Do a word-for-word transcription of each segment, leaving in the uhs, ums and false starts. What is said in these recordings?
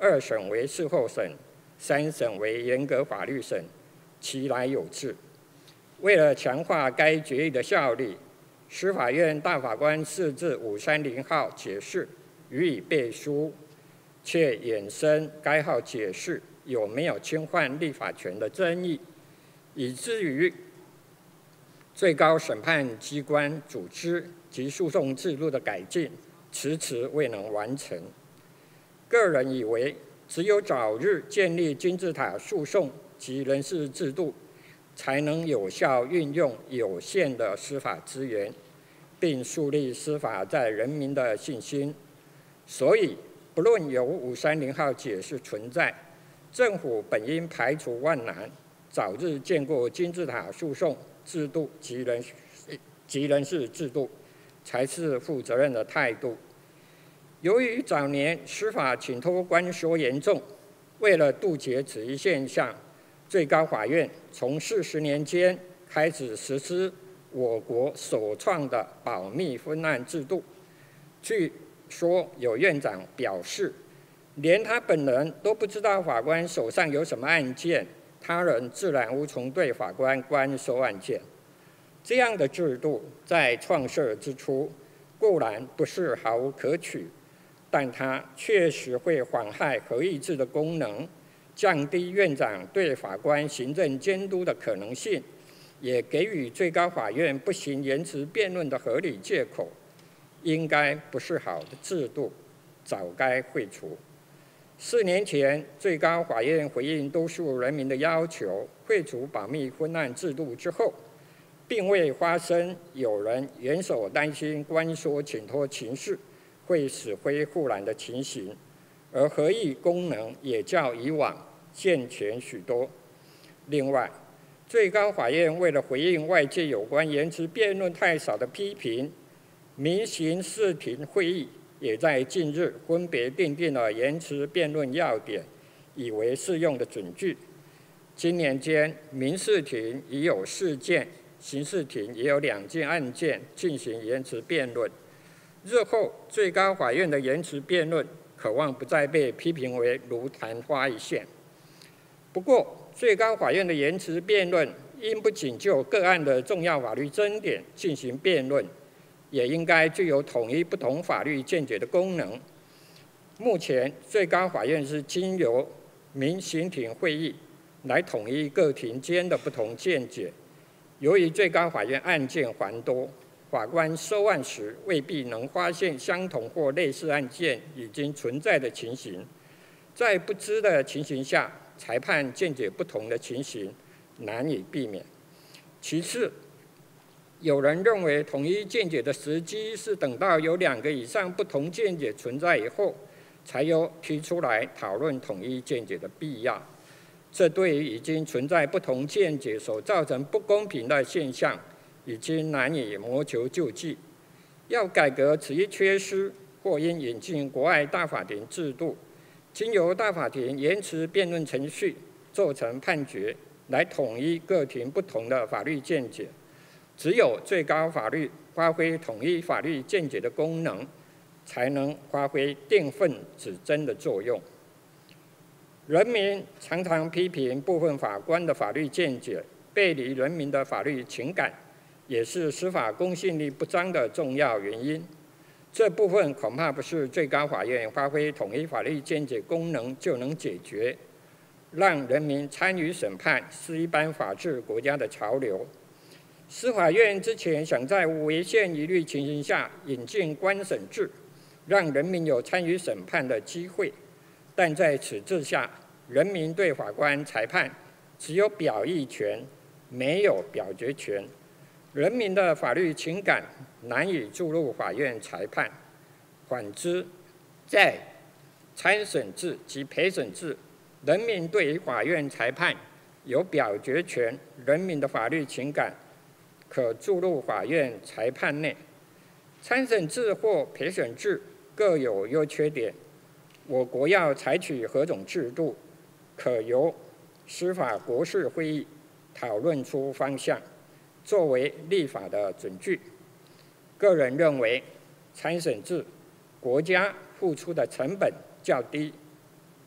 二审为事后审，三审为严格法律审，其来有自。为了强化该决议的效力，司法院大法官释字五三零号解释予以背书，却衍生该号解释有没有侵犯立法权的争议，以至于最高审判机关组织及诉讼制度的改进迟迟未能完成。个人以为，只有早日建立金字塔诉讼及人事制度，才能有效运用有限的司法资源，并树立司法在人民的信心。所以，不论有五三零号解释存在，政府本应排除万难，早日建构金字塔诉讼制度及人及人事制度，才是负责任的态度。由于早年司法请托官缩严重，为了杜绝此一现象，最高法院从四十年间开始实施我国首创的保密分案制度。据说有院长表示，连他本人都不知道法官手上有什么案件，他人自然无从对法官关收案件。这样的制度在创设之初固然不是毫无可取，但它确实会妨害合议制的功能，降低院长对法官行政监督的可能性，也给予最高法院不行言辞辩论的合理借口，应该不是好的制度，早该废除。四年前，最高法院回应多数人民的要求，废除保密分案制度之后，并未发生有人严守担心关缩请托情势会死灰复燃的情形，而合议功能也较以往健全许多。另外，最高法院为了回应外界有关言辞辩论太少的批评，民刑事庭会议也在近日分别订定了言辞辩论要点，以为适用的准据。今年间，民事庭已有四件，刑事庭也有两件案件进行言辞辩论。日后最高法院的言辞辩论，可望不再被批评为如昙花一现。不过，最高法院的言辞辩论应不仅就个案的重要法律争点进行辩论，也应该具有统一不同法律见解的功能。目前，最高法院是经由民刑庭会议来统一各庭间的不同见解。由于最高法院案件繁多，法官收案时未必能发现相同或类似案件已经存在的情形，在不知的情形下，裁判见解不同的情形难以避免。其次，有人认为统一见解的时机是等到有两个以上不同见解存在以后，才有提出来讨论统一见解的必要。这对于已经存在不同见解所造成不公平的现象，已经难以谋求救济。要改革此一缺失，或应引进国外大法庭制度，经由大法庭言辞辩论程序做成判决，来统一各庭不同的法律见解。只有最高法律发挥统一法律见解的功能，才能发挥定份指针的作用。人民常常批评部分法官的法律见解背离人民的法律情感，也是司法公信力不彰的重要原因。这部分恐怕不是最高法院发挥统一法律见解功能就能解决。让人民参与审判是一般法治国家的潮流。司法院之前想在无违宪疑虑情形下引进官审制，让人民有参与审判的机会，但在此制下，人民对法官裁判只有表意权，没有表决权。人民的法律情感难以注入法院裁判。反之，在参审制及陪审制，人民对于法院裁判有表决权，人民的法律情感可注入法院裁判内。参审制或陪审制各有优缺点，我国要采取何种制度，可由司法国是会议讨论出方向，作为立法的准据。个人认为，参审制国家付出的成本较低，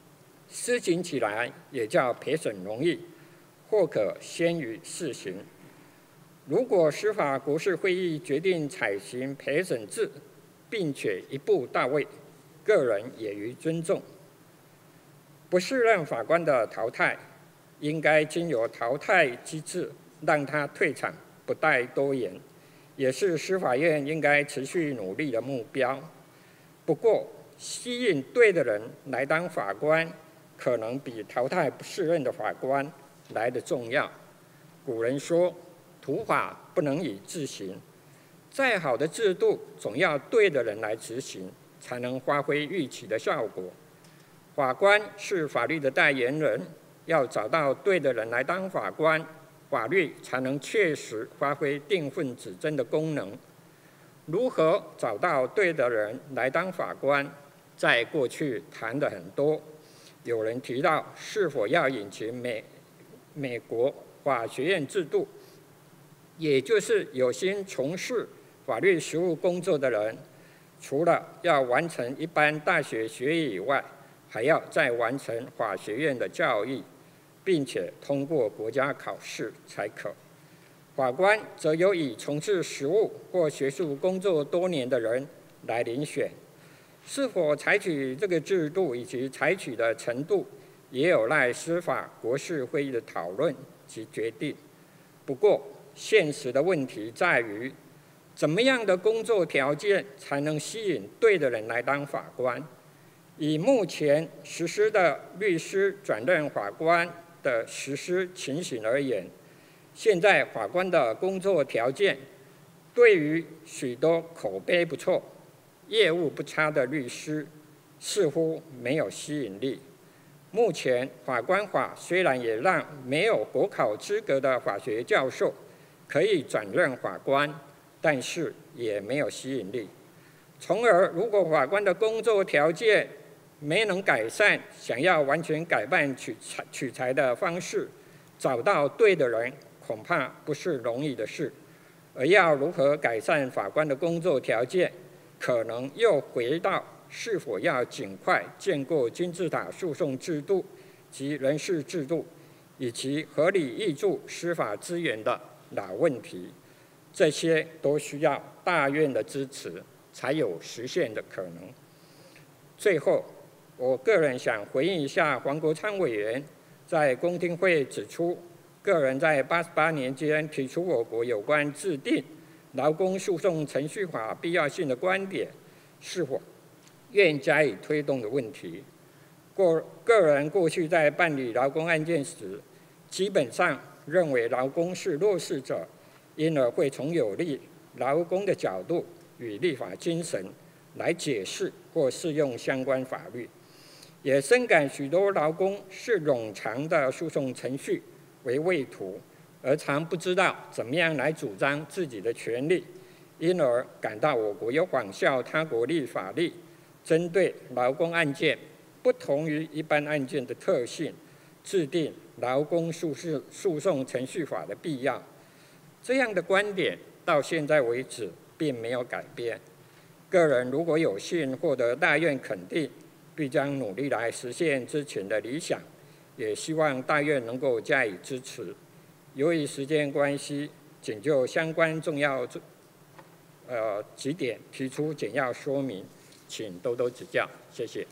施行起来也较陪审容易，或可先于试行。如果司法国是会议决定采行陪审制，并且一步到位，个人也予尊重。不适任法官的淘汰，应该经由淘汰机制，让他退场，不待多言，也是司法院应该持续努力的目标。不过，吸引对的人来当法官，可能比淘汰不适任的法官来得重要。古人说，土法不能以自行，再好的制度，总要对的人来执行，才能发挥预期的效果。法官是法律的代言人，要找到对的人来当法官，法律才能确实发挥定份指针的功能。如何找到对的人来当法官，在过去谈得很多。有人提到是否要引进美美国法学院制度，也就是有心从事法律实务工作的人，除了要完成一般大学学业以外，还要再完成法学院的教育，并且通过国家考试才可。法官则由以从事实务或学术工作多年的人来遴选。是否采取这个制度以及采取的程度，也有赖司法国是会议的讨论及决定。不过，现实的问题在于，怎么样的工作条件才能吸引对的人来当法官？以目前实施的律师转任法官的实施情形而言，现在法官的工作条件对于许多口碑不错、业务不差的律师似乎没有吸引力。目前法官法虽然也让没有国考资格的法学教授可以转任法官，但是也没有吸引力。从而，如果法官的工作条件没能改善，想要完全改办取材取材的方式，找到对的人，恐怕不是容易的事。而要如何改善法官的工作条件，可能又回到是否要尽快建构金字塔诉讼制度及人事制度，以及合理挹注司法资源的老问题。这些都需要大院的支持，才有实现的可能。最后，我个人想回应一下黄国昌委员在公听会指出，个人在八十八年间提出我国有关制定劳工诉讼程序法必要性的观点，是否愿加以推动的问题。过个人过去在办理劳工案件时，基本上认为劳工是弱势者，因而会从有利劳工的角度与立法精神来解释或适用相关法律。也深感许多劳工视冗长的诉讼程序为畏途，而常不知道怎么样来主张自己的权利，因而感到我国有仿效他国立法律，针对劳工案件不同于一般案件的特性，制定劳工诉诉讼程序法的必要。这样的观点到现在为止并没有改变。个人如果有幸获得大院肯定，必将努力来实现之前的理想，也希望大院能够加以支持。由于时间关系，仅就相关重要呃几点提出简要说明，请多多指教，谢谢。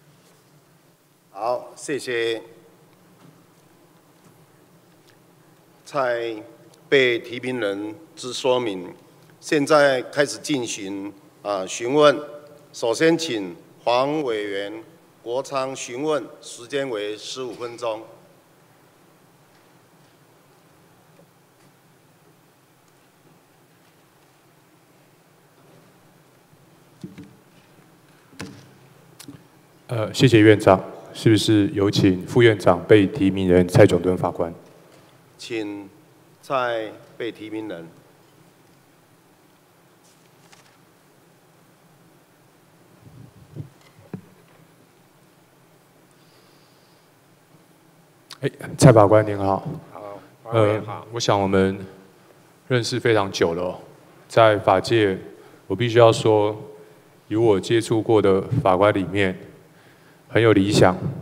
好，谢谢蔡被提名人之说明。现在开始进行啊询问。首先，请黄委员国昌询问，时间为十五分钟。 呃，谢谢院长。是不是有请副院长被提名人蔡炯敦法官？ 请蔡被提名人。 哎，蔡法官您好。 好，黄委员好。 呃，我想我们认识非常久了哦，在法界，我必须要说，与我接触过的法官里面，很有理想，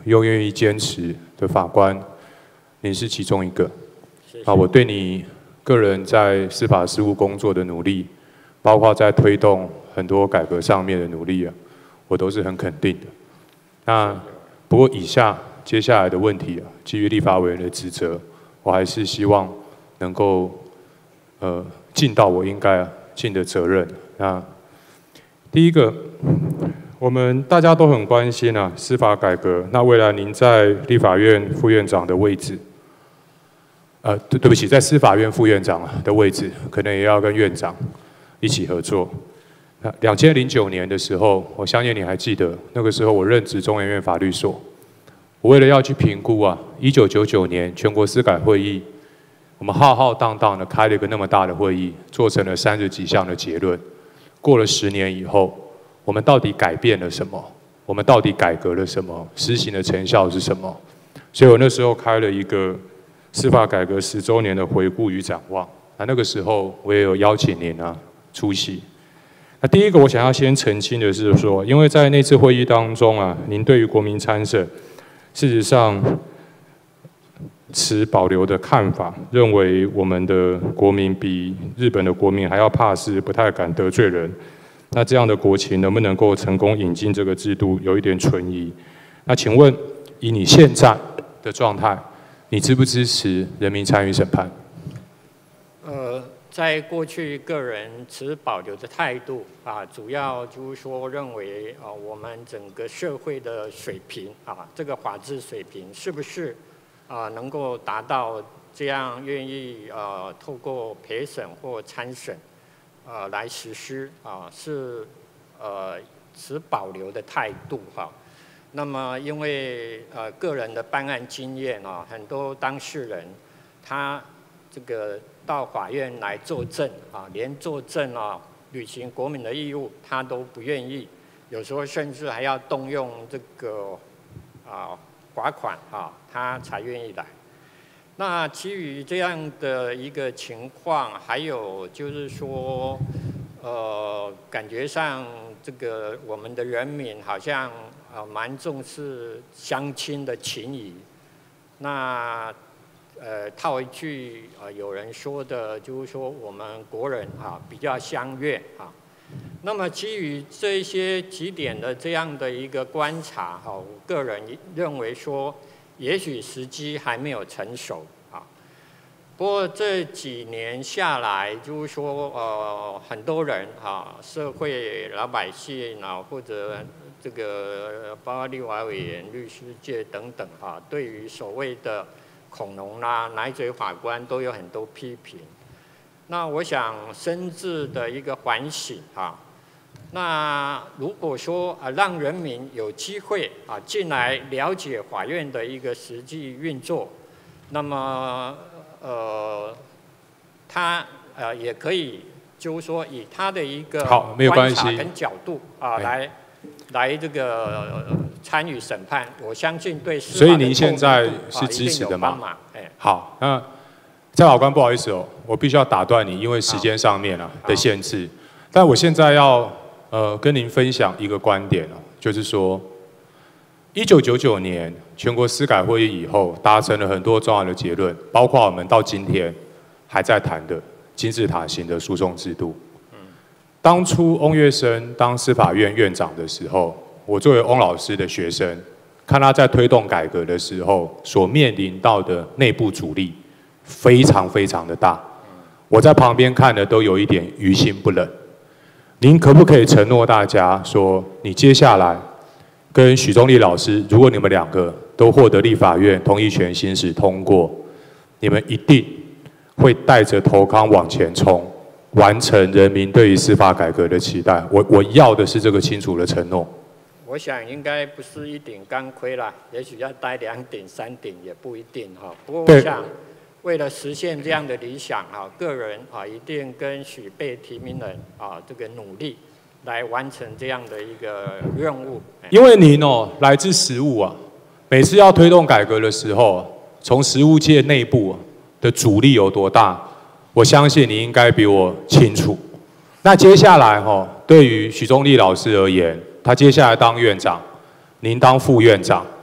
又愿意坚持的法官，您是其中一个。 谢谢。 啊，我对你个人在司法事务工作的努力，包括在推动很多改革上面的努力啊，我都是很肯定的。那不过以下接下来的问题啊，基于立法委员的职责，我还是希望能够呃尽到我应该尽的责任。那第一个，我们大家都很关心啊司法改革。那未来您在立法院副院长的位置，呃对对不起，在司法院副院长的位置，可能也要跟院长一起合作。那两千零九年的时候，我相信你还记得，那个时候我任职中研院法律所，我为了要去评估啊，一九九九年全国司改会议，我们浩浩荡荡的开了一个那么大的会议，做成了三十几项的结论。过了十年以后，我们到底改变了什么？我们到底改革了什么？施行的成效是什么？所以我那时候开了一个司法改革十周年的回顾与展望。那那个时候我也有邀请您啊出席。那第一个我想要先澄清的是说，因为在那次会议当中啊，您对于国民参审，事实上持保留的看法，认为我们的国民比日本的国民还要怕事，不太敢得罪人。那这样的国情能不能够成功引进这个制度，有一点存疑。那请问，以你现在的状态，你支不支持人民参与审判？ 呃，在过去个人持保留的态度啊，主要就是说认为啊，我们整个社会的水平啊，这个法治水平是不是啊能够达到这样愿意呃透过陪审或参审呃来实施啊，是呃持保留的态度哈。那么因为呃个人的办案经验啊，很多当事人他这个到法院来作证啊，连作证啊，履行国民的义务，他都不愿意，有时候甚至还要动用这个啊罚款啊，他才愿意来。那基于这样的一个情况，还有就是说，呃，感觉上这个我们的人民好像呃蛮重视乡亲的情谊，那。呃，套一句呃，有人说的，就是说我们国人啊比较相悦啊。那么基于这些几点的这样的一个观察，哈，我个人认为说，也许时机还没有成熟啊。不过这几年下来，就是说呃，很多人啊，社会老百姓啊，或者这个包括立法委员、律师界等等啊，对于所谓的恐龙啦、奶嘴法官都有很多批评。那我想深自的一个反省啊，那如果说啊让人民有机会啊进来了解法院的一个实际运作，那么呃他呃也可以就是说以他的一个好没有关系跟角度啊来。来这个参与审判，我相信对司法的透明度。 所以您现在是支持的吗？ 啊、哎， 好，那蔡法官不好意思哦，我必须要打断你，因为时间上面啊的限制。但我现在要呃跟您分享一个观点哦，就是说，一九九九年全国司改会议以后，达成了很多重要的结论，包括我们到今天还在谈的金字塔型的诉讼制度。当初翁岳生当司法院院长的时候，我作为翁老师的学生，看他在推动改革的时候所面临到的内部阻力非常非常的大，我在旁边看的都有一点于心不忍。您可不可以承诺大家说，你接下来跟许宗力老师，如果你们两个都获得立法院同意权行使通过，你们一定会带着头康往前冲，完成人民对于司法改革的期待。我我要的是这个清楚的承诺。 我想应该不是一顶钢盔啦，也许要待两顶、三顶也不一定哈。不过我想，为了实现这样的理想啊，个人啊一定跟许被提名人啊这个努力来完成这样的一个任务。 因为您哦来自实务啊，每次要推动改革的时候，从实务界内部的阻力有多大？我相信你应该比我清楚。那接下来哈、哦，对于许宗力老师而言，他接下来当院长，您当副院长，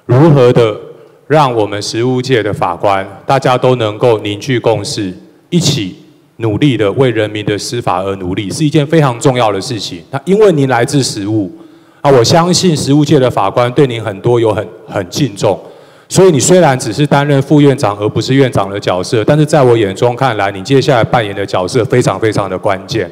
如何的让我们实务界的法官大家都能够凝聚共识，一起努力的为人民的司法而努力，是一件非常重要的事情。那因为您来自实务，啊，我相信实务界的法官对您很多有很很敬重，所以你虽然只是担任副院长而不是院长的角色，但是在我眼中看来，你接下来扮演的角色非常非常的关键。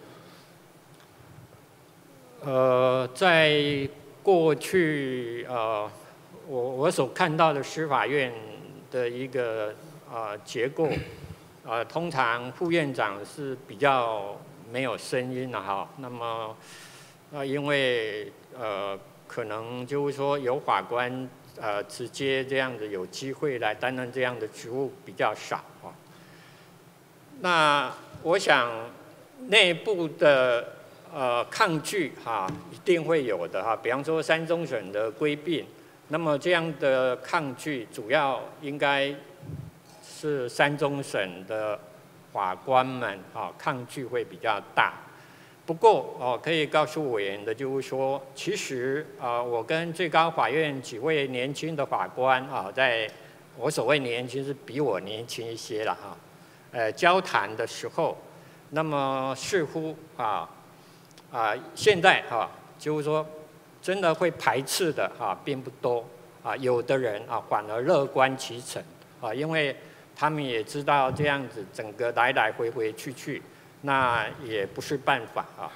呃，在过去呃，我我所看到的司法院的一个呃结构，呃，通常副院长是比较没有声音的哈。那么，呃，因为呃，可能就是说有法官呃直接这样子有机会来担任这样的职务比较少啊。那我想内部的呃抗拒哈、啊、一定会有的哈、啊，比方说三中审的规并，那么这样的抗拒主要应该是三中审的法官们啊抗拒会比较大。不过哦，可以告诉委员的就是说，其实啊，我跟最高法院几位年轻的法官啊，在我所谓年轻是比我年轻一些了哈，呃，交谈的时候，那么似乎啊啊，现在哈，就是说真的会排斥的啊，并不多啊，有的人啊反而乐观其成啊，因为他们也知道这样子整个来来回回去去。那也不是办法啊。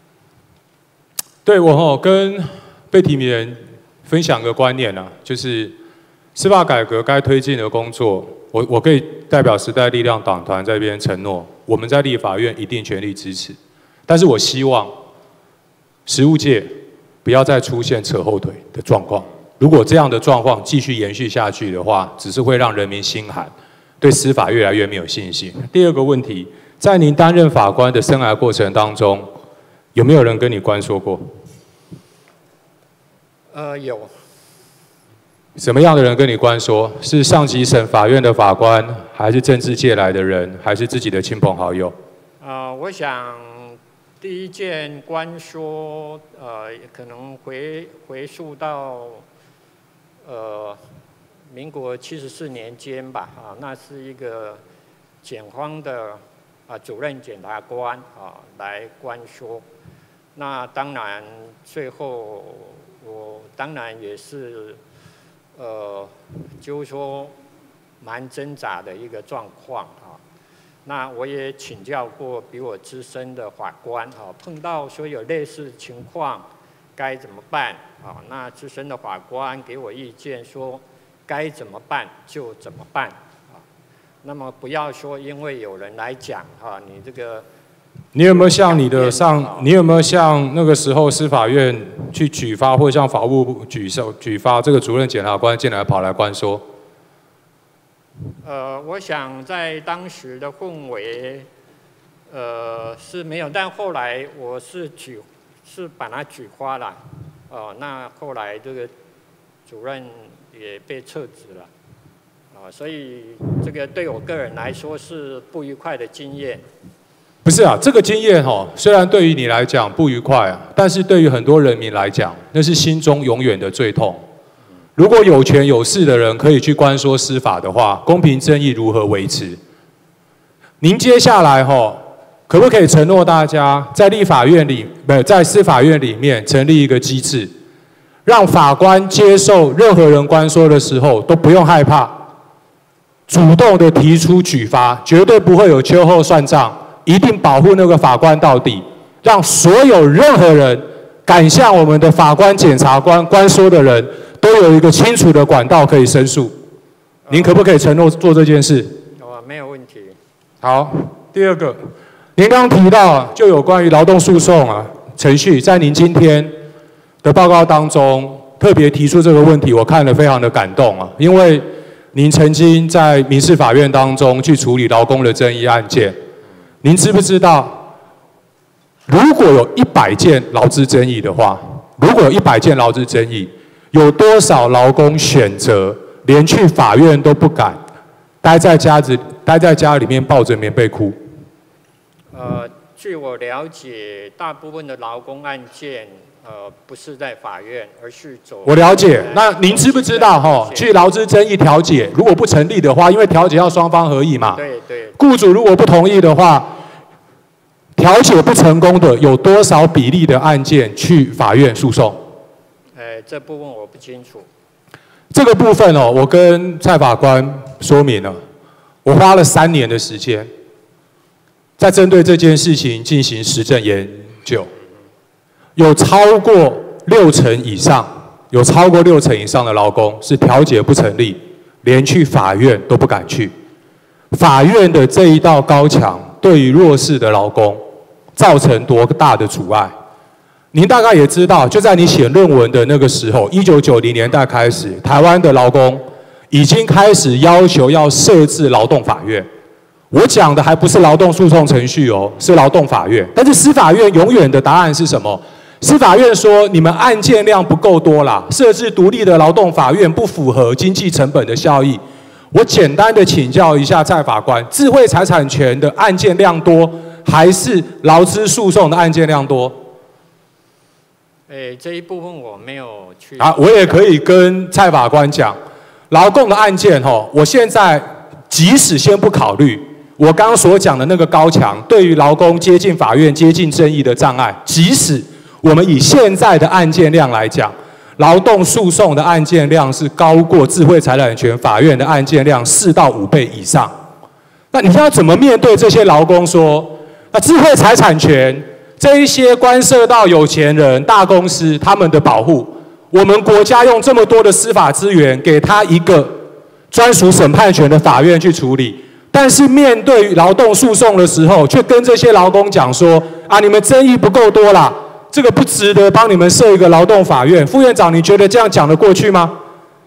对，我哦跟被提名人分享个观念啊，就是司法改革该推进的工作，我我可以代表时代力量党团在这边承诺，我们在立法院一定全力支持。但是我希望实务界不要再出现扯后腿的状况。如果这样的状况继续延续下去的话，只是会让人民心寒，对司法越来越没有信心。第二个问题。在您担任法官的生涯过程当中，有没有人跟你关说过？ 呃，有。 什么样的人跟你关说？是上级审法院的法官，还是政治界来的人，还是自己的亲朋好友？ 呃，我想第一件关说，呃，可能回回溯到呃民国七十四年间吧，啊，那是一个检方的。啊，主任检察官啊来关说，那当然最后我当然也是，呃，就是说蛮挣扎的一个状况啊。那我也请教过比我资深的法官啊，碰到说有类似情况该怎么办啊？那资深的法官给我意见说，该怎么办就怎么办。那么不要说，因为有人来讲哈，你这个， 你有没有向你的上，你有没有向那个时候司法院去举发，或向法务部举手举发这个主任检察官进来跑来关说？ 呃，我想在当时的氛围，呃是没有，但后来我是举是把它举发了，哦、呃，那后来这个主任也被撤职了。啊，所以这个对我个人来说是不愉快的经验。 不是啊，这个经验哈，虽然对于你来讲不愉快啊，但是对于很多人民来讲，那是心中永远的最痛。如果有权有势的人可以去关说司法的话，公平正义如何维持？您接下来哈，可不可以承诺大家，在立法院里，不，在司法院里面成立一个机制，让法官接受任何人关说的时候都不用害怕？主动的提出举发，绝对不会有秋后算账，一定保护那个法官到底，让所有任何人敢向我们的法官、检察官关说的人，都有一个清楚的管道可以申诉。您可不可以承诺做这件事？ 哦，没有问题。 好，第二个，您刚刚提到就有关于劳动诉讼啊程序，在您今天的报告当中特别提出这个问题，我看了非常的感动啊，因为您曾经在民事法院当中去处理劳工的争议案件，您知不知道，如果有一百件劳资争议的话，如果有一百件劳资争议，有多少劳工选择连去法院都不敢，待在家子，待在家里面抱着棉被哭？ 呃，据我了解，大部分的劳工案件， 呃不是在法院，而是走。 我了解。那您知不知道哈？据劳资争议调解，如果不成立的话，因为调解要双方合意嘛。 对对。 雇主如果不同意的话，调解不成功的有多少比例的案件去法院诉讼？ 呃，这部分我不清楚。 这个部分哦，我跟蔡法官说明了，我花了三年的时间，在针对这件事情进行实证研究，有超过六成以上，有超过六成以上的劳工是调解不成立，连去法院都不敢去。法院的这一道高墙，对于弱势的劳工造成多大的阻碍？您大概也知道，就在你写论文的那个时候，一九九零年代开始，台湾的劳工已经开始要求要设置劳动法院。我讲的还不是劳动诉讼程序哦，是劳动法院。但是司法院永远的答案是什么？司法院说你们案件量不够多啦，设置独立的劳动法院不符合经济成本的效益。我简单的请教一下蔡法官，智慧财产权的案件量多，还是劳资诉讼的案件量多？ 诶，这一部分我没有去。 啊，我也可以跟蔡法官讲，劳共的案件哈，我现在即使先不考虑我刚刚所讲的那个高墙对于劳工接近法院、接近正义的障碍，即使我们以现在的案件量来讲，劳动诉讼的案件量是高过智慧财产权法院的案件量四到五倍以上。那你要怎么面对这些劳工说，那智慧财产权这一些关涉到有钱人、大公司他们的保护，我们国家用这么多的司法资源给他一个专属审判权的法院去处理，但是面对劳动诉讼的时候，却跟这些劳工讲说啊，你们争议不够多啦，这个不值得帮你们设一个劳动法院。副院长，你觉得这样讲得过去吗？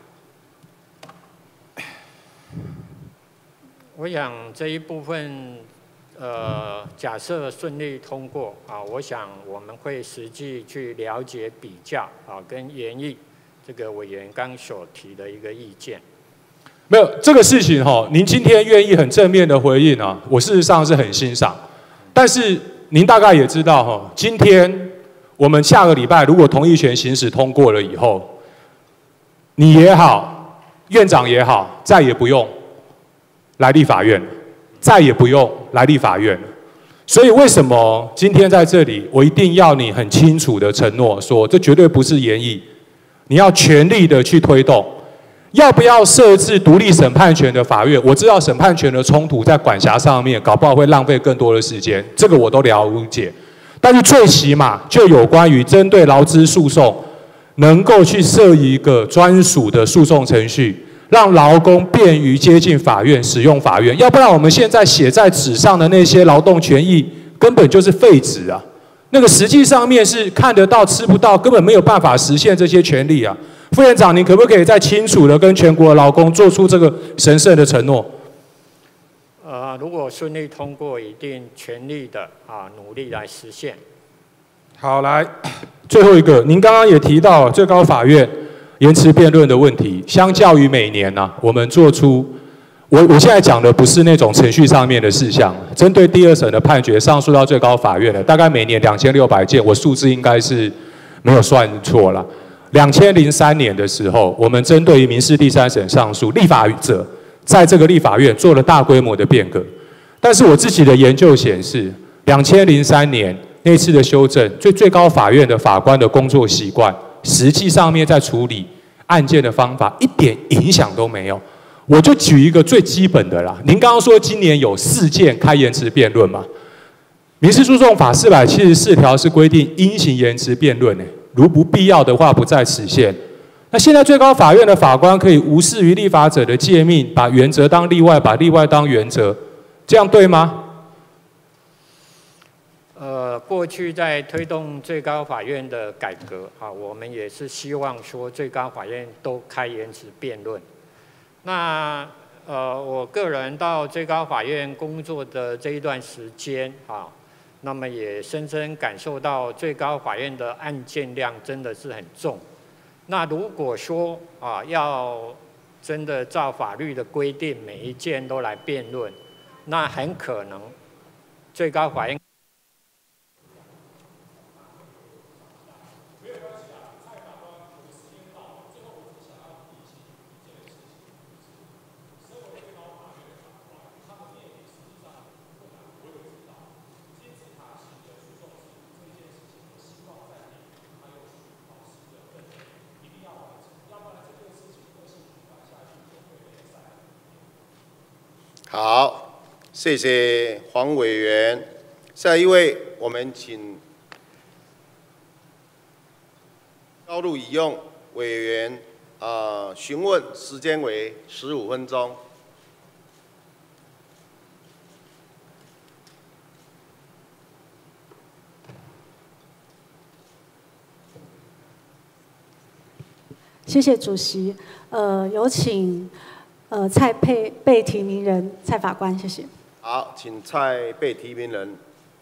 我想这一部分，呃，假设顺利通过啊，我想我们会实际去了解比较啊，跟研议这个委员刚所提的一个意见。 没有这个事情哈，您今天愿意很正面的回应啊，我事实上是很欣赏。但是您大概也知道哈，今天我们下个礼拜如果同意权行使通过了以后，你也好，院长也好，再也不用来立法院，再也不用来立法院。所以为什么今天在这里，我一定要你很清楚的承诺说，这绝对不是研议，你要全力的去推动。要不要设置独立审判权的法院？我知道审判权的冲突在管辖上面，搞不好会浪费更多的时间，这个我都了解。但是最起码就有关于针对劳资诉讼，能够去设一个专属的诉讼程序，让劳工便于接近法院、使用法院。要不然我们现在写在纸上的那些劳动权益，根本就是废纸啊！那个实际上面是看得到、吃不到，根本没有办法实现这些权利啊！副院长，你可不可以再清楚的跟全国的劳工做出这个神圣的承诺？ 呃，如果顺利通过，一定全力的啊努力来实现。 好，来最后一个，您刚刚也提到最高法院延迟辩论的问题，相较于每年呢、啊，我们做出，我我现在讲的不是那种程序上面的事项，针对第二审的判决上诉到最高法院的，大概每年两千六百件，我数字应该是没有算错了。两千零三年的时候，我们针对于民事第三审上诉，立法者在这个立法院做了大规模的变革。但是我自己的研究显示，两千零三年那次的修正，对最高法院的法官的工作习惯，实际上面在处理案件的方法一点影响都没有。我就举一个最基本的啦，您刚刚说今年有四件开延迟辩论嘛？民事诉讼法四百七十四条是规定应行延迟辩论呢。如不必要的话，不在此限。那现在最高法院的法官可以无视于立法者的诫命，把原则当例外，把例外当原则，这样对吗？ 呃，过去在推动最高法院的改革啊，我们也是希望说最高法院都开延迟辩论。那呃，我个人到最高法院工作的这一段时间啊。那么也深深感受到最高法院的案件量真的是很重。那如果说啊，要真的照法律的规定，每一件都来辩论，那很可能最高法院好，谢谢黄委员。下一位，我们请高路已用委员啊、呃、询问时间为十五分钟。 谢谢主席。呃，有请呃蔡佩被提名人蔡法官，谢谢。 好，请蔡被提名人。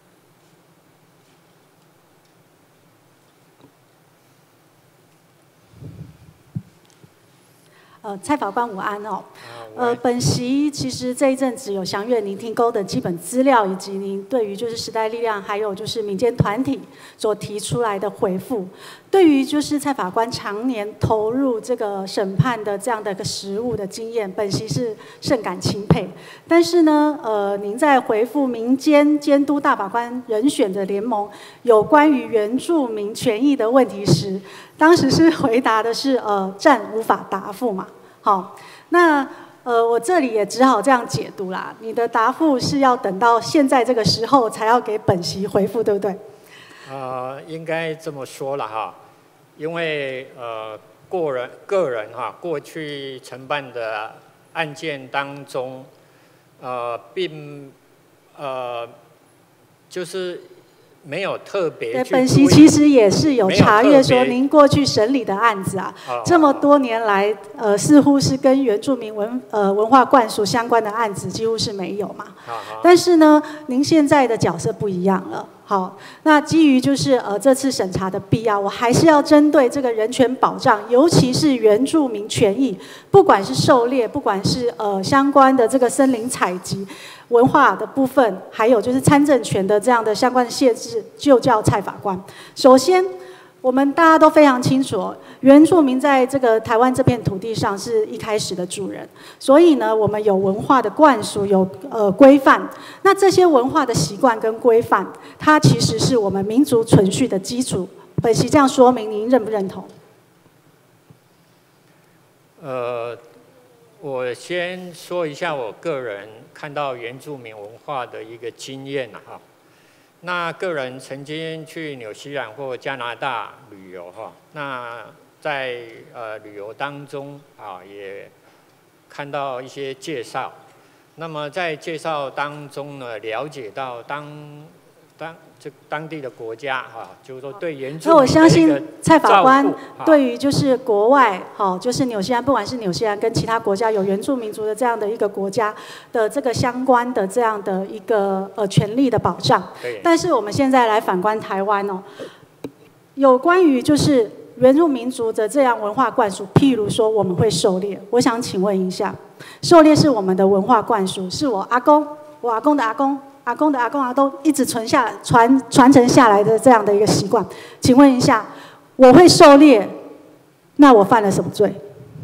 呃，蔡法官午安哦。呃，本席其实这一阵子有详阅您提供的基本资料，以及您对于就是时代力量还有就是民间团体所提出来的回复。对于就是蔡法官常年投入这个审判的这样的一个实务的经验，本席是甚感钦佩。但是呢，呃，您在回复民间监督大法官人选的联盟有关于原住民权益的问题时，当时是回答的是呃暂无法答复嘛。好，那呃我这里也只好这样解读啦。你的答复是要等到现在这个时候才要给本席回复，对不对？ 呃，应该这么说了哈，因为呃个人个人哈过去承办的案件当中，呃并呃就是没有特别对，本席其实也是有查阅说，您过去审理的案子啊，这么多年来，呃，似乎是跟原住民文呃文化灌输相关的案子几乎是没有嘛。但是呢，您现在的角色不一样了。好，那基于就是呃这次审查的必要，我还是要针对这个人权保障，尤其是原住民权益，不管是狩猎，不管是呃相关的这个森林采集、文化的部分，还有就是参政权的这样的相关的限制，就叫蔡法官。首先，我们大家都非常清楚，原住民在这个台湾这片土地上是一开始的主人，所以呢，我们有文化的灌输，有呃规范。那这些文化的习惯跟规范，它其实是我们民族存续的基础。本席这样说明，您认不认同？ 呃，我先说一下我个人看到原住民文化的一个经验哈。那个人曾经去纽西兰或加拿大旅游哈，那在呃旅游当中啊，也看到一些介绍。那么在介绍当中呢，了解到当当这当地的国家哈，就是说对原住民的一个照顾。 那我相信蔡法官对于就是国外哈，就是纽西兰，不管是纽西兰跟其他国家有原住民族的这样的一个国家的这个相关的这样的一个呃权利的保障。但是我们现在来反观台湾哦，有关于就是原住民族的这样文化灌输，譬如说我们会狩猎，我想请问一下，狩猎是我们的文化灌输，是我阿公，我阿公的阿公。阿公的阿公阿都一直传下传传承下来的这样的一个习惯，请问一下，我会狩猎，那我犯了什么罪？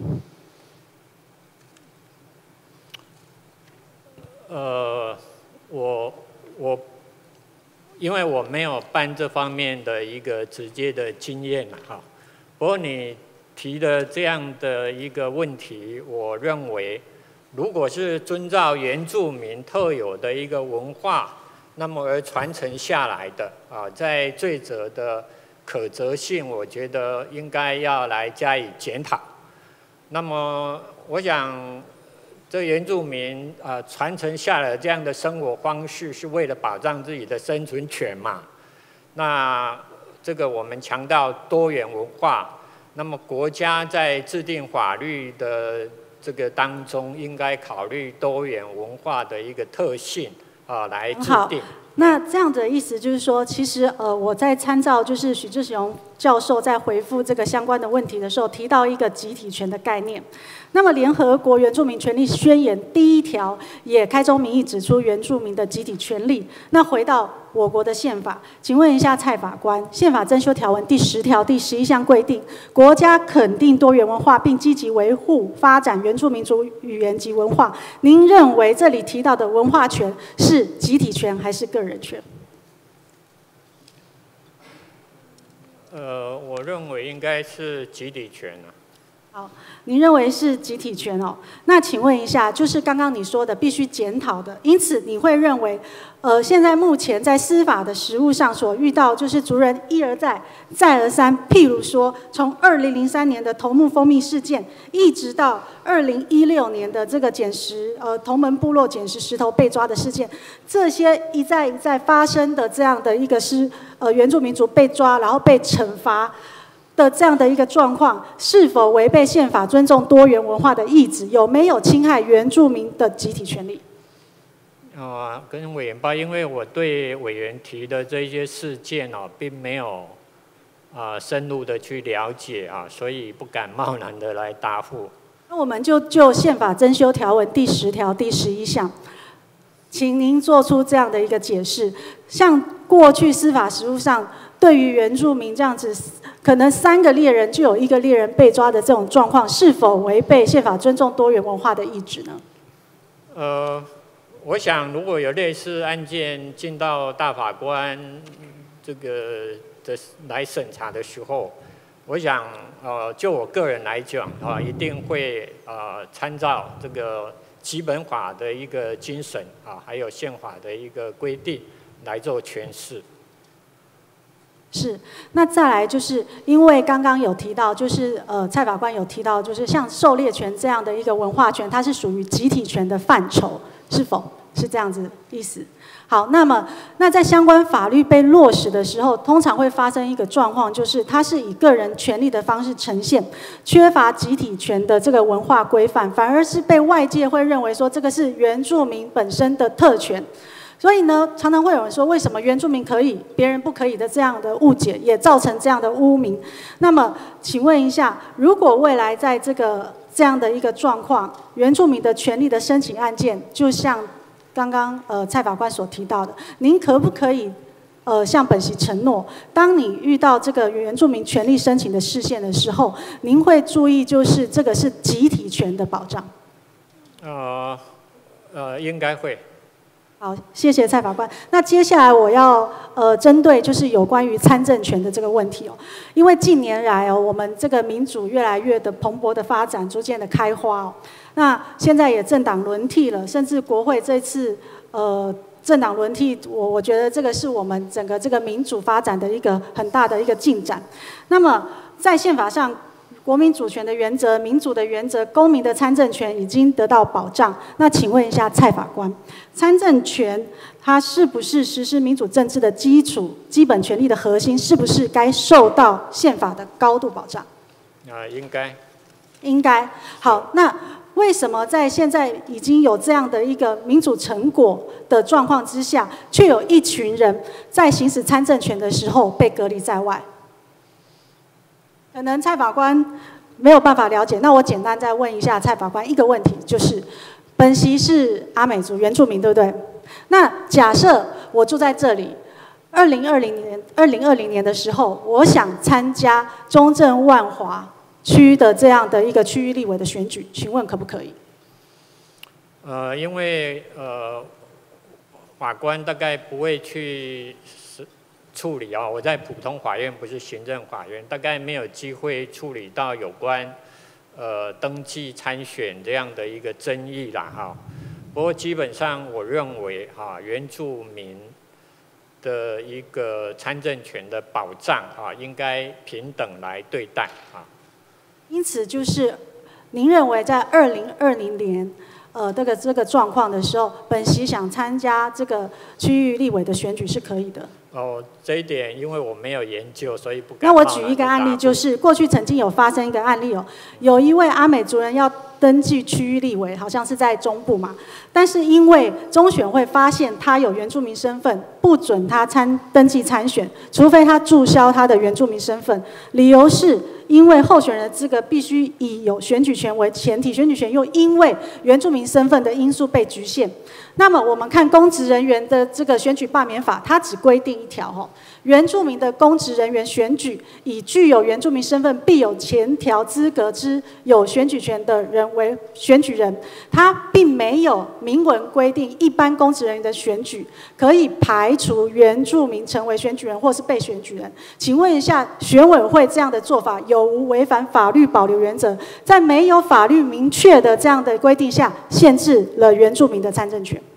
呃，我我因为我没有办这方面的一个直接的经验哈，不过你提的这样的一个问题，我认为。如果是遵照原住民特有的一个文化，那么而传承下来的啊，在罪责的可责性，我觉得应该要来加以检讨。那么，我想，这原住民啊传承下来的这样的生活方式，是为了保障自己的生存权嘛？那这个我们强调多元文化，那么国家在制定法律的。这个当中应该考虑多元文化的一个特性啊，来制定。 那这样的意思就是说，其实呃，我在参照就是许志雄教授在回复这个相关的问题的时候，提到一个集体权的概念。那么，联合国原住民权利宣言第一条也开宗明义指出原住民的集体权利。那回到我国的宪法，请问一下蔡法官，宪法增修条文第十条第十一项规定，国家肯定多元文化，并积极维护发展原住民族语言及文化。您认为这里提到的文化权是集体权还是个人权？ 呃，我认为应该是集体权啊。 好，您认为是集体权哦？那请问一下，就是刚刚你说的必须检讨的，因此你会认为，呃，现在目前在司法的实务上所遇到，就是族人一而再、再而三，譬如说，从二零零三年的头目蜂蜜事件，一直到二零一六年的这个捡石，呃，同门部落捡石石头被抓的事件，这些一再一再发生的这样的一个是呃原住民族被抓，然后被惩罚的这样的一个状况，是否违背宪法尊重多元文化的意志？有没有侵害原住民的集体权利？ 啊，跟委员报，因为我对委员提的这些事件哦，并没有啊深入的去了解啊，所以不敢贸然的来答复。 那我们就就宪法增修条文第十条第十一项，请您做出这样的一个解释。像过去司法实务上，对于原住民这样子，可能三个猎人就有一个猎人被抓的这种状况，是否违背宪法尊重多元文化的意志呢？ 呃，我想如果有类似案件进到大法官这个的来审查的时候，我想呃，就我个人来讲啊，一定会呃参照这个基本法的一个精神啊，还有宪法的一个规定来做诠释。 是，那再来就是因为刚刚有提到，就是呃蔡法官有提到，就是像狩猎权这样的一个文化权，它是属于集体权的范畴，是否是这样子意思？好，那么那在相关法律被落实的时候，通常会发生一个状况，就是它是以个人权利的方式呈现，缺乏集体权的这个文化规范，反而是被外界会认为说这个是原住民本身的特权。所以呢，常常会有人说，为什么原住民可以，别人不可以的这样的误解，也造成这样的污名。那么，请问一下，如果未来在这个这样的一个状况，原住民的权利的申请案件，就像刚刚呃蔡法官所提到的，您可不可以呃向本席承诺，当你遇到这个原住民权利申请的事件的时候，您会注意就是这个是集体权的保障？ 呃呃，应该会。 好，谢谢蔡法官。那接下来我要呃针对就是有关于参政权的这个问题哦，因为近年来哦，我们这个民主越来越的蓬勃的发展，逐渐的开花哦。那现在也政党轮替了，甚至国会这次呃政党轮替，我我觉得这个是我们整个这个民主发展的一个很大的一个进展。那么在宪法上，国民主权的原则、民主的原则、公民的参政权已经得到保障。那请问一下蔡法官，参政权它是不是实施民主政治的基础、基本权利的核心？是不是该受到宪法的高度保障？ 啊、呃，应该。 应该。好，那为什么在现在已经有这样的一个民主成果的状况之下，却有一群人在行使参政权的时候被隔离在外？可能蔡法官没有办法了解，那我简单再问一下蔡法官一个问题，就是本席是阿美族原住民，对不对？那假设我住在这里，二零二零年二零二零年的时候，我想参加中正万华区的这样的一个区域立委的选举，请问可不可以？ 呃，因为呃，法官大概不会去处理啊，我在普通法院，不是行政法院，大概没有机会处理到有关呃登记参选这样的一个争议啦哈。不过基本上我认为哈，原住民的一个参政权的保障啊，应该平等来对待啊。 因此就是您认为在二零二零年。呃，这个这个状况的时候，本席想参加这个区域立委的选举是可以的。 哦，这一点因为我没有研究，所以不敢。 那我举一个案例，就是过去曾经有发生一个案例哦，有一位阿美族人要登记区域立委，好像是在中部嘛，但是因为中选会发现他有原住民身份，不准他参登记参选，除非他注销他的原住民身份，理由是。因为候选人的资格必须以有选举权为前提，选举权又因为原住民身份的因素被局限。那么我们看公职人员的这个选举罢免法，它只规定一条哦，原住民的公职人员选举，以具有原住民身份必有前条资格之有选举权的人为选举人。它并没有明文规定一般公职人员的选举可以排除原住民成为选举人或是被选举人。请问一下，选委会这样的做法有无违反法律保留原则？在没有法律明确的这样的规定下，限制了原住民的参政权？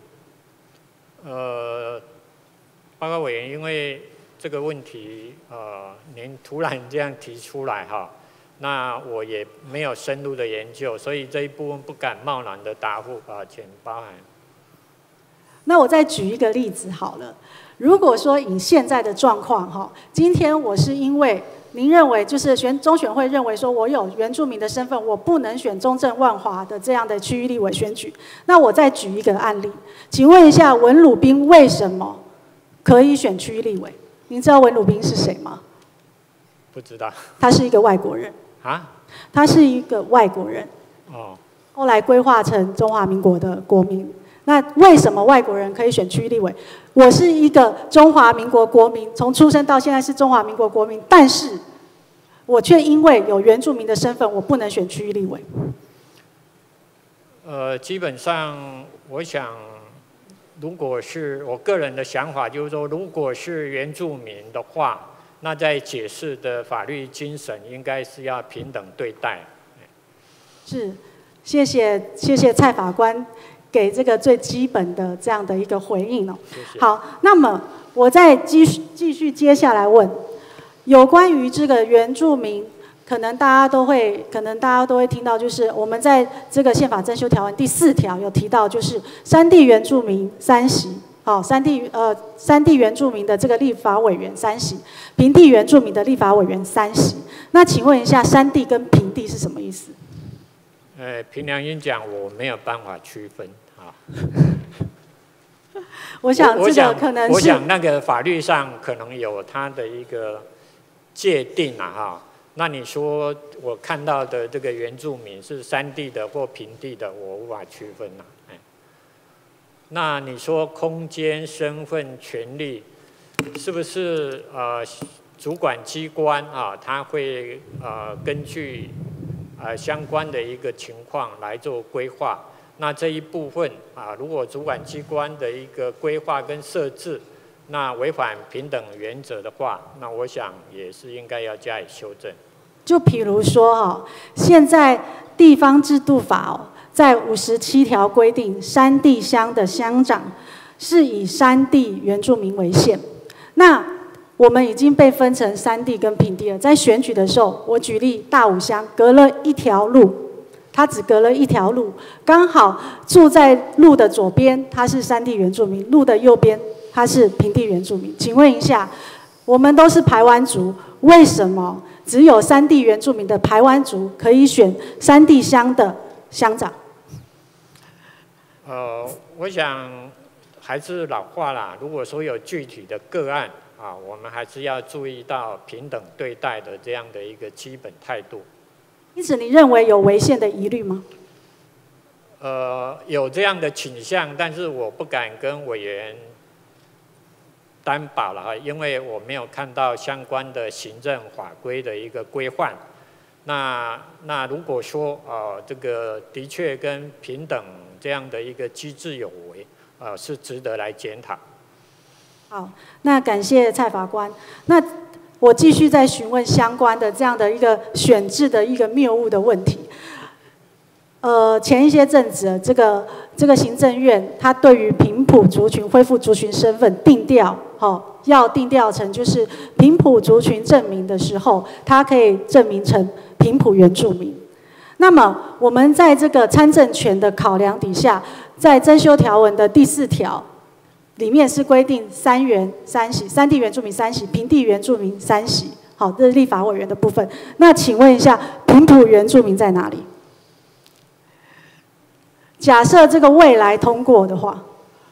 呃，报告委员，因为这个问题，呃，您突然这样提出来哈。那我也没有深入的研究，所以这一部分不敢贸然的答复，抱歉，包含。 那我再举一个例子好了，如果说以现在的状况哈，今天我是因为您认为就是选中选会认为说我有原住民的身份，我不能选中正万华的这样的区域立委选举。那我再举一个案例，请问一下文鲁彬为什么可以选区域立委？您知道文鲁彬是谁吗？ 不知道。 他是一个外国人。啊，他是一个外国人，哦，后来规划成中华民国的国民。那为什么外国人可以选区域立委？我是一个中华民国国民，从出生到现在是中华民国国民，但是我却因为有原住民的身份，我不能选区域立委。 呃，基本上，我想，如果是我个人的想法，就是说，如果是原住民的话。那在解释的法律精神应该是要平等对待。 是，谢谢谢谢蔡法官给这个最基本的这样的一个回应哦。 谢谢。 好，那么我再继续继续接下来问，有关于这个原住民，可能大家都会可能大家都会听到，就是我们在这个宪法增修条文第四条有提到，就是山地原住民三席。好，山地呃山地原住民的这个立法委员三席，平地原住民的立法委员三席。那请问一下，山地跟平地是什么意思？ 呃，凭良心讲，我没有办法区分啊。 我想这个可能是， 我想那个法律上可能有它的一个界定啊哈。那你说我看到的这个原住民是山地的或平地的，我无法区分呐、啊。那你说空间、身份、权利，是不是呃主管机关啊，他会呃根据呃相关的一个情况来做规划？那这一部分啊，如果主管机关的一个规划跟设置，那违反平等原则的话，那我想也是应该要加以修正。 就比如说哈，现在地方制度法哦。在五十七条规定，山地乡的乡长是以山地原住民为限。那我们已经被分成山地跟平地了。在选举的时候，我举例大武乡隔了一条路，它只隔了一条路，刚好住在路的左边，它是山地原住民；路的右边，它是平地原住民。请问一下，我们都是排湾族，为什么只有山地原住民的排湾族可以选山地乡的乡长？ 呃，我想还是老话啦。如果说有具体的个案啊，我们还是要注意到平等对待的这样的一个基本态度。 因此，你认为有违宪的疑虑吗？ 呃，有这样的倾向，但是我不敢跟委员担保了哈，因为我没有看到相关的行政法规的一个规范。那那如果说呃这个的确跟平等这样的一个机制有违，呃是值得来检讨。 好，那感谢蔡法官。那我继续再询问相关的这样的一个选制的一个谬误的问题。呃，前一些阵子，这个这个行政院它对于平埔族群恢复族群身份定调，哦，要定调成就是平埔族群证明的时候，它可以证明成平埔原住民。那么我们在这个参政权的考量底下，在增修条文的第四条里面是规定三原三席，山地原住民三席，平地原住民三席。好，这是立法委员的部分。那请问一下，平埔原住民在哪里？假设这个未来通过的话，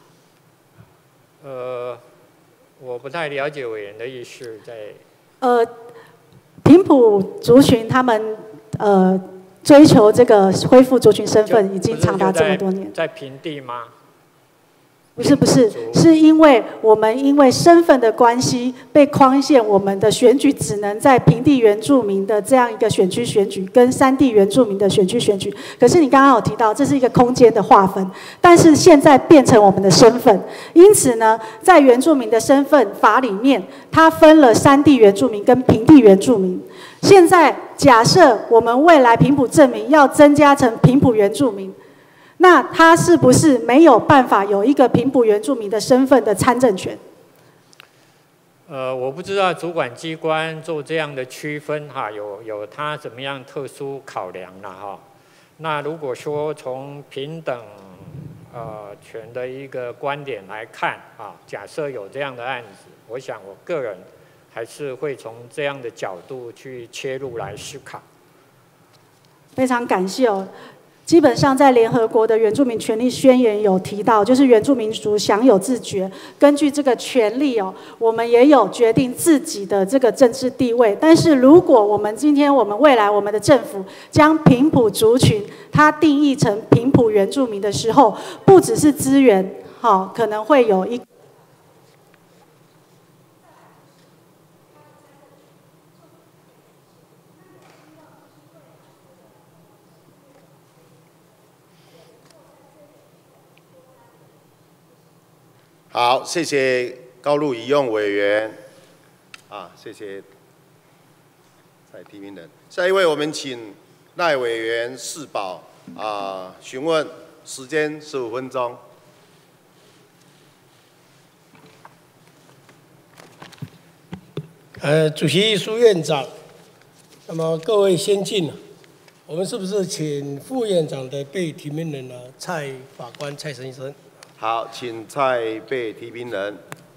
呃，我不太了解委员的意思在。 呃，平埔族群他们呃追求这个恢复族群身份已经长达这么多年。 在平地吗？ 不是不是，是因为我们因为身份的关系被框限，我们的选举只能在平地原住民的这样一个选区选举，跟山地原住民的选区选举。可是你刚刚有提到，这是一个空间的划分，但是现在变成我们的身份，因此呢，在原住民的身份法里面，它分了山地原住民跟平地原住民。现在假设我们未来平埔证明要增加成平埔原住民。那他是不是没有办法有一个平埔原住民的身份的参政权？ 呃，我不知道主管机关做这样的区分哈，有有他怎么样特殊考量了哈。那如果说从平等呃权的一个观点来看啊，假设有这样的案子，我想我个人还是会从这样的角度去切入来思考。 非常感谢哦。基本上，在联合国的原住民权利宣言有提到，就是原住民族享有自决。根据这个权利哦，我们也有决定自己的这个政治地位。但是，如果我们今天我们未来我们的政府将平埔族群它定义成平埔原住民的时候，不只是资源，好，可能会有一。 好，谢谢高路宜用委员，啊，谢谢蔡提名人。下一位，我们请赖委员释保啊，询问时间十五分钟。 呃，主席、苏院长，那么各位先进啊，我们是不是请副院长的被提名人呢？蔡法官蔡先生。 好，请蔡被提名人。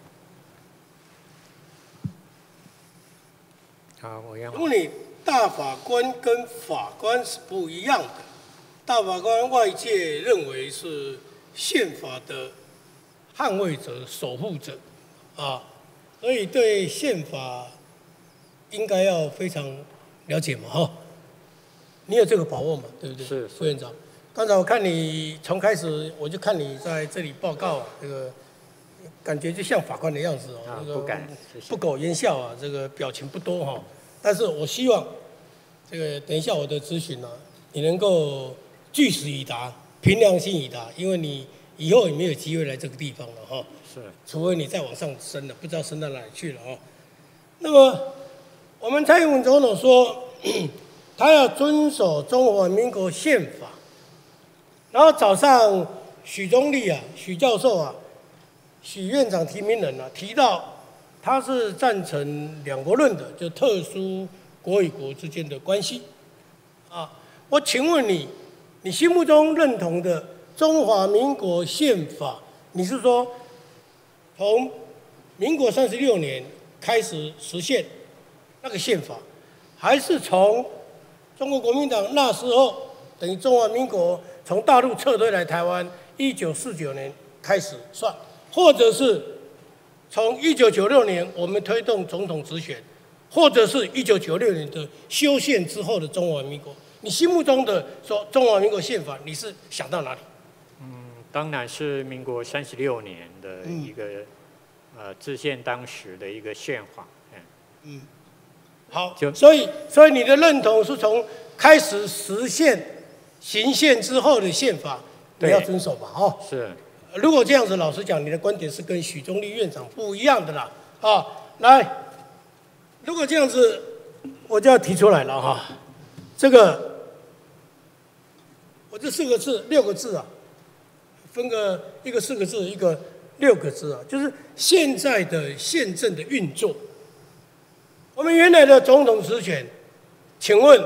好，我要。 如果你大法官跟法官是不一样的，大法官外界认为是宪法的捍卫者、守护者，啊，所以对宪法应该要非常了解嘛，哈。你有这个把握嘛？对不对？ 是， 副院长。刚才我看你从开始我就看你在这里报告，这个感觉就像法官的样子哦， 啊， 这个不敢， 不苟言笑啊，这个表情不多哈。但是我希望这个等一下我的咨询呢，你能够据实以答，凭良心以答，因为你以后也没有机会来这个地方了哈。 是， 除非你再往上升了，不知道升到哪里去了哈。那么我们蔡英文总统说，他要遵守中华民国宪法。然后早上许宗力啊、许教授啊、许院长提名人啊提到，他是赞成两国论的，就特殊国与国之间的关系。啊，我请问你，你心目中认同的中华民国宪法，你是说从民国三十六年开始实现那个宪法，还是从中国国民党那时候等于中华民国从大陆撤退来台湾，一九四九年开始算，或者是从一九九六年我们推动总统直选，或者是一九九六年的修宪之后的中华民国，你心目中的说中华民国宪法，你是想到哪里？ 嗯，当然是民国三十六年的一个、嗯、呃制宪当时的一个宪法。嗯， 嗯好，所以所以你的认同是从开始实现行宪之后的宪法，你要遵守吧？哦， 是。 如果这样子，老实讲，你的观点是跟许宗力院长不一样的啦。啊，来，如果这样子，我就要提出来了哈。这个，我这四个字、六个字啊，分个一个四个字，一个六个字啊，就是现在的宪政的运作。我们原来的总统职权，请问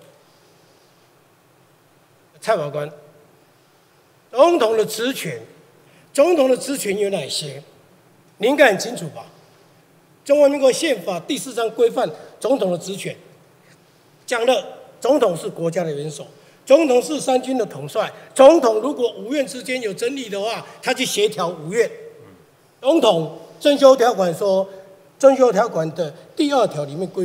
蔡法官，总统的职权，总统的职权有哪些？你应该很清楚吧？中华民国宪法第四章规范总统的职权，讲了总统是国家的元首，总统是三军的统帅，总统如果五院之间有争议的话，他去协调五院。总统增修条款说，增修条款的第二条里面规范，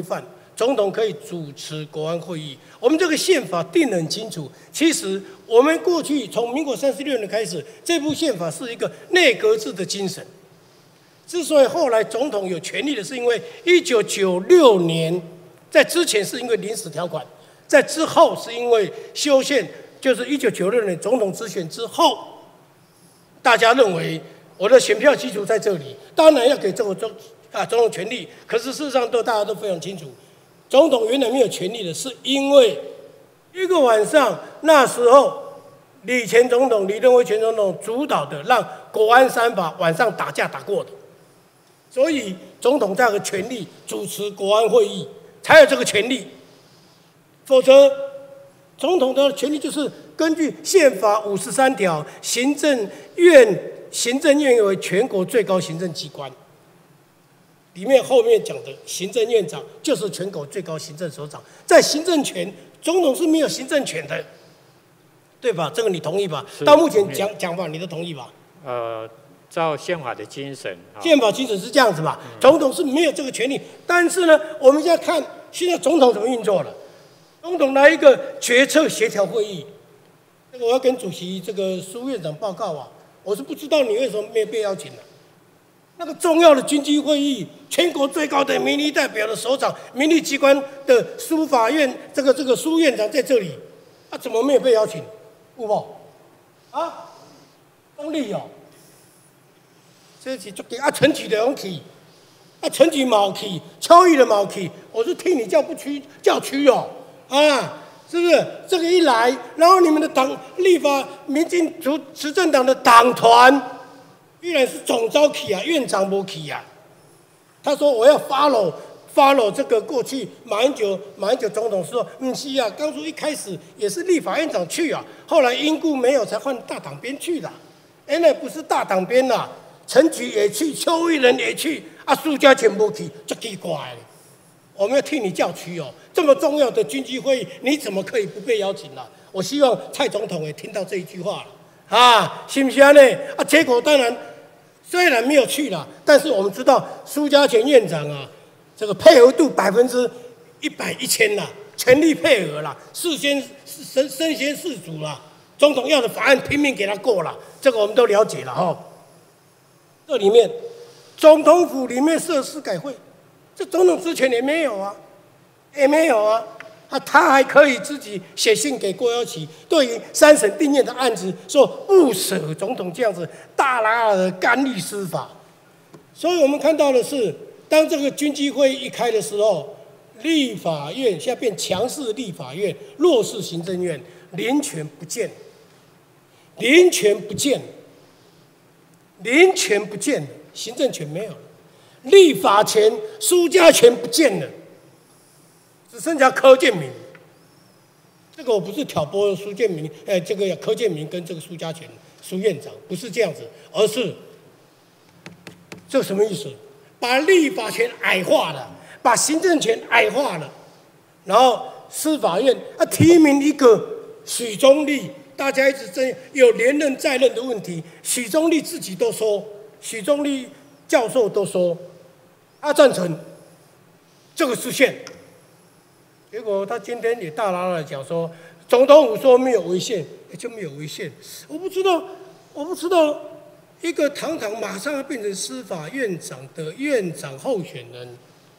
总统可以主持国安会议。我们这个宪法定得很清楚。其实我们过去从民国三十六年开始，这部宪法是一个内阁制的精神。之所以后来总统有权利的，是因为一九九六年，在之前是因为临时条款，在之后是因为修宪，就是一九九六年总统直选之后，大家认为我的选票基础在这里，当然要给这个总啊总统权利。可是事实上都大家都非常清楚，总统原来没有权利的，是因为一个晚上那时候李前总统、李登辉前总统主导的，让国安三法晚上打架打过的。所以总统才有权利主持国安会议，才有这个权利。否则，总统的权利就是根据宪法五十三条，行政院行政院为全国最高行政机关，里面后面讲的行政院长就是全国最高行政首长，在行政权，总统是没有行政权的，对吧？这个你同意吧？到目前讲讲法，你都同意吧？ 呃。照宪法的精神， 宪法精神是这样子嘛？总统是没有这个权利，但是呢，我们现在看现在总统怎么运作了。总统来一个决策协调会议，这个我要跟主席这个苏院长报告啊，我是不知道你为什么没有被邀请的。那个重要的军机会议，全国最高的民意代表的首长，民意机关的苏法院这个这个苏院长在这里，啊，怎么没有被邀请？有无？啊，中立哦。这是足啊，陈菊的有去，啊，陈菊冇去，邱毅的冇去，我是替你叫不去，叫去哦，啊，是不是？这个一来，然后你们的党立法民进主执政党的党团，依然是总召去啊，院长没去啊。他说我要 follow follow 这个过去马英九马英九总统说，嗯是啊，当初一开始也是立法院长去啊，后来因故没有才换大党编去的，哎，那不是大党编啦。陈菊也去，邱毅人也去，啊，苏家全部去，就奇怪了。我们要替你叫屈哦，这么重要的军机会议，你怎么可以不被邀请呢？我希望蔡总统也听到这一句话了，啊，是不是啊？呢啊，结果当然虽然没有去了，但是我们知道苏家全院长啊，这个配合度百分之一百一千啦，全力配合啦，事先身身先士卒啦，总统要的法案拼命给他过了，这个我们都了解了哈。这里面，总统府里面设司改会，这总统之前也没有啊，也没有啊，啊，他还可以自己写信给郭耀启，对于三审定谳的案子说不舍总统这样子大拉的干预司法，所以我们看到的是，当这个军机会议一开的时候，立法院现在变强势立法院，弱势行政院，临权不见，临权不见。临权不见了，行政权没有了，立法权、苏家权不见了，只剩下柯建铭。这个我不是挑拨苏建铭，哎，这个柯建铭跟这个苏家权苏院长不是这样子，而是这什么意思？把立法权矮化了，把行政权矮化了，然后司法院啊提名一个许宗力。大家一直争有连任在任的问题，许宗力自己都说，许宗力教授都说，他赞成这个实现。结果他今天也大拉拉的讲说，总统府说没有违宪，也就没有违宪。我不知道，我不知道一个堂堂马上要变成司法院长的院长候选人，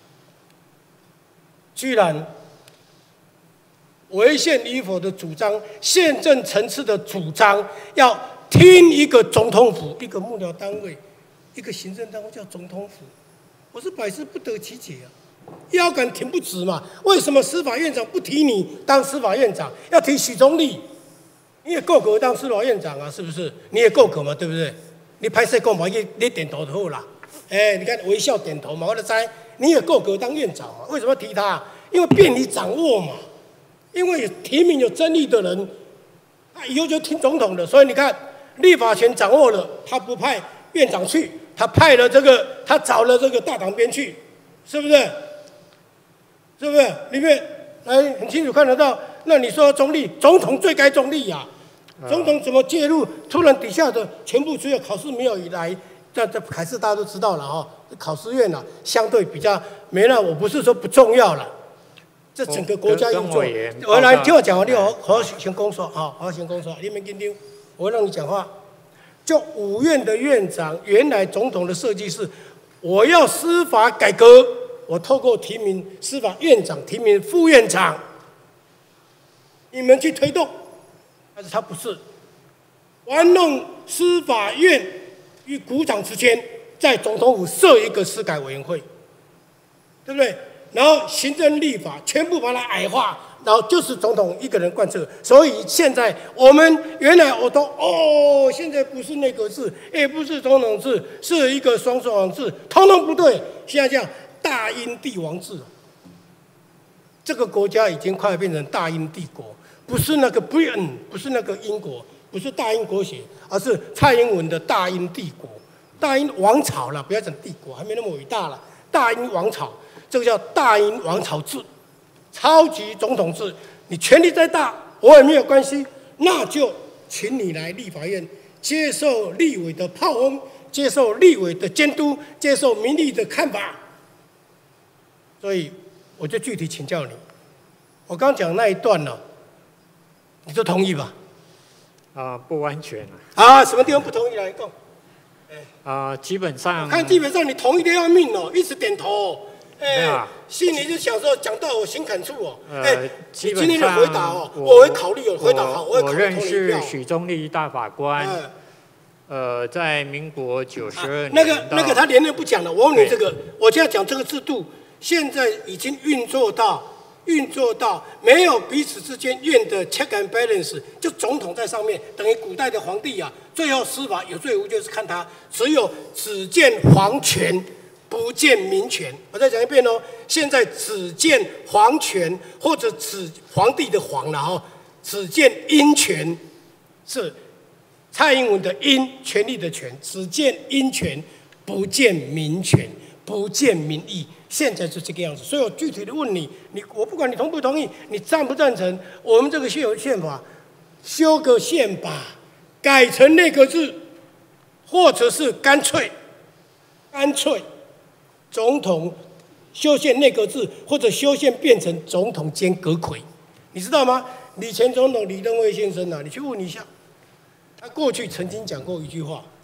居然违宪与否的主张，宪政层次的主张，要听一个总统府、一个幕僚单位、一个行政单位叫总统府，我是百思不得其解啊！腰杆挺不直嘛？为什么司法院长不提你当司法院长，要提许宗力？你也够格当司法院长啊，是不是？你也够格嘛，对不对？你拍摄够嘛？你你点头就好啦。哎，你看微笑点头嘛，我就知你也够格当院长嘛？为什么提他？因为便于掌握嘛。因为提名有争议的人，他以后就听总统的，所以你看，立法权掌握了，他不派院长去，他派了这个，他找了这个大党编去，是不是？是不是？里面来很清楚看得到。那你说中立，总统最该中立呀、啊，总统怎么介入？突然底下的全部只有考试没有以来，这这考试大家都知道了哈、哦，考试院啊相对比较没那，我不是说不重要了。 这整个国家运作。 我来听我讲完，你好好先公说，好好先公说，你们紧张，我会让你讲话。就五院的院长，原来总统的设计是，我要司法改革，我透过提名司法院长，提名副院长，你们去推动。但是他不是，玩弄司法院与股长之间，在总统府设一个司改委员会，对不对？然后行政立法全部把它矮化，然后就是总统一个人贯彻。所以现在我们原来我都哦，现在不是内阁制，也不是总统制，是一个双首长制，统统不对。现在叫大英帝王制，这个国家已经快要变成大英帝国，不是那个 Britain， 不是那个英国，不是大英国协，而是蔡英文的大英帝国，大英王朝了，不要讲帝国，还没那么伟大了，大英王朝。这个叫大英王朝制，超级总统制。你权力再大，我也没有关系，那就请你来立法院接受立委的炮轰，接受立委的监督，接受民意的看法。所以我就具体请教你，我刚讲那一段呢，你就同意吧？ 啊、呃，不完全啊。啊，什么地方不同意来讲？ 啊、呃，基本上。 看基本上你同意的要命哦，一直点头。哎、欸， 啊、 心里就想说，讲到我心坎处哦。 呃， 欸、 基本上你今天的回答哦，我, 我会考虑哦，回答好，我会考虑我认识许宗力大法官，嗯、呃，在民国九十二年、啊。 那个那个他连任不讲了，我问你这个，我现在讲这个制度，现在已经运作到运作到没有彼此之间院的 check and balance， 就总统在上面，等于古代的皇帝啊，最后司法有罪无罪是看他，只有只见皇权。不见民权，我再讲一遍哦。现在只见皇权，或者只皇帝的皇了哈，只见鹰权，是蔡英文的鹰，权力的权，只见鹰权，不见民权，不见民意。现在是这个样子，所以我具体的问你，你我不管你同不同意，你赞不赞成我们这个现有宪法修个宪法，改成内阁制，或者是干脆干脆。总统修宪内阁制，或者修宪变成总统兼阁揆，你知道吗？李前总统李登辉先生啊，你去问一下，他过去曾经讲过一句话，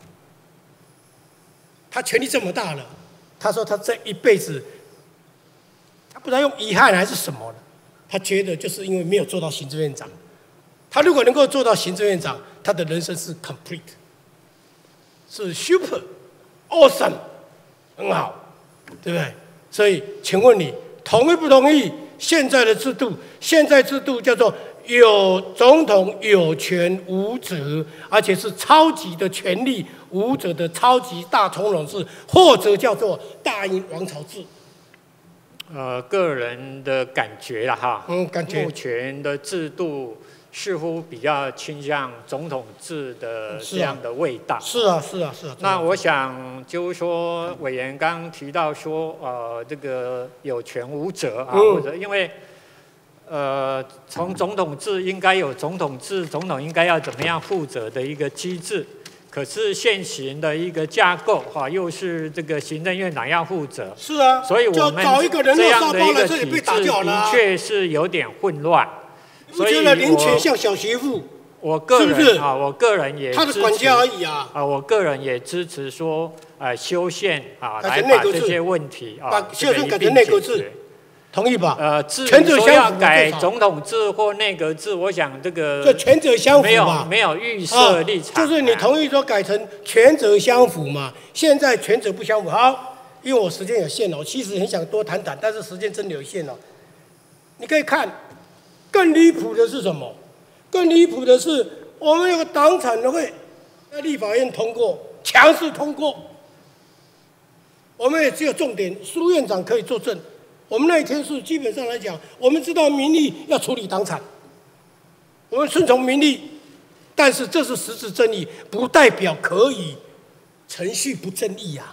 他权力这么大了，他说他这一辈子，他不知道用遗憾还是什么了，他觉得就是因为没有做到行政院长，他如果能够做到行政院长，他的人生是 complete， 是 super awesome， 很好。对不对？所以，请问你同意不同意现在的制度？现在制度叫做有总统有权无责，而且是超级的权力无责的超级大总统制，或者叫做大英王朝制。 呃，个人的感觉啦哈， 嗯，感觉目前的制度似乎比较倾向总统制的这样的味道。 是啊，是啊，是啊。 那我想就是说，委员刚刚提到说，呃，这个有权无责啊， 嗯、 或者因为，呃，从总统制应该有总统制，总统应该要怎么样负责的一个机制。可是现行的一个架构哈、啊，又是这个行政院长要负责。 是啊。 所以我们这样的一个体制的确是有点混乱。 你不觉得林权像小媳妇？ 我个人是不是啊，我个人也他的管家而已啊。 啊，我个人也支持说，呃，修宪啊，来把这些问题啊， 把修宪改成内阁制，同意吧？ 呃，至于说要改总统制或内阁制，我想这个就权责相符没有嘛， 没有预设立场、 啊，就是你同意说改成权责相符嘛？现在权责不相符，好，因为我时间有限了，我其实很想多谈谈，但是时间真的有限了。你可以看。更离谱的是什么？更离谱的是，我们有个党产的会在立法院通过，强势通过。我们也只有重点，苏院长可以作证。我们那一天是基本上来讲，我们知道民意要处理党产，我们顺从民意，但是这是实质正义，不代表可以程序不正义啊。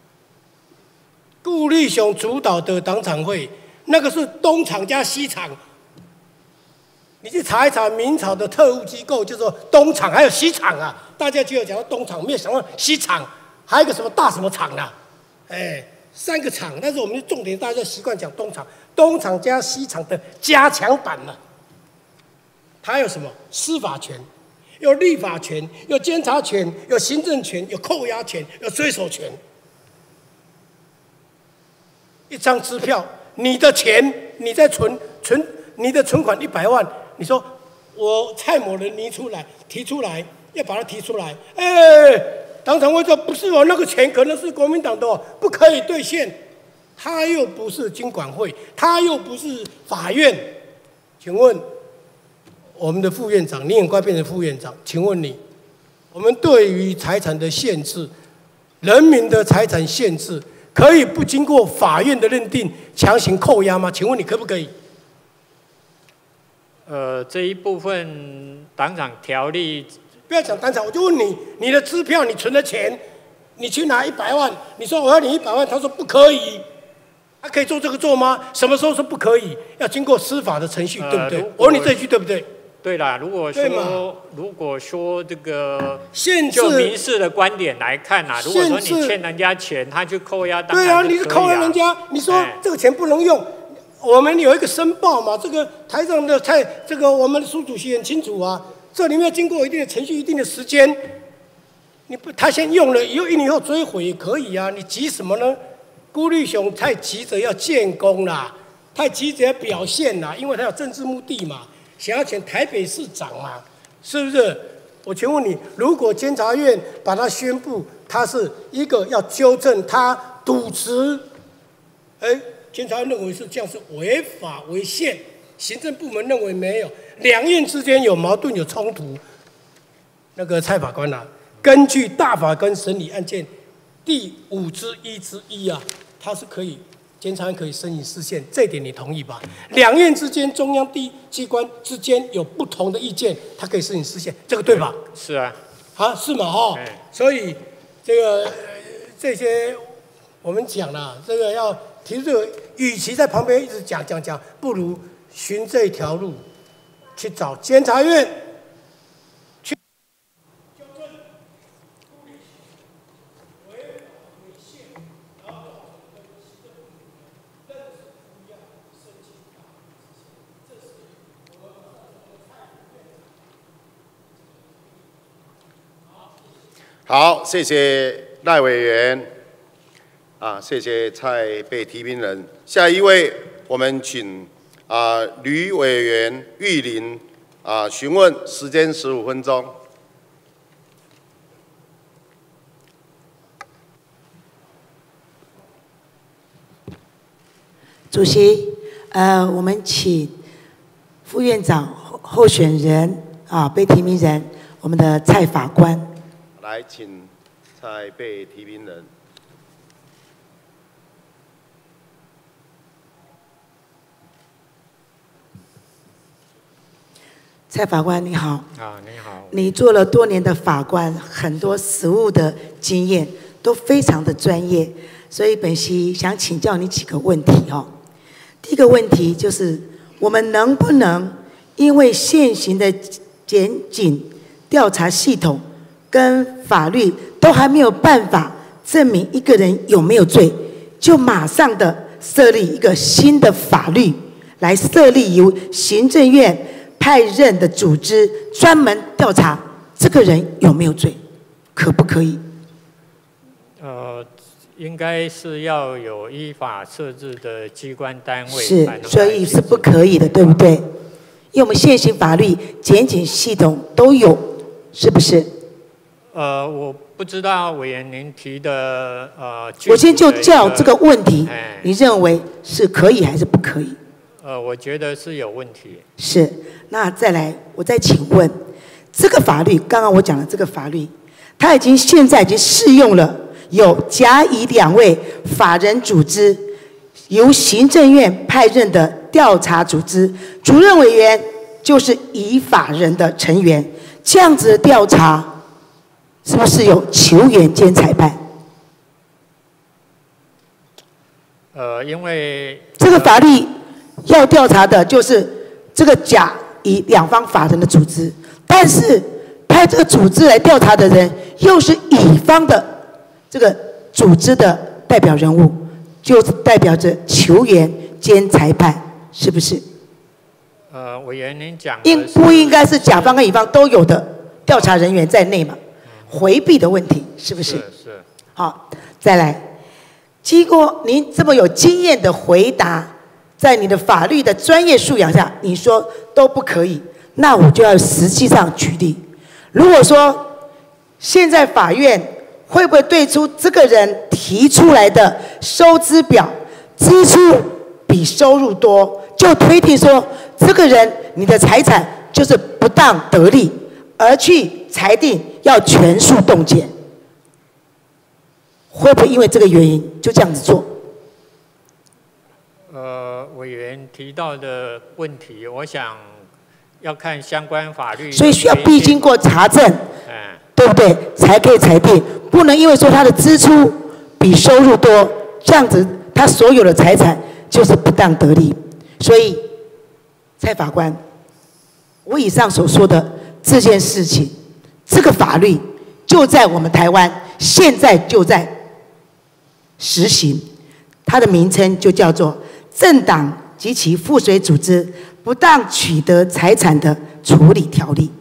顾立雄主导的党产会，那个是东厂加西厂。你去查一查明朝的特务机构，就说东厂还有西厂啊，大家只有讲到东厂，没有想到西厂，还有一个什么大什么厂啊，哎，三个厂，但是我们重点大家习惯讲东厂， 东厂加西厂的加强版了。它有什么？司法权，有立法权，有监察权，有行政权，有扣押权，有追索权。一张支票，你的钱你在存存，你的存款一百万，你说我蔡某人提出来提出来，要把它提出来，哎，党常会说不是我那个钱可能是国民党的哦，不可以兑现。他又不是金管会，他又不是法院，请问我们的副院长，你很快变成副院长，请问你，我们对于财产的限制，人民的财产限制，可以不经过法院的认定强行扣押吗？请问你可不可以？ 呃，这一部分党产条例， 不要讲党产，我就问你，你的支票，你存的钱，你去拿一百万，你说我要你一百万，他说不可以，他可以做这个做吗？什么时候说不可以？要经过司法的程序， 呃、 对不对？我问你这句对不对？ 对啦，如果说如果说这个限制就民事的观点来看啊，如果说你欠人家钱，他去扣押，当然对啊， 是可以啊你是扣押人家，你说哎这个钱不能用，我们有一个申报嘛，这个台上的蔡，这个我们的苏主席很清楚啊，这里面经过一定的程序、一定的时间，你不他先用了，以后一年后追回也可以啊，你急什么呢？辜立雄太急着要建功啦，太急着要表现啦，因为他有政治目的嘛。想要选台北市长嘛，是不是？我请问你，如果监察院把他宣布他是一个要纠正他渎职，哎，监察院认为是这样是违法违宪，行政部门认为没有，两院之间有矛盾有冲突，那个蔡法官啊，根据大法官审理案件第五之一之一啊，他是可以。监察院可以申请释宪，这一点你同意吧？两院之间、中央第一机关之间有不同的意见，他可以申请释宪，这个对吧？ 是啊， 啊，是嘛？哈、哦，所以这个、呃、这些我们讲了，这个要提出这个，与其在旁边一直讲讲讲，不如循这条路去找监察院。 好，谢谢赖委员，啊，谢谢蔡被提名人。下一位，我们请啊吕委员莅临啊询问，时间十五分钟。 主席，呃，我们请副院长候选人啊被提名人，我们的蔡法官。 来，请蔡被提名人。 蔡法官你好。 啊，你好。 你做了多年的法官，很多实务的经验，都非常的专业，所以本席想请教你几个问题哦。第一个问题就是，我们能不能因为现行的检警调查系统跟法律都还没有办法证明一个人有没有罪，就马上的设立一个新的法律，来设立由行政院派任的组织专门调查这个人有没有罪，可不可以？ 呃，应该是要有依法设置的机关单位。 是，所以是不可以的，对不对？因为我们现行法律、检警系统都有，是不是？ 呃，我不知道委员您提的呃， 我先就叫这个问题，你认为是可以还是不可以？ 呃，我觉得是有问题。 是，那再来，我再请问，这个法律，刚刚我讲的这个法律，它已经现在已经适用了，有甲乙两位法人组织，由行政院派任的调查组织主任委员就是乙法人的成员，这样子的调查。是不是有球员兼裁判？ 呃，因为这个法律要调查的就是这个甲乙两方法人的组织，但是派这个组织来调查的人又是乙方的这个组织的代表人物，就是代表着球员兼裁判，是不是？ 呃，委员您讲应不应该是甲方跟乙方都有的调查人员在内嘛？回避的问题是不是？ 是是。 好，再来，经过您这么有经验的回答，在你的法律的专业素养下，你说都不可以，那我就要实际上举例。如果说现在法院会不会对出这个人提出来的收支表支出比收入多，就推定说这个人你的财产就是不当得利，而去裁定要全数冻结？会不会因为这个原因就这样子做？ 呃，委员提到的问题，我想要看相关法律， 所以需要必经过查证， 嗯， 对不对？才可以裁定，不能因为说他的支出比收入多，这样子他所有的财产就是不当得利。所以，蔡法官，我以上所说的这件事情，这个法律就在我们台湾现在就在实行，它的名称就叫做《政党及其附属组织不当取得财产的处理条例》。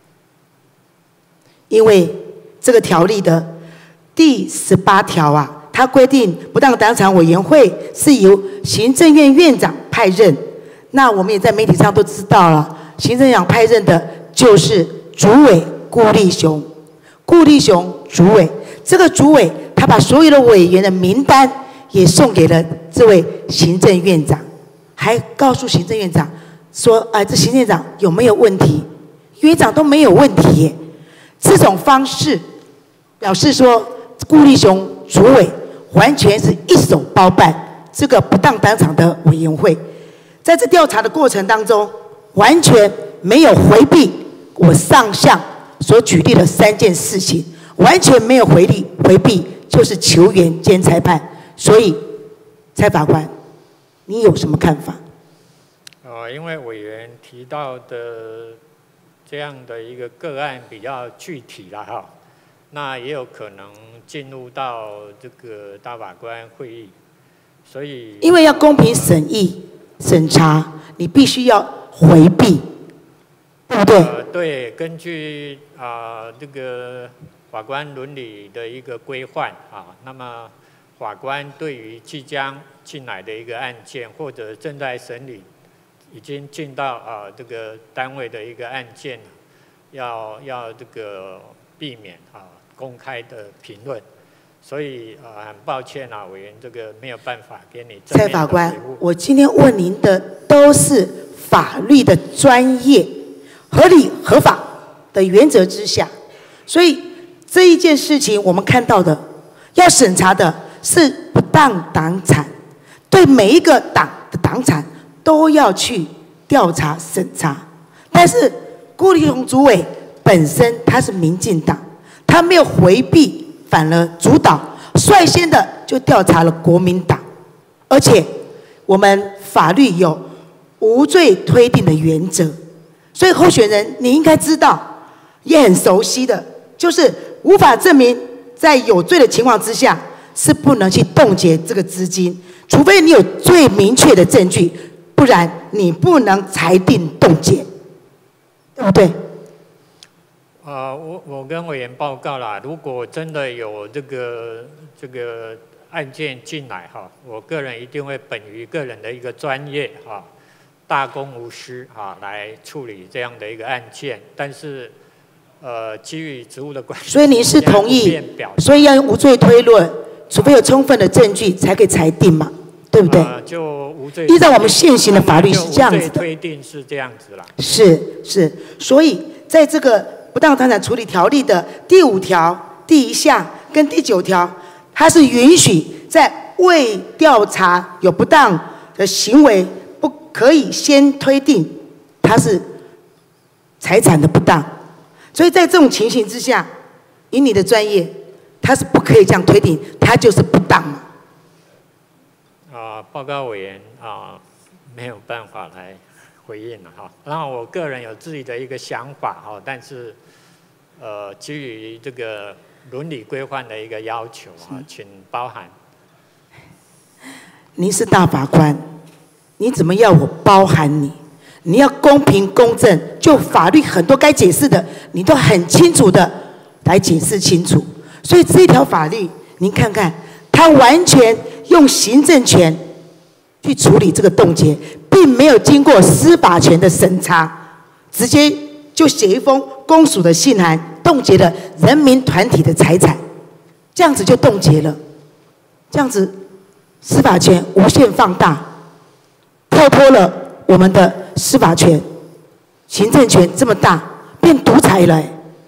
因为这个条例的第十八条啊，它规定不当党产委员会是由行政院院长派任。那我们也在媒体上都知道了，行政院长派任的就是主委顾立雄，顾立雄主委。这个主委他把所有的委员的名单也送给了这位行政院长，还告诉行政院长说：“啊，这行政院长有没有问题？院长都没有问题耶。”这种方式表示说，顾立雄主委完全是一手包办这个不当党产的委员会，在这调查的过程当中，完全没有回避我上项所举例的三件事情，完全没有回避回避就是球员兼裁判。所以，蔡法官，你有什么看法？ 呃，因为委员提到的这样的一个个案比较具体了哈，那也有可能进入到这个大法官会议，所以因为要公平审议审查，你必须要回避，对不对？ 呃，对，根据啊、呃、这个法官伦理的一个规范啊，那么法官对于即将进来的一个案件或者正在审理，已经进到啊、呃、这个单位的一个案件，要要这个避免啊公开的评论，所以呃很抱歉啊，委员这个没有办法给你正面的回复。 蔡法官，我今天问您的都是法律的专业、合理合法的原则之下，所以这一件事情我们看到的要审查的是不当党产，对每一个党的党产都要去调查审查。但是顾立雄主委本身他是民进党，他没有回避，反而主导率先的就调查了国民党。而且我们法律有无罪推定的原则，所以候选人你应该知道，也很熟悉的，就是无法证明在有罪的情况之下是不能去冻结这个资金，除非你有最明确的证据，不然你不能裁定冻结，对不对？ 呃，我我跟委员报告啦，如果真的有这个这个案件进来哈，我个人一定会本于个人的一个专业哈，大公无私哈来处理这样的一个案件，但是呃，基于职务的关系， 所以您是同意，所以要用无罪推论，除非有充分的证据才可以裁定嘛，对不对？ 呃、就无罪。 依照我们现行的法律是这样子的。 无罪推定是这样子啦。 是是，所以在这个不当财产处理条例的第五条第一项跟第九条，它是允许在未调查有不当的行为，不可以先推定它是财产的不当。所以在这种情形之下，以你的专业，他是不可以这样推定，他就是不当嘛。 啊、呃，报告委员啊、呃，没有办法来回应了哈。然后我个人有自己的一个想法哈，但是呃，基于这个伦理规范的一个要求啊，请包涵。 您是大法官， 你怎么要我包含你？你要公平公正，就法律很多该解释的，你都很清楚的来解释清楚。所以这条法律，您看看，它完全用行政权去处理这个冻结，并没有经过司法权的审查，直接就写一封公署的信函，冻结了人民团体的财产，这样子就冻结了，这样子司法权无限放大，跳脱了我们的司法权、行政权这么大，变独裁了。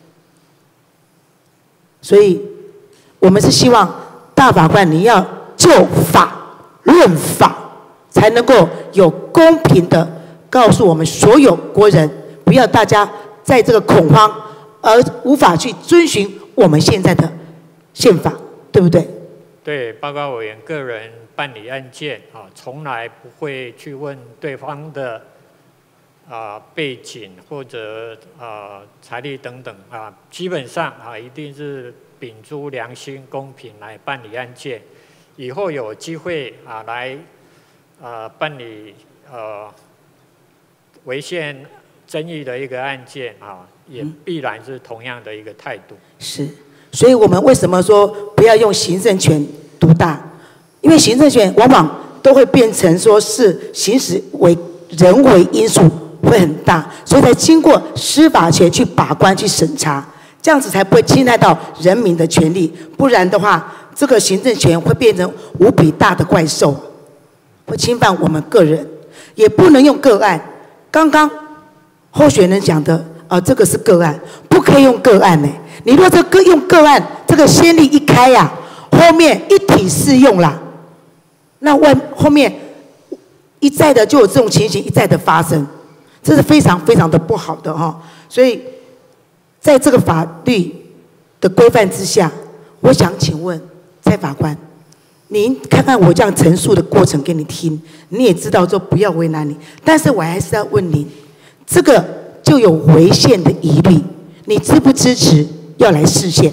所以，我们是希望大法官你要就法论法，才能够有公平的告诉我们所有国人，不要大家在这个恐慌而无法去遵循我们现在的宪法，对不对？ 对，报告委员个人办理案件啊，从来不会去问对方的啊背景或者啊财力等等啊，基本上啊一定是秉烛良心、公平来办理案件。以后有机会啊来啊办理呃违宪争议的一个案件啊，也必然是同样的一个态度。 是，所以我们为什么说不要用行政权独大？因为行政权往往都会变成说是行使为人为因素会很大，所以才经过司法权去把关去审查，这样子才不会侵害到人民的权利。不然的话，这个行政权会变成无比大的怪兽，会侵犯我们个人，也不能用个案。刚刚候选人讲的，呃，这个是个案，不可以用个案呢。你若这个用个案，这个先例一开呀、啊，后面一体适用啦。那外后面一再的就有这种情形一再的发生，这是非常非常的不好的哈。所以，在这个法律的规范之下，我想请问蔡法官，您看看我这样陈述的过程给你听，你也知道说不要为难你，但是我还是要问您，这个就有违宪的疑虑，你支不支持要来释宪？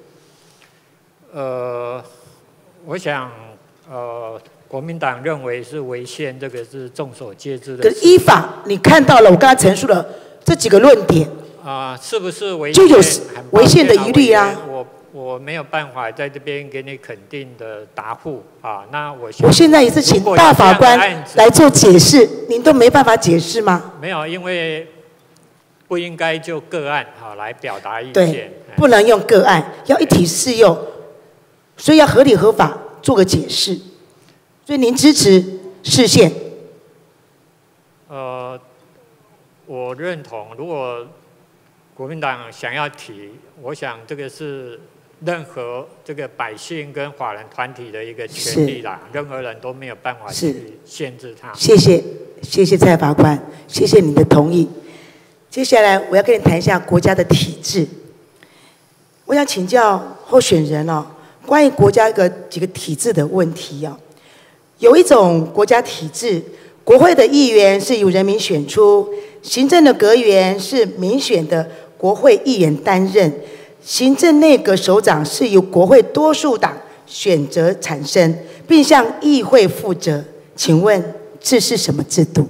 呃，我想呃。国民党认为是违宪，这个是众所皆知的。 可是依法，你看到了我刚才陈述的这几个论点啊、呃，是不是违宪？ 就有违宪的疑虑啊。 我我没有办法在这边给你肯定的答复啊。那我我现在也是请大法官来做解释，您都没办法解释吗？ 没有，因为不应该就个案啊来表达意见。 对，不能用个案，要一体适用，所以要合理合法做个解释。所以您支持释宪？ 呃，我认同。如果国民党想要提，我想这个是任何这个百姓跟法人团体的一个权利啦，任何人都没有办法去限制它。 谢谢，谢谢蔡法官，谢谢你的同意。接下来我要跟你谈一下国家的体制。我想请教候选人哦，关于国家一个几个体制的问题哦。有一种国家体制，国会的议员是由人民选出，行政的阁员是民选的国会议员担任，行政内阁首长是由国会多数党选择产生，并向议会负责。请问这是什么制度？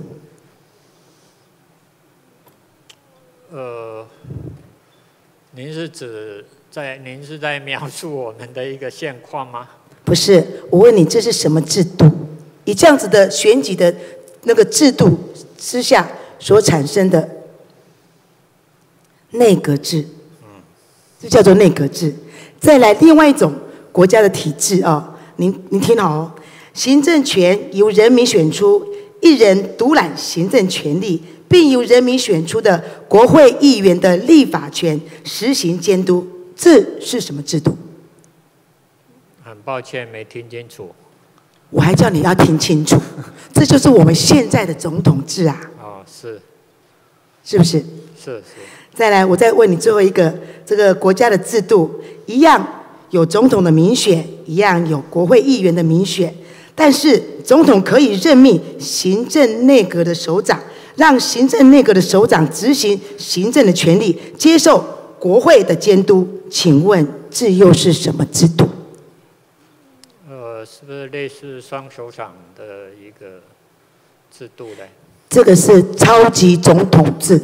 呃，您是指在您是在描述我们的一个现况吗？ 不是，我问你这是什么制度？以这样子的选举的那个制度之下所产生的内阁制，这叫做内阁制。再来另外一种国家的体制啊、哦，您您听好哦，行政权由人民选出，一人独揽行政权力，并由人民选出的国会议员的立法权实行监督，这是什么制度？ 很抱歉，没听清楚。 我还叫你要听清楚，这就是我们现在的总统制啊！ 哦，是， 是不是？ 是是。 再来，我再问你最后一个，这个国家的制度一样有总统的民选，一样有国会议员的民选，但是总统可以任命行政内阁的首长，让行政内阁的首长执行行政的权利，接受国会的监督。请问这又是什么制度？ 呃，是不是类似双首长的一个制度呢？ 这个是超级总统制。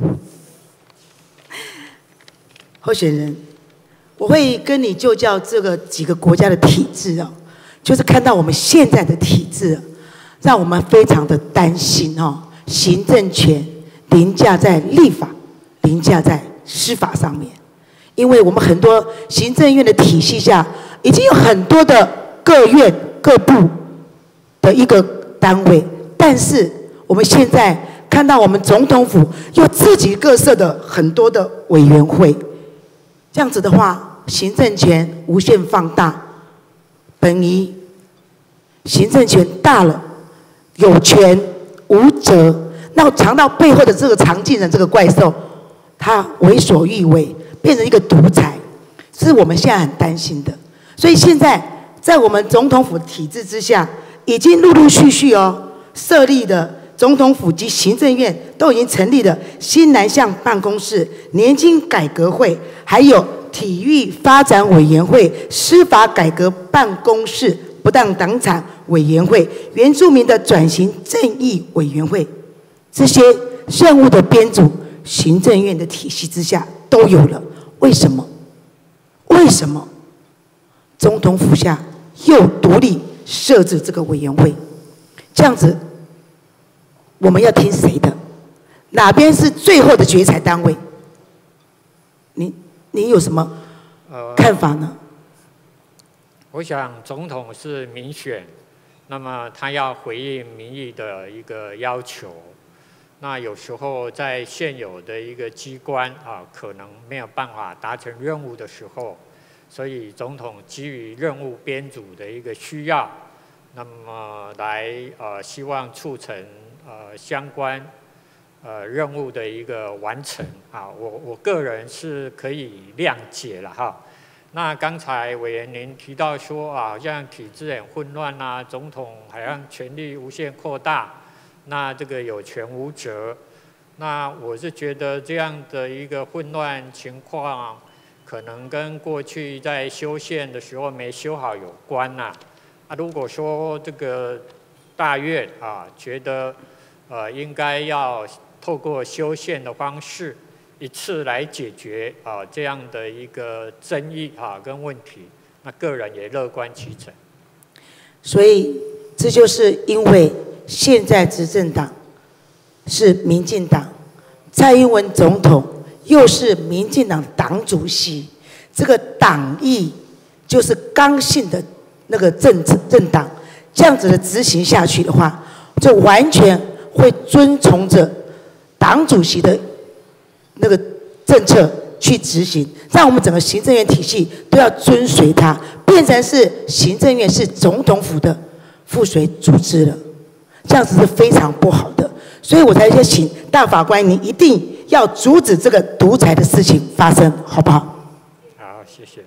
候选人，我会跟你就教这个几个国家的体制哦，就是看到我们现在的体制，让我们非常的担心哦。行政权凌驾在立法、凌驾在司法上面，因为我们很多行政院的体系下，已经有很多的各院各部的一个单位，但是我们现在看到我们总统府有自己各设的很多的委员会。这样子的话，行政权无限放大，本于行政权大了，有权无责，那尝到背后的这个常进人这个怪兽，他为所欲为，变成一个独裁，是我们现在很担心的。所以现在在我们总统府体制之下，已经陆陆续续哦设立的总统府及行政院都已经成立了新南向办公室、年金改革会，还有体育发展委员会、司法改革办公室、不当党产委员会、原住民的转型正义委员会，这些任务的编组，行政院的体系之下都有了。为什么？为什么总统府下又独立设置这个委员会？这样子，我们要听谁的？哪边是最后的决裁单位？你你有什么看法呢？ 呃、我想总统是民选，那么他要回应民意的一个要求。那有时候在现有的一个机关啊，可能没有办法达成任务的时候，所以总统基于任务编组的一个需要，那么来呃希望促成呃相关呃任务的一个完成啊，我我个人是可以谅解了哈。那刚才委员您提到说啊，好像体制很混乱啊，总统好像权力无限扩大。那这个有权无责，那我是觉得这样的一个混乱情况，可能跟过去在修宪的时候没修好有关呐、啊。啊，如果说这个大院啊觉得呃应该要透过修宪的方式一次来解决啊这样的一个争议啊跟问题，那个人也乐观其成。 所以这就是因为。现在执政党是民进党，蔡英文总统又是民进党党主席，这个党意就是刚性的那个政政党，这样子的执行下去的话，就完全会遵从着党主席的那个政策去执行，让我们整个行政院体系都要遵随它，变成是行政院是总统府的附属组织了。这样子是非常不好的，所以我才请大法官，你一定要阻止这个独裁的事情发生，好不好？ 好，谢谢。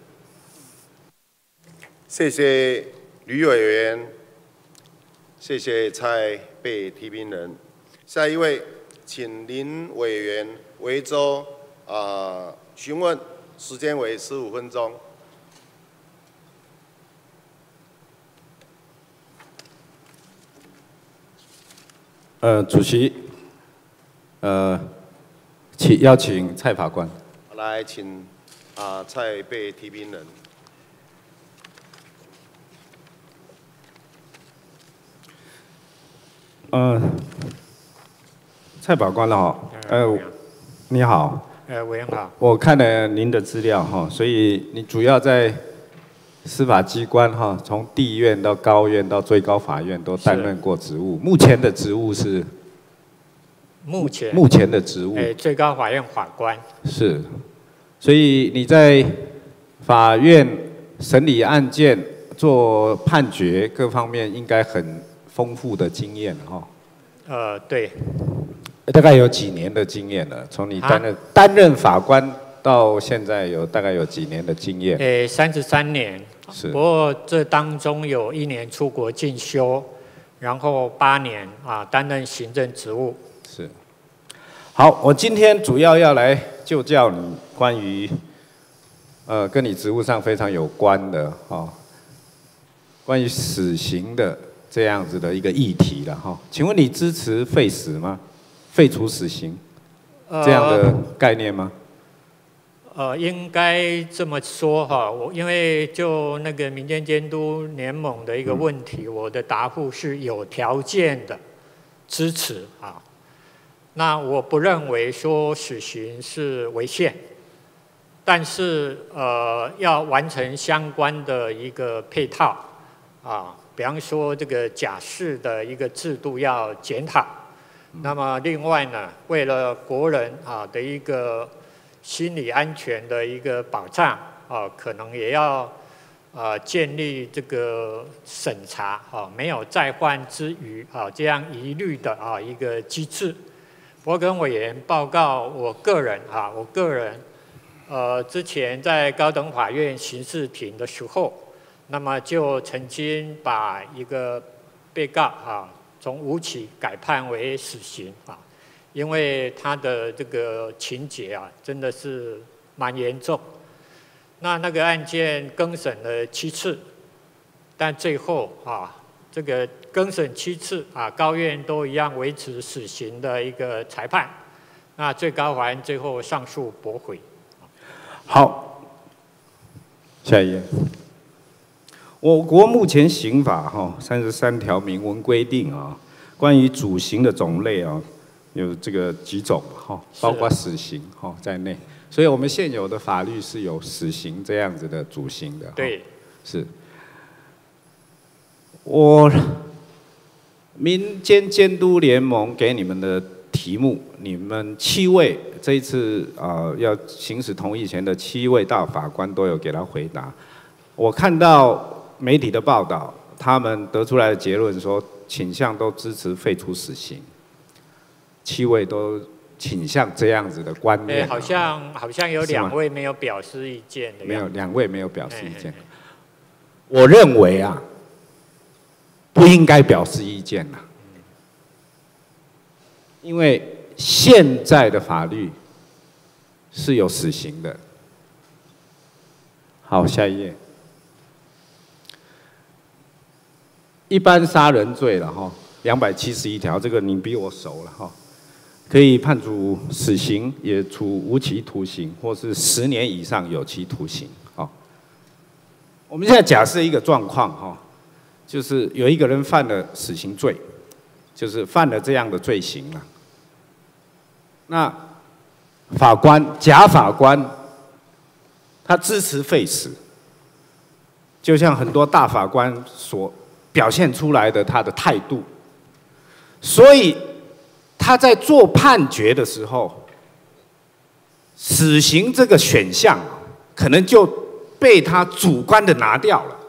谢谢吕委员，谢谢蔡被提名人。下一位，请林委员维州啊询问，时间为十五分钟。 呃，主席，呃，请邀请蔡法官。 来，请啊蔡被提名人。 呃，蔡法官哈，呃，你好。 呃，委员好。 我看了您的资料哈，所以你主要在司法机关哈，从地院到高院到最高法院都担任过职务。目前的职务是？ 目前。 目前的职务。 哎，最高法院法官。 是，所以你在法院审理案件、做判决各方面应该很丰富的经验哈。 呃，对。 大概有几年的经验了？从你担任、啊、担任法官到现在有大概有几年的经验？ 诶，三十三年。是。不过这当中有一年出国进修，然后八年啊担任行政职务。 是。好，我今天主要要来就教你关于呃跟你职务上非常有关的哈、哦，关于死刑的这样子的一个议题了哈。请问你支持废死吗？废除死刑这样的概念吗？ 呃，应该这么说哈，我因为就那个民间监督联盟的一个问题，嗯、我的答复是有条件的支持啊。那我不认为说死刑是违宪，但是呃要完成相关的一个配套啊，比方说这个假释的一个制度要检讨。嗯、那么另外呢，为了国人啊的一个心理安全的一个保障啊，可能也要呃建立这个审查啊，没有再犯之余啊这样疑虑的啊一个机制。我跟委员报告，我个人啊，我个人呃之前在高等法院刑事庭的时候，那么就曾经把一个被告啊从无期改判为死刑啊。因为他的这个情节啊，真的是蛮严重。那那个案件更审了七次，但最后啊，这个更审七次啊，高院都一样维持死刑的一个裁判。那最高法院最后上诉驳回。 好，下一页。我国目前刑法哈三十三条明文规定啊，关于主刑的种类啊。有这个几种哈，包括死刑哈在内，所以我们现有的法律是有死刑这样子的主刑的。 对， 是。我民间监督联盟给你们的题目，你们七位这一次啊、呃、要行使同意权的七位大法官都有给他回答。我看到媒体的报道，他们得出来的结论说，倾向都支持废除死刑。七位都倾向这样子的观念， 好像好像有两位没有表示意见的， 没有两位没有表示意见。我认为啊，不应该表示意见啦，因为现在的法律是有死刑的。好，下一页。一般杀人罪了哈，两百七十一条，这个你比我熟了哈。可以判处死刑，也处无期徒刑，或是十年以上有期徒刑。好，我们现在假设一个状况哈，就是有一个人犯了死刑罪，就是犯了这样的罪行了。那法官假法官他支持废死，就像很多大法官所表现出来的他的态度，所以。他在做判决的时候，死刑这个选项可能就被他主观的拿掉了。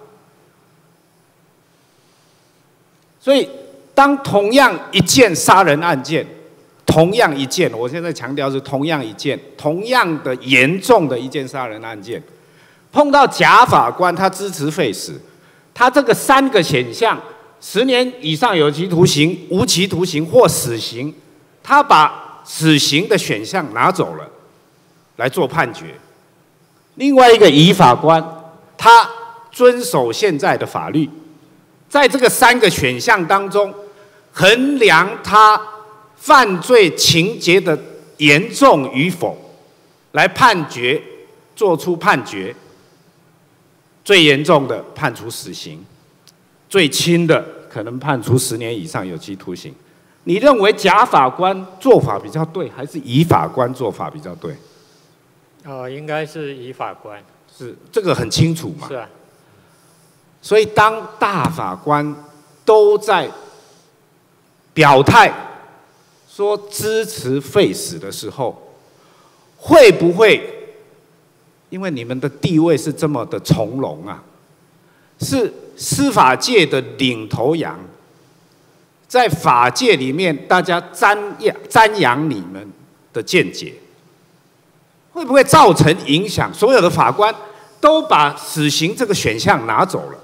所以，当同样一件杀人案件，同样一件，我现在强调是同样一件，同样的严重的一件杀人案件，碰到假法官他支持废死，他这个三个选项。十年以上有期徒刑、无期徒刑或死刑，他把死刑的选项拿走了，来做判决。另外一个乙法官，他遵守现在的法律，在这个三个选项当中，衡量他犯罪情节的严重与否，来判决，做出判决。最严重的判处死刑。最轻的可能判处十年以上有期徒刑。你认为假法官做法比较对，还是乙法官做法比较对？ 哦，应该是乙法官。 是，这个很清楚嘛。 是啊。 所以当大法官都在表态说支持废死的时候，会不会因为你们的地位是这么的从容啊，是司法界的领头羊，在法界里面大家瞻仰瞻仰你们的见解，会不会造成影响？所有的法官都把死刑这个选项拿走了，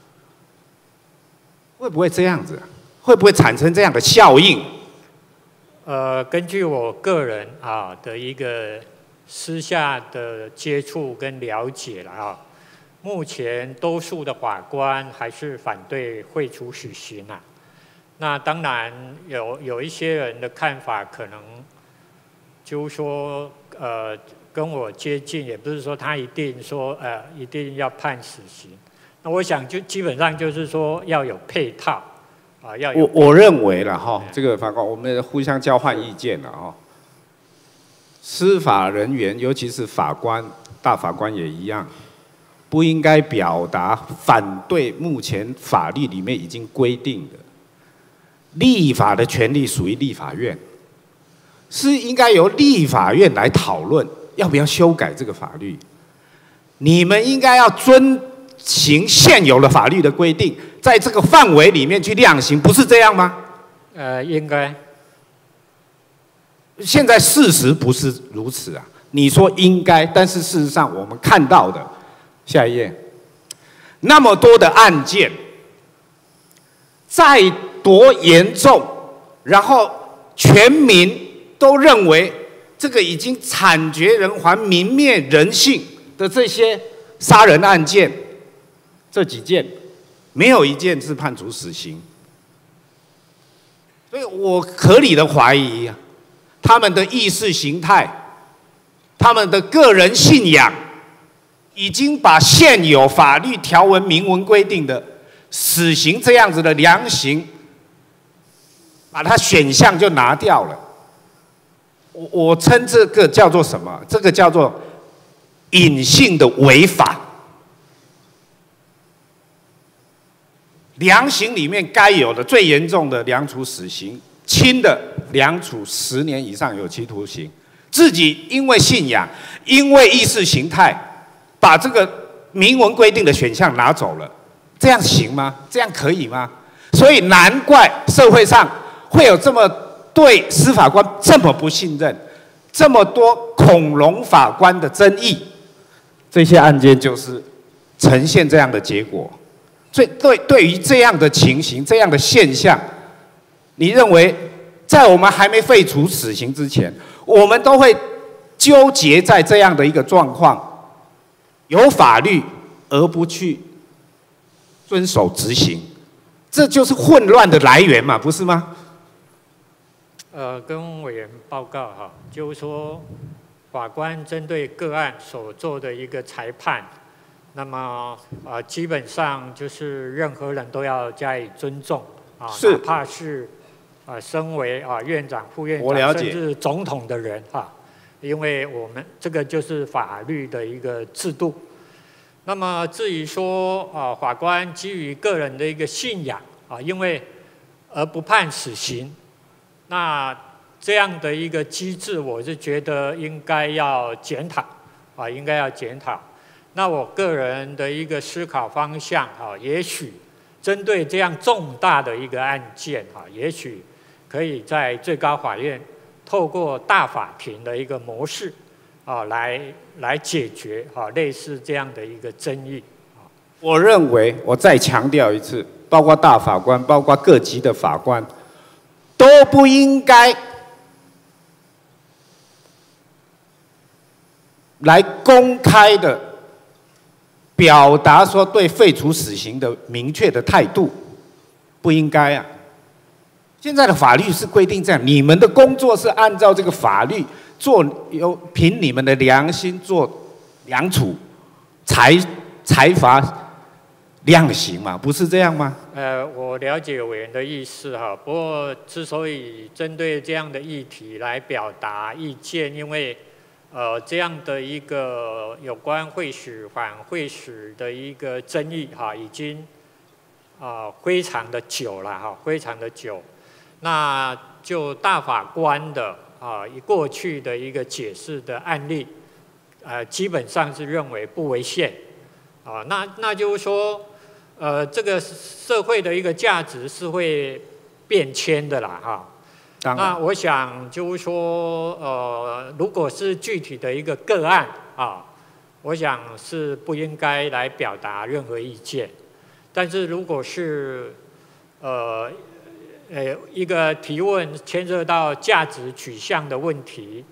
会不会这样子？会不会产生这样的效应？ 呃，根据我个人啊的一个私下的接触跟了解了啊， 目前多数的法官还是反对废除死刑啊。那当然有有一些人的看法可能就是说，呃，跟我接近，也不是说他一定说呃一定要判死刑。那我想就基本上就是说要有配套啊，要有。 我我认为了哈，这个法官我们互相交换意见了哈。司法人员，尤其是法官、大法官也一样，不应该表达反对目前法律里面已经规定的立法的权利属于立法院，是应该由立法院来讨论要不要修改这个法律。你们应该要遵行现有的法律的规定，在这个范围里面去量刑，不是这样吗？ 呃，应该。 现在事实不是如此啊！你说应该，但是事实上我们看到的，下一页，那么多的案件，再多严重，然后全民都认为这个已经惨绝人寰、泯灭人性的这些杀人案件，这几件没有一件是判处死刑，所以我合理的怀疑啊。他们的意识形态，他们的个人信仰，已经把现有法律条文明文规定的死刑这样子的量刑，把它选项就拿掉了。我我称这个叫做什么？这个叫做隐性的违法。量刑里面该有的最严重的量处死刑。轻的量处十年以上有期徒刑，自己因为信仰、因为意识形态，把这个明文规定的选项拿走了，这样行吗？这样可以吗？所以难怪社会上会有这么对司法官这么不信任，这么多恐龙法官的争议，这些案件就是呈现这样的结果。所以对对于这样的情形、这样的现象，你认为，在我们还没废除死刑之前，我们都会纠结在这样的一个状况，有法律而不去遵守执行，这就是混乱的来源嘛，不是吗？ 呃，跟委员报告哈，就是说，法官针对个案所做的一个裁判，那么呃，基本上就是任何人都要加以尊重啊，哪怕是。啊，身为啊院长、副院长，甚至总统的人哈、啊，因为我们这个就是法律的一个制度。那么至于说啊，法官基于个人的一个信仰啊，因为而不判死刑，那这样的一个机制，我是觉得应该要检讨啊，应该要检讨。那我个人的一个思考方向啊，也许针对这样重大的一个案件啊，也许。可以在最高法院透过大法庭的一个模式啊，来来解决啊类似这样的一个争议。 我认为，我再强调一次，包括大法官，包括各级的法官，都不应该来公开的表达说对废除死刑的明确的态度，不应该啊。现在的法律是规定这样，你们的工作是按照这个法律做，有凭你们的良心做量处、裁裁罚、量刑嘛，不是这样吗？ 呃，我了解委员的意思哈，不过之所以针对这样的议题来表达意见，因为呃这样的一个有关会使反会使的一个争议哈，已经啊、呃、非常的久了哈，非常的久。那就大法官的啊，以过去的一个解释的案例，呃，基本上是认为不违宪，啊，那那就是说，呃，这个社会的一个价值是会变迁的啦，哈。那我想就是说，呃，如果是具体的一个个案啊，我想是不应该来表达任何意见，但是如果是呃。呃，一个提问牵涉到价值取向的问题，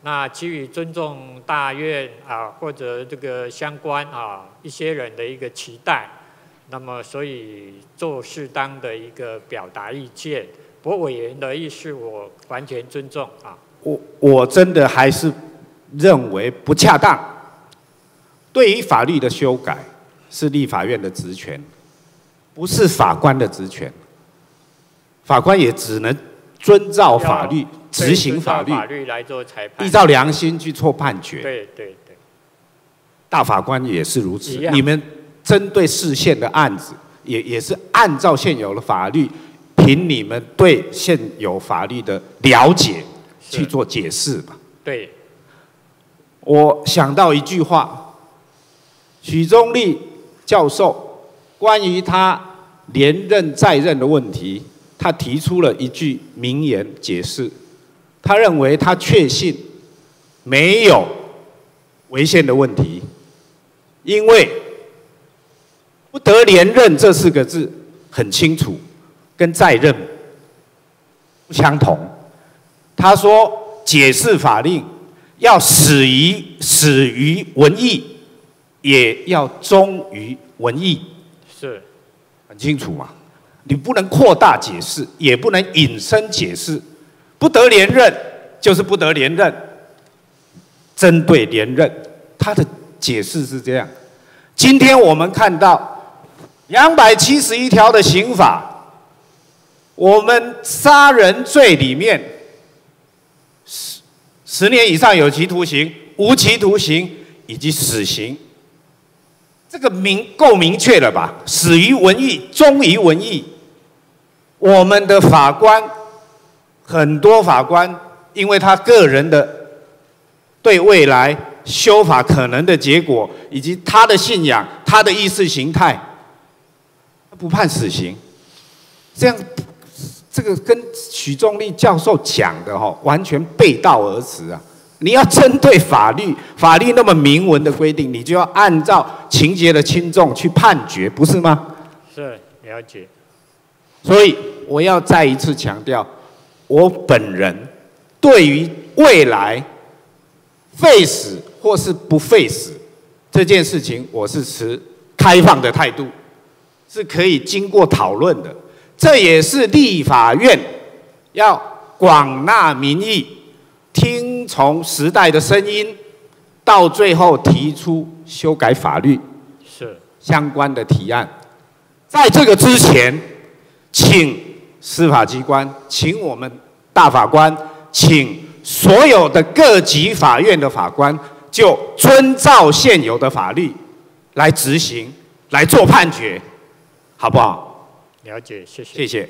那基于尊重大院啊或者这个相关啊一些人的一个期待，那么所以做适当的一个表达意见。不过委员的意思我完全尊重啊。 我我真的还是认为不恰当。对于法律的修改是立法院的职权，不是法官的职权。法官也只能遵照法律执行法律， 法律来做裁判， 依照良心去做判决。 对对对。 大法官也是如此。 一样。 你们针对市县的案子，也也是按照现有的法律，凭你们对现有法律的了解去做解释嘛。 对。 我想到一句话，许宗力教授关于他连任在任的问题，他提出了一句名言解释，他认为他确信没有违宪的问题，因为不得连任这四个字很清楚，跟在任不相同。他说解释法令要始于始于文义，也要忠于文义， 是很清楚嘛。你不能扩大解释，也不能引申解释。不得连任就是不得连任，针对连任，他的解释是这样。今天我们看到两百七十一条的刑法，我们杀人罪里面十十年以上有期徒刑、无期徒刑以及死刑，这个明够明确了吧？始于文义，忠于文义。我们的法官，很多法官，因为他个人的对未来修法可能的结果，以及他的信仰、他的意识形态，他不判死刑。这样，这个跟许宗力教授讲的哈，完全背道而驰啊！你要针对法律，法律那么明文的规定，你就要按照情节的轻重去判决，不是吗？ 是，了解。 所以我要再一次强调，我本人对于未来废死或是不废死这件事情，我是持开放的态度，是可以经过讨论的。这也是立法院要广纳民意，听从时代的声音，到最后提出修改法律是相关的提案。在这个之前，请司法机关，请我们大法官，请所有的各级法院的法官，就遵照现有的法律来执行，来做判决，好不好？ 了解，谢谢。 谢谢。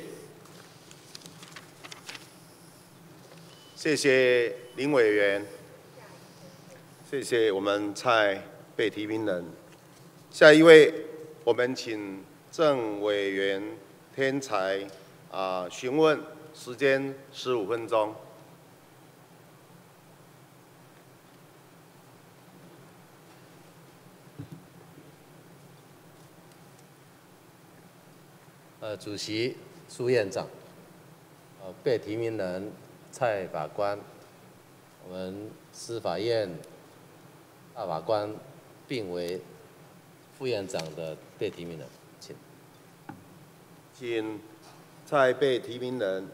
谢谢林委员，谢谢我们蔡被提名人。下一位，我们请郑委员天才啊询问，时间十五分钟。 呃，主席、苏院长，呃，被提名人蔡法官，我们司法院大法官并为副院长的被提名人，请。 请蔡被提名人。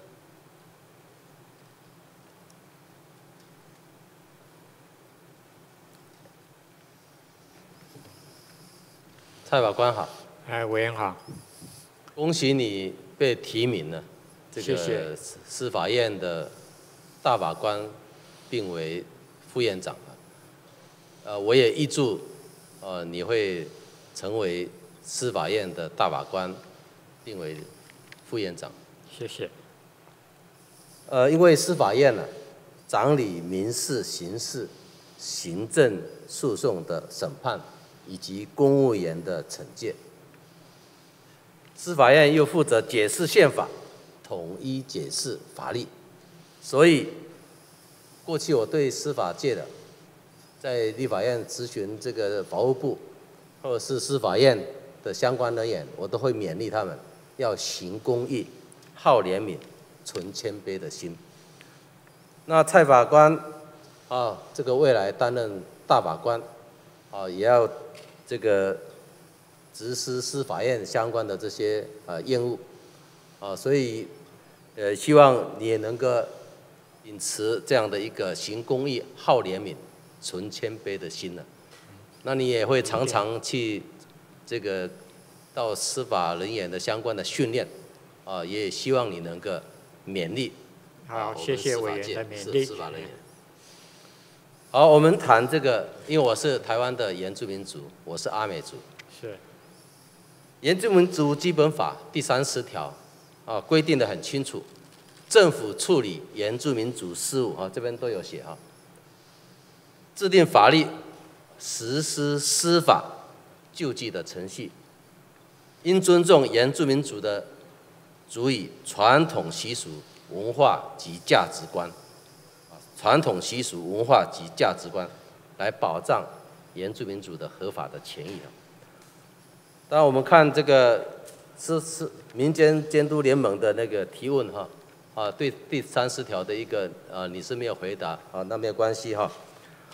蔡法官好。 哎，委员好。 恭喜你被提名了，这个司法院的大法官并为副院长了。呃，我也预祝呃你会成为司法院的大法官，并为副院长。 谢谢。 呃，因为司法院呢、啊，掌理民事、刑事、行政诉讼的审判，以及公务员的惩戒。司法院又负责解释宪法，统一解释法律，所以过去我对司法界的，在立法院咨询这个法务部，或者是司法院的相关人员，我都会勉励他们要行公义、好怜悯、存谦卑的心。那蔡法官啊，这个未来担任大法官，啊，也要这个执行司法院相关的这些呃业务，啊，所以呃希望你也能够秉持这样的一个行公义、好怜悯、存谦卑的心呢。那你也会常常去这个到司法人员的相关的训练，啊，也希望你能够勉励。 好，谢谢委员的勉励。 司法人员。好，我们谈这个，因为我是台湾的原住民族，我是阿美族。 是。 原住民族基本法第三十条啊规定得很清楚，政府处理原住民族事务啊，这边都有写啊，制定法律、实施司法救济的程序，应尊重原住民族的族语、传统习俗、文化及价值观。传统习俗、文化及价值观，来保障原住民族的合法的权益。当然，我们看这个是是民间监督联盟的那个提问哈，啊，对第三十条的一个呃你是没有回答啊，那没有关系哈。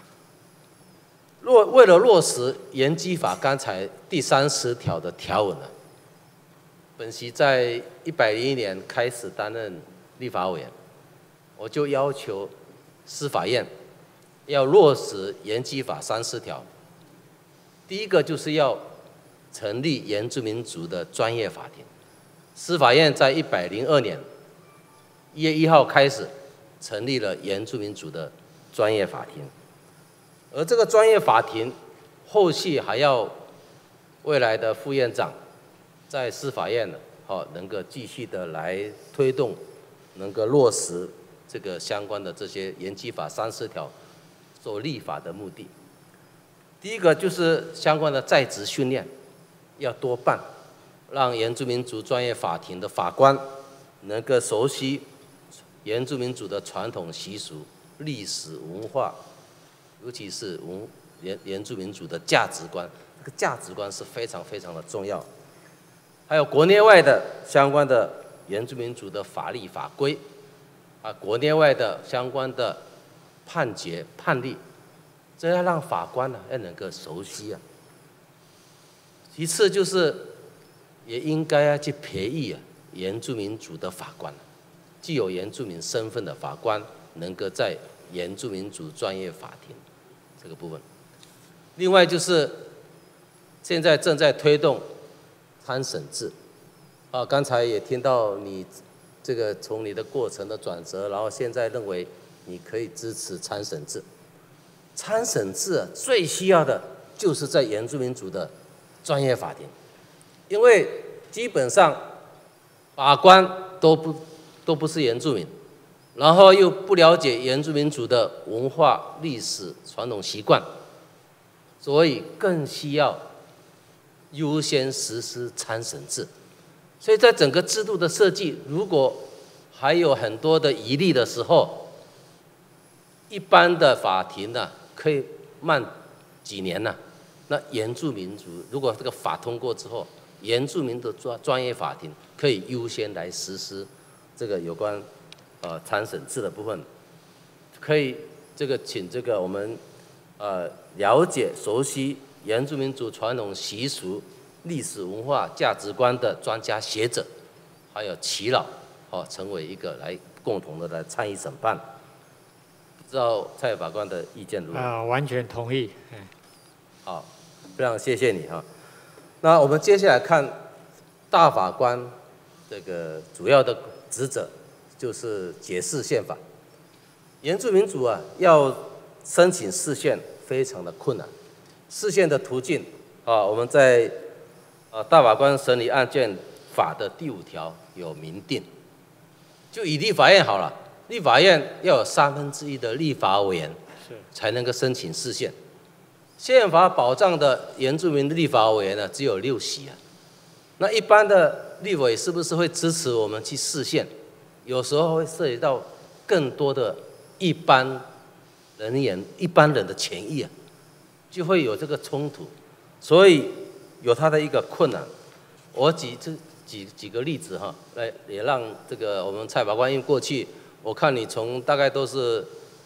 落为了落实原基法刚才第三十条的条文呢，本席在一百零一年开始担任立法委员，我就要求司法院要落实原基法三十条。第一个就是要成立原住民族的专业法庭。司法院在一百零二年一月一号开始成立了原住民族的专业法庭，而这个专业法庭后续还要未来的副院长在司法院呢，好能够继续的来推动，能够落实这个相关的这些原基法三十条做立法的目的。第一个就是相关的在职训练要多办，让原住民族专业法庭的法官能够熟悉原住民族的传统习俗、历史文化，尤其是文原原住民族的价值观，这个价值观是非常非常的重要。还有国内外的相关的原住民族的法律法规。啊，国内外的相关的判决判例，这要让法官呢要能够熟悉啊。其次就是，也应该要去培育啊原住民族的法官，具有原住民身份的法官，能够在原住民族专业法庭这个部分。另外就是，现在正在推动参审制，啊，刚才也听到你。这个从你的过程的转折，然后现在认为你可以支持参审制。参审制最需要的就是在原住民族的专业法庭，因为基本上法官都不都不是原住民，然后又不了解原住民族的文化、历史、传统习惯，所以更需要优先实施参审制。所以在整个制度的设计，如果还有很多的疑虑的时候，一般的法庭呢、啊、可以慢几年呢、啊。那原住民族如果这个法通过之后，原住民的专专业法庭可以优先来实施这个有关呃参审制的部分，可以这个请这个我们呃了解熟悉原住民族传统习俗、历史文化价值观的专家学者，还有耆老，哦，成为一个来共同的来参与审判。不知道蔡法官的意见如何？ 啊、呃，完全同意。 好，非常谢谢你哈。那我们接下来看大法官这个主要的职责就是解释宪法。原住民族啊，要申请释宪非常的困难。释宪的途径啊，我们在啊大法官审理案件法的第五条有明定。就以立法院好了，立法院要有三分之一的立法委员才能够申请释宪。宪法保障的原住民的立法委员呢，只有六席啊。那一般的立委是不是会支持我们去释宪？有时候会涉及到更多的一般人员、一般人的权益啊，就会有这个冲突，所以有它的一个困难。我举这几几个例子哈，来也让这个我们蔡法官，因为过去我看你从大概都是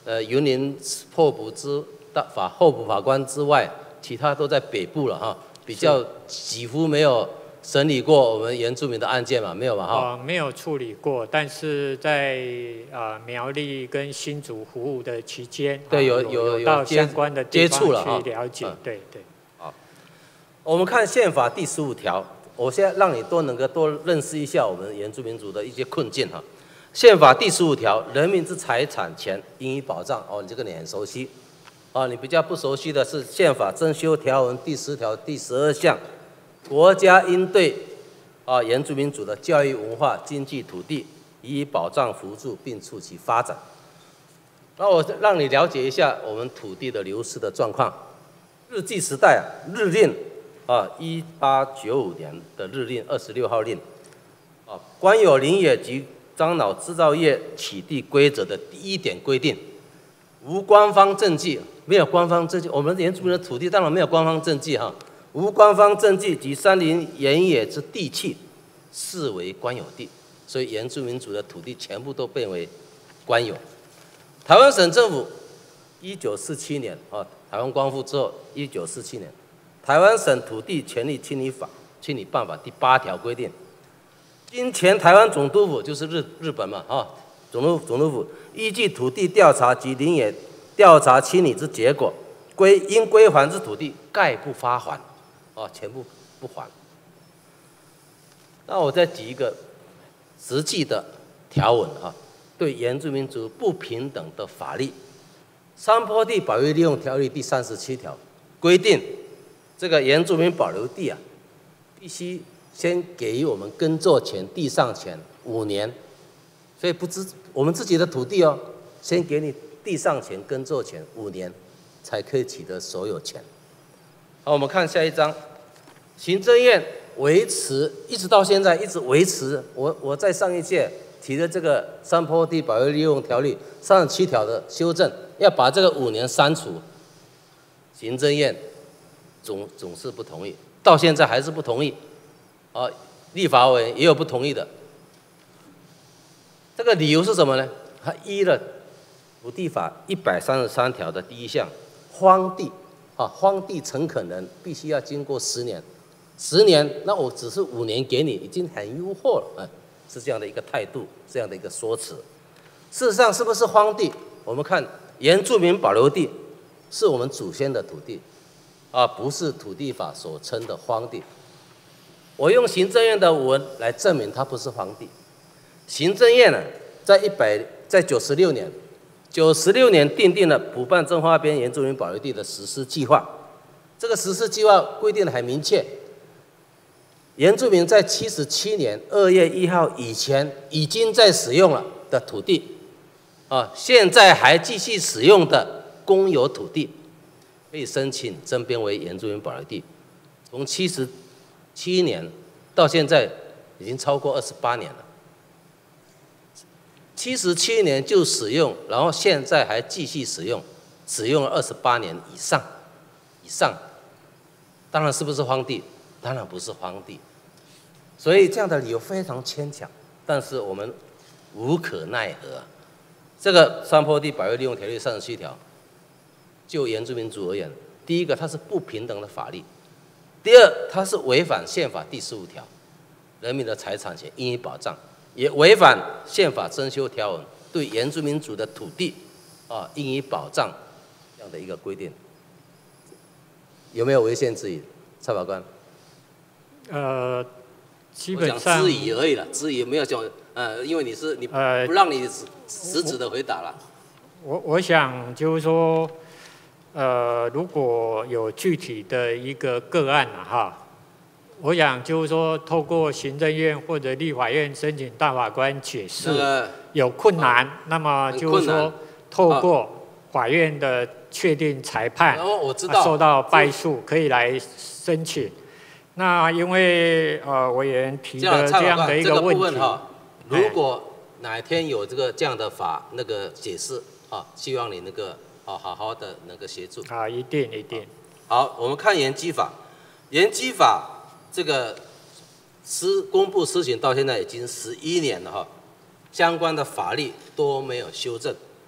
呃云林候补之大法候补法官之外，其他都在北部了哈，比较几乎没有审理过我们原住民的案件嘛，没有嘛哈？ 呃，没有处理过，但是在呃苗栗跟新竹服务的期间， 对，有有有有到相关的地接触了方去了解， 嗯、 对对。 好，我们看宪法第十五条，我现在让你多能够多认识一下我们原住民族的一些困境哈。宪法第十五条，人民之财产权应予保障。哦，你这个你很熟悉。哦，你比较不熟悉的是宪法增修条文第十条第十二项。国家应对啊原住民族的教育、文化、经济、土地予以保障、扶助，并促其发展。那我让你了解一下我们土地的流失的状况。日据时代啊，日令啊，一八九五年的日令二十六号令啊，关有林野及樟脑制造业起地规则的第一点规定，无官方证据，没有官方证据，我们原住民的土地当然没有官方证据哈。无官方证据及山林原野之地契，视为官有地，所以原住民族的土地全部都变为官有。台湾省政府一九四七年啊，台湾光复之后，一九四七年，台湾省土地权利清理法清理办法第八条规定，经前台湾总督府就是日日本嘛啊，总督总督府依据土地调查及林野调查清理之结果，归应归还之土地，概不发还。哦，全部不还。那我再举一个实际的条文啊，对原住民族不平等的法律，《山坡地保育利用条例》第三十七条规定，这个原住民保留地啊，必须先给予我们耕作权、地上权五年，所以不知我们自己的土地哦，先给你地上权、耕作权五年，才可以取得所有权。好，我们看下一章，行政院维持一直到现在一直维持，我我在上一届提的这个山坡地保育利用条例三十七条的修正，要把这个五年删除，行政院总总是不同意，到现在还是不同意，啊，立法委员也有不同意的，这个理由是什么呢？他依了土地法一百三十三条的第一项，荒地。啊，荒地诚垦人必须要经过十年，十年，那我只是五年给你，已经很优渥了，哎，是这样的一个态度，这样的一个说辞。事实上，是不是荒地？我们看原住民保留地是我们祖先的土地，啊，不是土地法所称的荒地。我用行政院的文来证明它不是荒地。行政院呢，在一百在九十六年。九十六年订定了补办中华边原住民保留地的实施计划，这个实施计划规定的很明确，原住民在七十七年二月一号以前已经在使用了的土地，啊，现在还继续使用的公有土地，可以申请增编为原住民保留地。从七十七年到现在，已经超过二十八年了。七十七年就使用，然后现在还继续使用，使用了二十八年以上，以上，当然是不是荒地？当然不是荒地。所以这样的理由非常牵强，但是我们无可奈何。这个山坡地保育利用条例三十七条，就原住民族而言，第一个它是不平等的法律，第二它是违反宪法第十五条，人民的财产权应予保障。也违反宪法增修条文对原住民族的土地啊应予保障这样的一个规定，有没有违宪之疑？蔡法官？ 呃，基本上质疑而已了，质疑没有讲呃，因为你是你呃不让你实质的回答了。 我我想就是说，呃，如果有具体的一个个案啊哈。我想就是说，透过行政院或者立法院申请大法官解释有困难，啊、那么就是说，透过法院的确定裁判， 啊、我知道、 啊、受到败诉，可以来申请。那因为呃委员提的这样的一个问题， 这个、哈，如果哪一天有这个这样的法那个解释啊，希望你那个啊好好的那个协助啊，一定一定。 好，我们看原基法，原基法。这个施公布施行到现在已经十一年了哈，相关的法律都没有修正，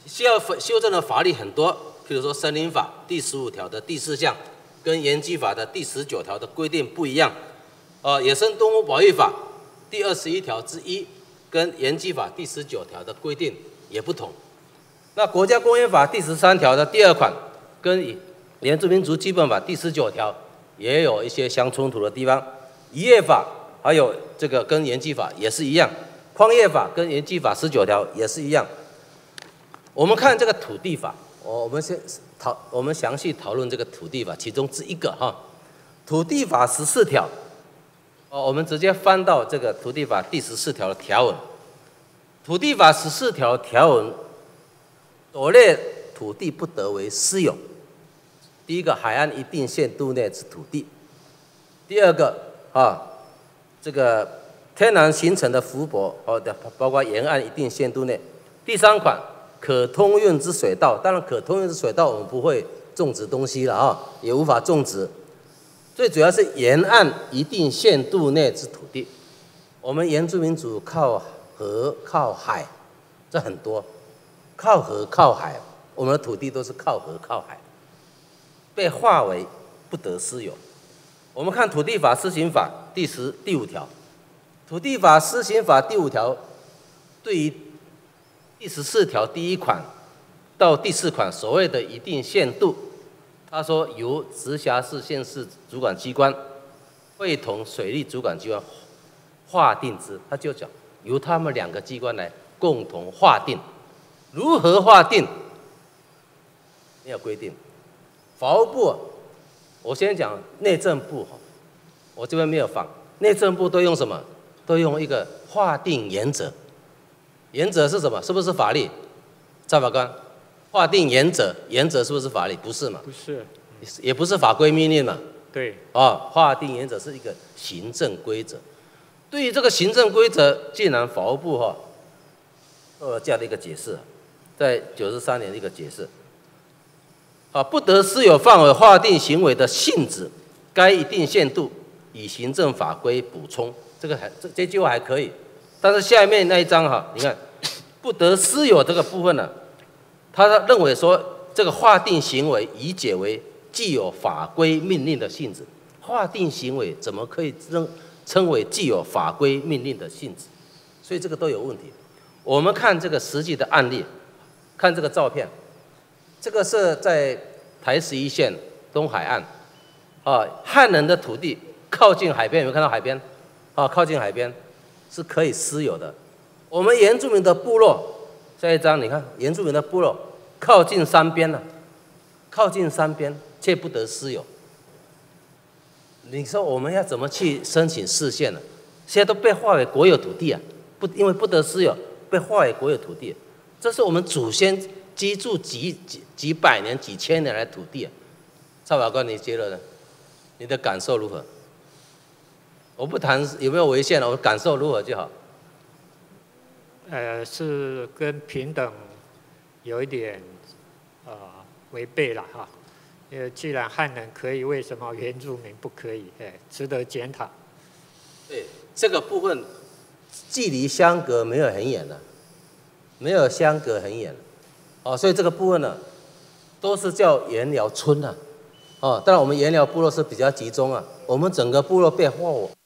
需要修正的法律很多，譬如说森林法第十五条的第四项，跟原居法的第十九条的规定不一样。呃，野生动物保育法第二十一条之一，跟原居法第十九条的规定也不同。那国家公园法第十三条的第二款，跟原住民族基本法第十九条也有一些相冲突的地方。渔业法还有这个跟原居法也是一样，矿业法跟原居法十九条也是一样。我们看这个土地法，我们先讨我们详细讨论这个土地法其中之一个哈，土地法十四条。哦，我们直接翻到这个土地法第十四条的条文。土地法十四条条文，所列土地不得为私有。第一个，海岸一定限度内之土地；第二个，啊，这个天然形成的湖泊，哦的，包括沿岸一定限度内。第三款，可通运之水道，当然可通运之水道我们不会种植东西了啊，也无法种植。最主要是沿岸一定限度内之土地，我们原住民族靠河靠海，这很多，靠河靠海，我们的土地都是靠河靠海，被划为不得私有。我们看土地法施行法第十第五条，土地法施行法第五条对于第十四条第一款到第四款所谓的一定限度。他说，由直辖市、县市主管机关会同水利主管机关划定之，他就讲由他们两个机关来共同划定。如何划定？没有规定。法务部，我先讲内政部，我这边没有放。内政部都用什么？都用一个划定原则。原则是什么？是不是法律？赵法官？划定原则，原则是不是法律？不是嘛？ 不是， 也不是法规命令嘛？ 对。 啊，划定原则是一个行政规则。对于这个行政规则，竟然法务部哈，做这样的一个解释，在九十三年的一个解释。啊，不得私有范围划定行为的性质，该一定限度以行政法规补充。这个还这这句话还可以，但是下面那一章哈，你看，不得私有这个部分呢。他认为说，这个划定行为理解为具有法规命令的性质。划定行为怎么可以称称为具有法规命令的性质？所以这个都有问题。我们看这个实际的案例，看这个照片，这个是在台十一线东海岸，啊，汉人的土地靠近海边，有没有看到海边？啊，靠近海边是可以私有的。我们原住民的部落。下一张，你看原住民的部落靠近山边了、啊，靠近山边却不得私有。你说我们要怎么去申请释宪呢？现在都被划为国有土地啊，不因为不得私有，被划为国有土地。这是我们祖先居住几几几百年、几千年来的土地啊。蔡法官，你觉得呢？你的感受如何？我不谈有没有违宪了，我感受如何就好。 呃，是跟平等有一点呃违背了哈。因为既然汉人可以，为什么原住民不可以？哎，值得检讨。 对这个部分，距离相隔没有很远了，没有相隔很远，哦，所以这个部分呢，都是叫原寮村啊，哦，当然我们原寮部落是比较集中啊，我们整个部落被划我。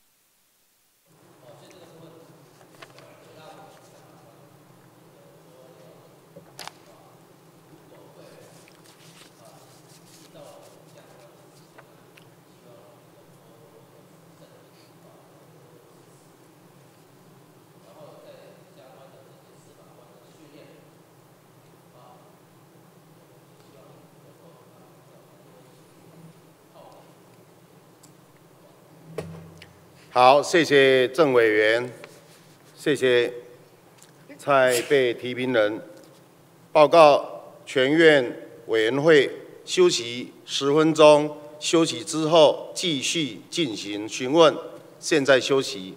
好，谢谢郑委员，谢谢蔡被提名人。报告全院委员会休息十分钟，休息之后继续进行询问。现在休息。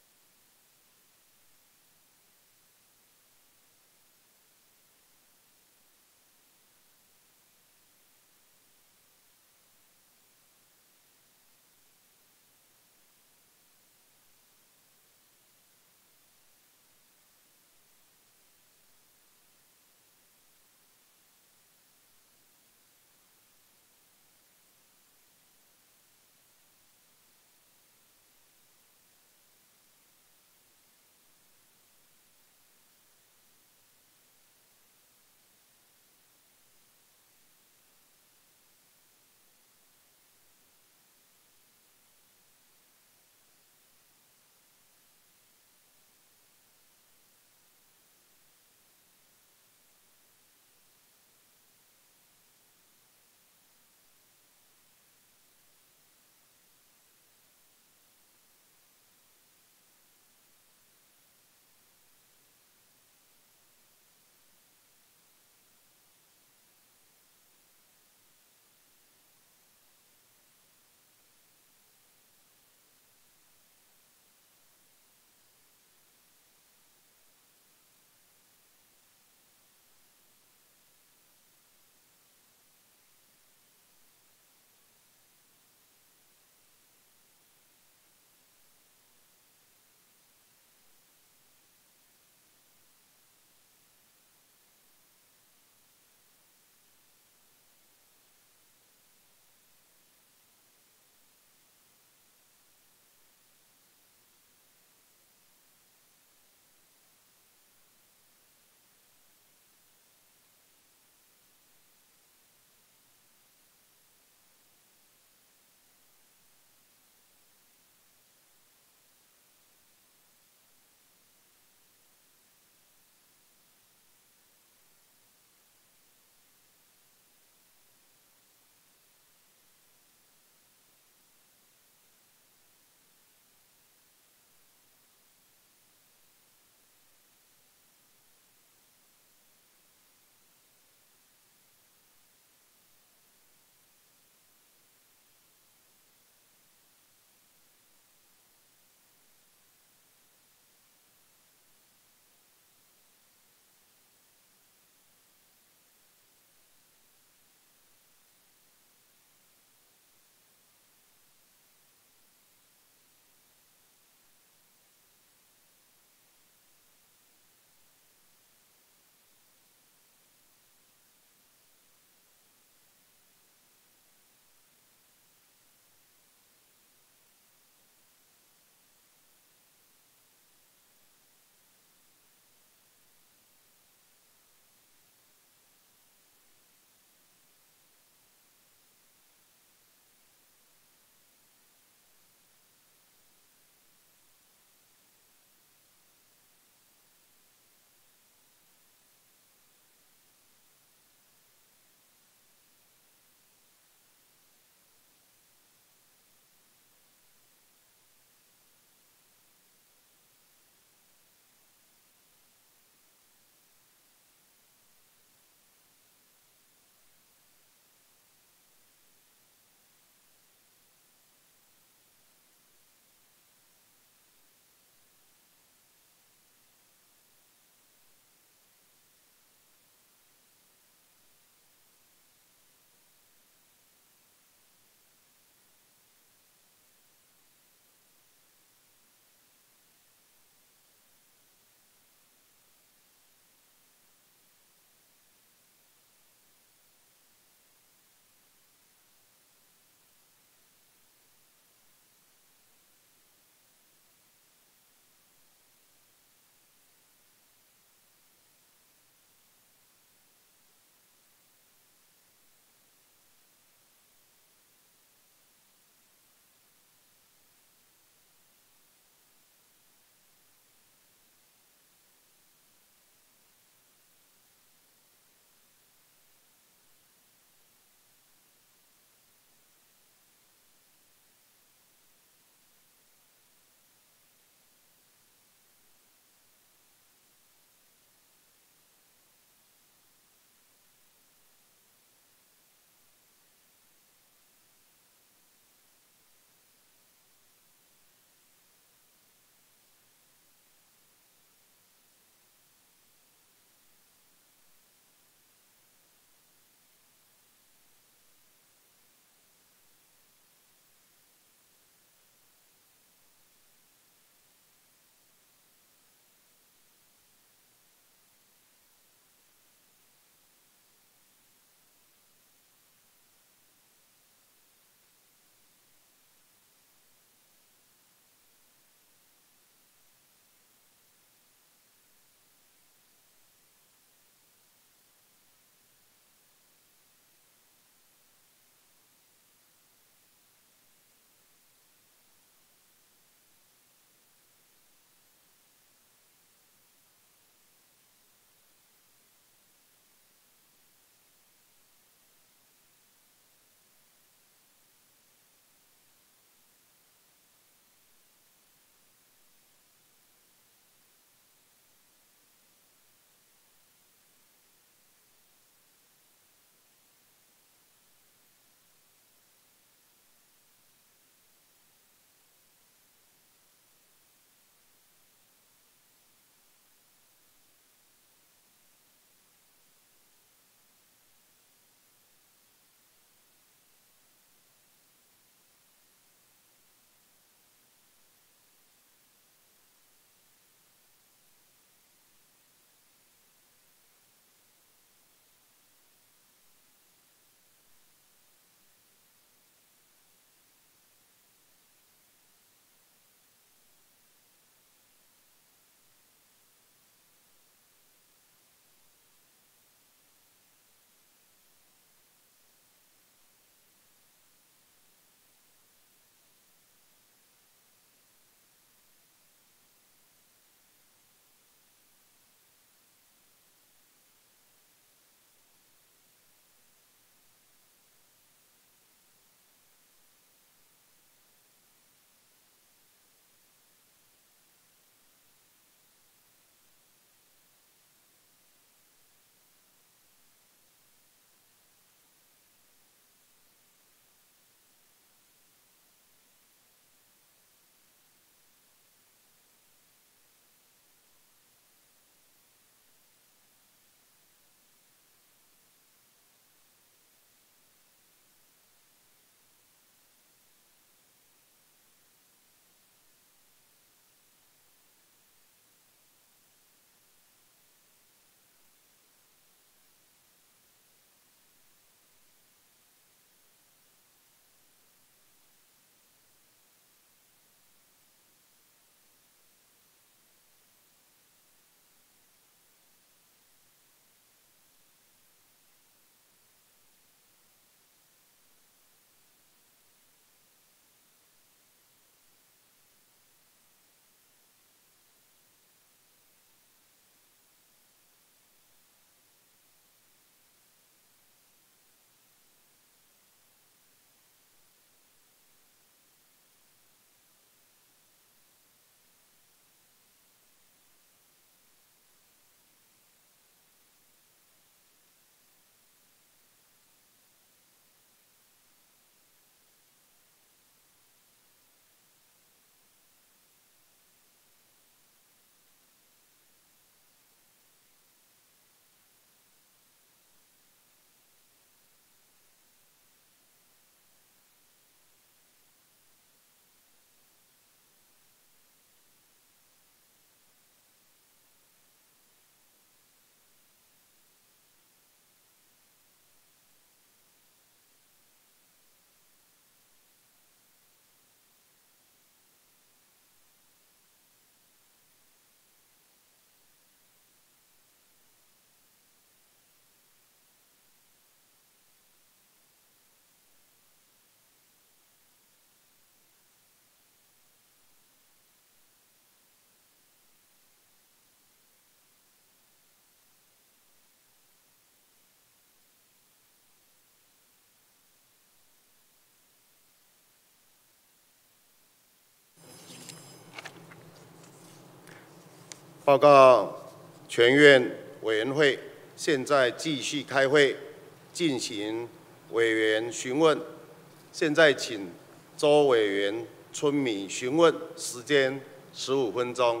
报告全院委员会，现在继续开会进行委员询问。现在请周委员春米询问，时间十五分钟。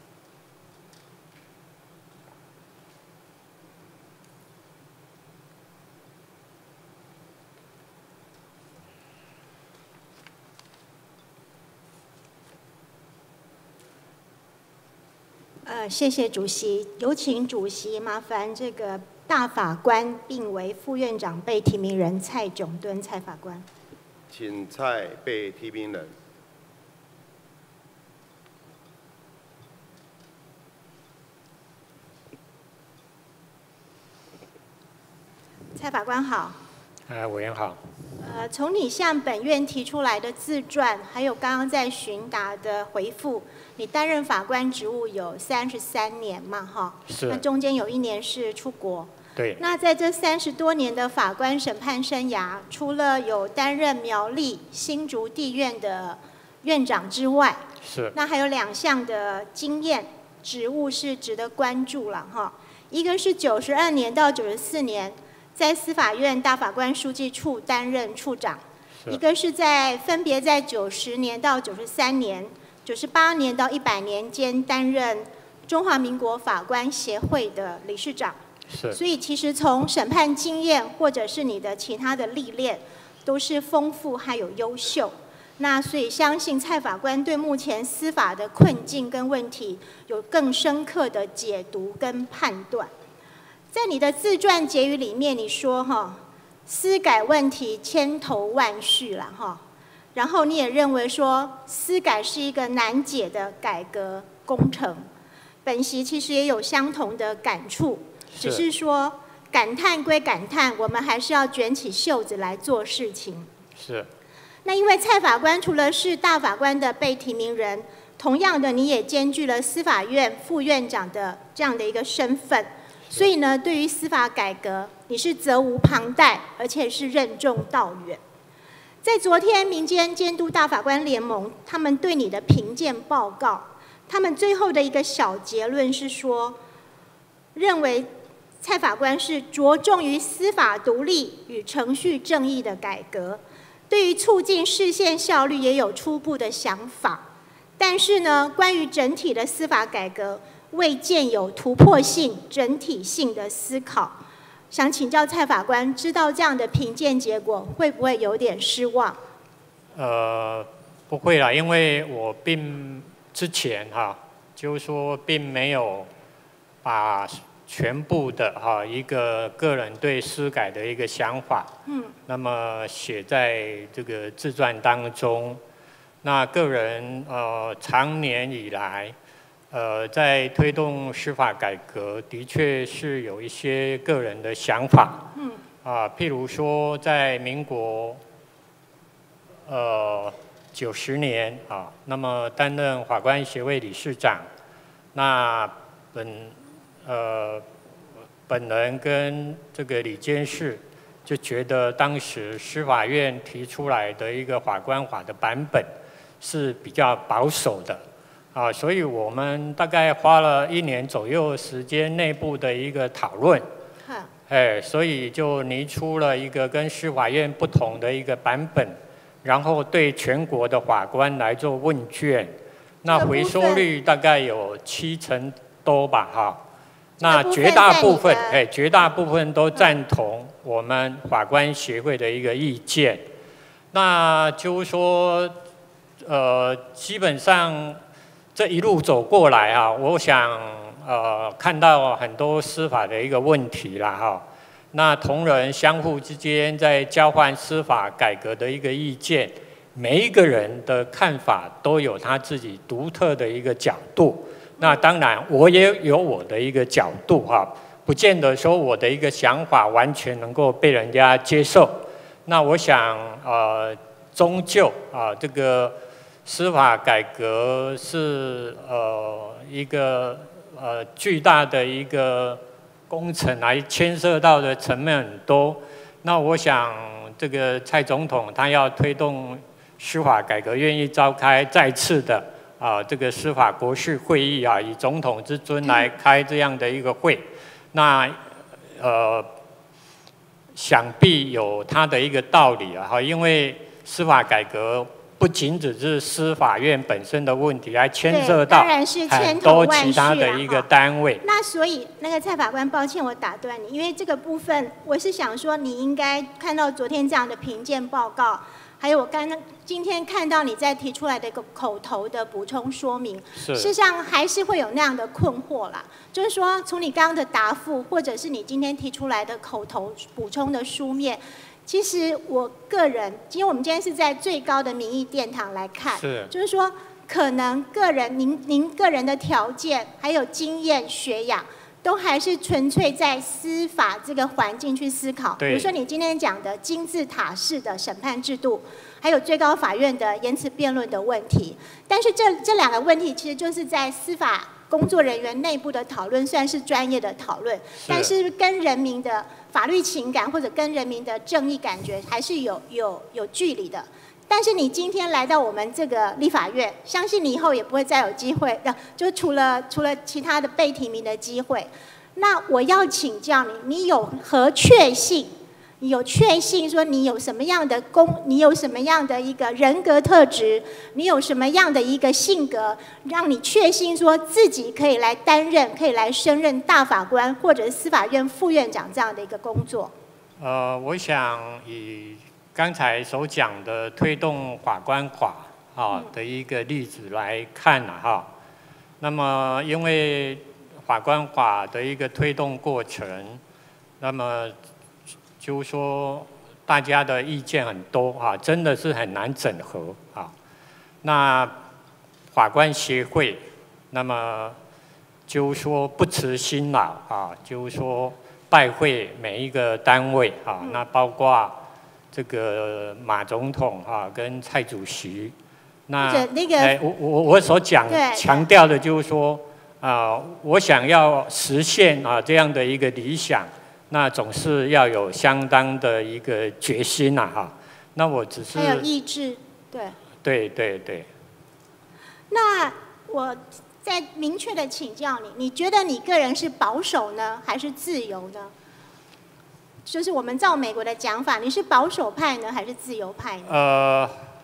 呃，谢谢主席，有请主席麻烦这个大法官并为副院长被提名人蔡炯敦蔡法官。 请蔡被提名人。 蔡法官好。 呃，委员好。 呃，从你向本院提出来的自传，还有刚刚在询答的回复，你担任法官职务有三十三年嘛，哈？ 是。 那中间有一年是出国。 对。 那在这三十多年的法官审判生涯，除了有担任苗栗新竹地院的院长之外， 是。 那还有两项的经验职务是值得关注了哈。一个是九十二年到九十四年。在司法院大法官书记处担任处长，一个是在分别在九十年到九十三年、九十八年到一百年间担任中华民国法官协会的理事长。 是。 所以其实从审判经验或者是你的其他的历练，都是丰富还有优秀。那所以相信蔡法官对目前司法的困境跟问题有更深刻的解读跟判断。在你的自传结语里面，你说哈，司改问题千头万绪啦哈，然后你也认为说司改是一个难解的改革工程。本席其实也有相同的感触，只是说感叹归感叹，我们还是要卷起袖子来做事情。 是。 那因为蔡法官除了是大法官的被提名人，同样的你也兼具了司法院副院长的这样的一个身份。所以呢，对于司法改革，你是责无旁贷，而且是任重道远。在昨天民间监督大法官联盟他们对你的评鉴报告，他们最后的一个小结论是说，认为蔡法官是着重于司法独立与程序正义的改革，对于促进释宪效率也有初步的想法，但是呢，关于整体的司法改革，未见有突破性、整体性的思考，想请教蔡法官，知道这样的评鉴结果会不会有点失望？ 呃，不会啦，因为我并之前哈，就是说并没有把全部的哈一个个人对司改的一个想法，嗯，那么写在这个自传当中。那个人呃长年以来。呃，在推动司法改革，的确是有一些个人的想法。嗯。啊，譬如说，在民国呃九十年啊，那么担任法官协会理事长，那本呃本人跟这个李监事就觉得，当时司法院提出来的一个法官法的版本是比较保守的。啊，所以我们大概花了一年左右时间内部的一个讨论，哎，所以就拟出了一个跟司法院不同的一个版本，然后对全国的法官来做问卷，那回收率大概有七成多吧，哈，那绝大部分，哎，绝大部分都赞同我们法官协会的一个意见，那就是说，呃，基本上。这一路走过来啊，我想呃看到很多司法的一个问题啦哈。那同仁相互之间在交换司法改革的一个意见，每一个人的看法都有他自己独特的一个角度。那当然我也有我的一个角度哈，不见得说我的一个想法完全能够被人家接受。那我想呃终究啊这个。司法改革是呃一个呃巨大的一个工程，来牵涉到的层面很多。那我想这个蔡总统他要推动司法改革，愿意召开再次的啊这个司法国事会议啊，以总统之尊来开这样的一个会，那呃想必有它的一个道理啊，哈，因为司法改革不仅只是司法院本身的问题，还牵涉到很多其他的一个单位。 那所以那个蔡法官，抱歉我打断你，因为这个部分我是想说，你应该看到昨天这样的评鉴报告。还有我刚刚今天看到你在提出来的一个口头的补充说明，事实上还是会有那样的困惑啦。就是说，从你刚刚的答复，或者是你今天提出来的口头补充的书面，其实我个人，因为我们今天是在最高的民意殿堂来看， 是， 就是说，可能个人您您个人的条件，还有经验学养。都还是纯粹在司法这个环境去思考，比如说你今天讲的金字塔式的审判制度，还有最高法院的言辞辩论的问题。但是这这两个问题其实就是在司法工作人员内部的讨论，算是专业的讨论，但是跟人民的法律情感或者跟人民的正义感觉还是有有有距离的。但是你今天来到我们这个立法院，相信你以后也不会再有机会，就除了除了其他的被提名的机会。那我要请教你，你有何确信？你有确信说你有什么样的公，你有什么样的一个人格特质，你有什么样的一个性格，让你确信说自己可以来担任，可以来升任大法官或者是司法院副院长这样的一个工作？ 呃，我想以刚才所讲的推动法官法啊的一个例子来看了哈，那么因为法官法的一个推动过程，那么就是说大家的意见很多啊，真的是很难整合啊。那法官协会，那么就是说不辞辛劳啊，就是说拜会每一个单位啊，那包括这个马总统啊，跟蔡主席，那那个， 哎，我我我所讲强调的就是说，啊、呃，我想要实现啊这样的一个理想，那总是要有相当的一个决心呐、啊，哈。那我只是还有意志，对。 对对对。 那我再明确的请教你，你觉得你个人是保守呢，还是自由呢？就是我们照美国的讲法，你是保守派呢，还是自由派呢？ 呃，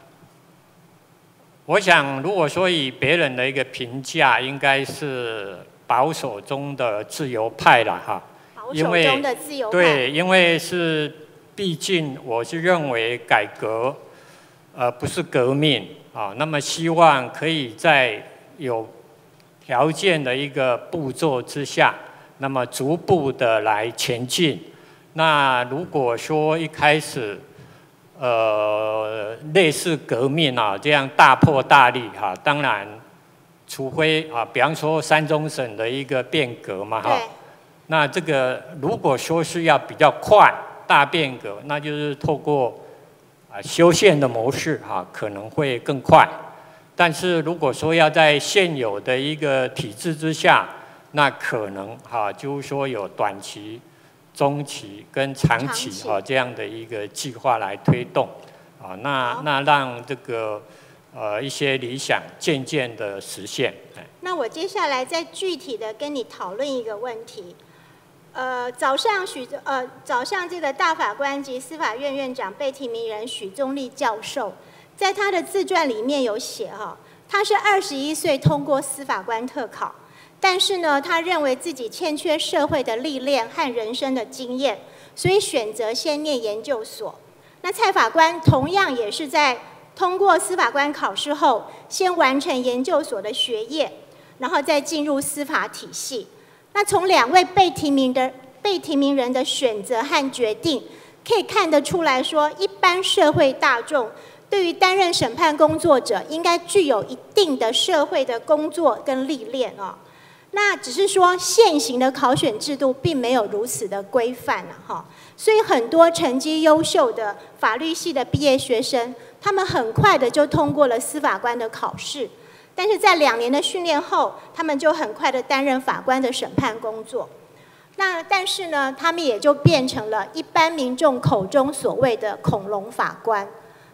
我想如果说以别人的一个评价，应该是保守中的自由派了哈。 保守中的自由派。 对，因为是毕竟我是认为改革，呃，不是革命啊。那么希望可以在有条件的一个步骤之下，那么逐步的来前进。那如果说一开始，呃，类似革命啊这样大破大立哈、啊，当然，除非啊，比方说三中省的一个变革嘛哈，那这个如果说是要比较快大变革，那就是透过啊修宪的模式哈、啊，可能会更快。但是如果说要在现有的一个体制之下，那可能哈、啊，就是说有短期。中期跟长期啊这样的一个计划来推动，啊，那那让这个呃一些理想渐渐的实现。 那我接下来再具体的跟你讨论一个问题，呃，早上许呃早上这个大法官及司法院院长被提名人许宗力教授，在他的自传里面有写哈，他是二十一岁通过司法官特考。但是呢，他认为自己欠缺社会的历练和人生的经验，所以选择先念研究所。那蔡法官同样也是在通过司法官考试后，先完成研究所的学业，然后再进入司法体系。那从两位被提名的被提名人的选择和决定，可以看得出来说，一般社会大众对于担任审判工作者，应该具有一定的社会的工作跟历练哦。那只是说现行的考选制度并没有如此的规范了哈，所以很多成绩优秀的法律系的毕业学生，他们很快的就通过了司法官的考试，但是在两年的训练后，他们就很快的担任法官的审判工作。那但是呢，他们也就变成了一般民众口中所谓的恐龙法官。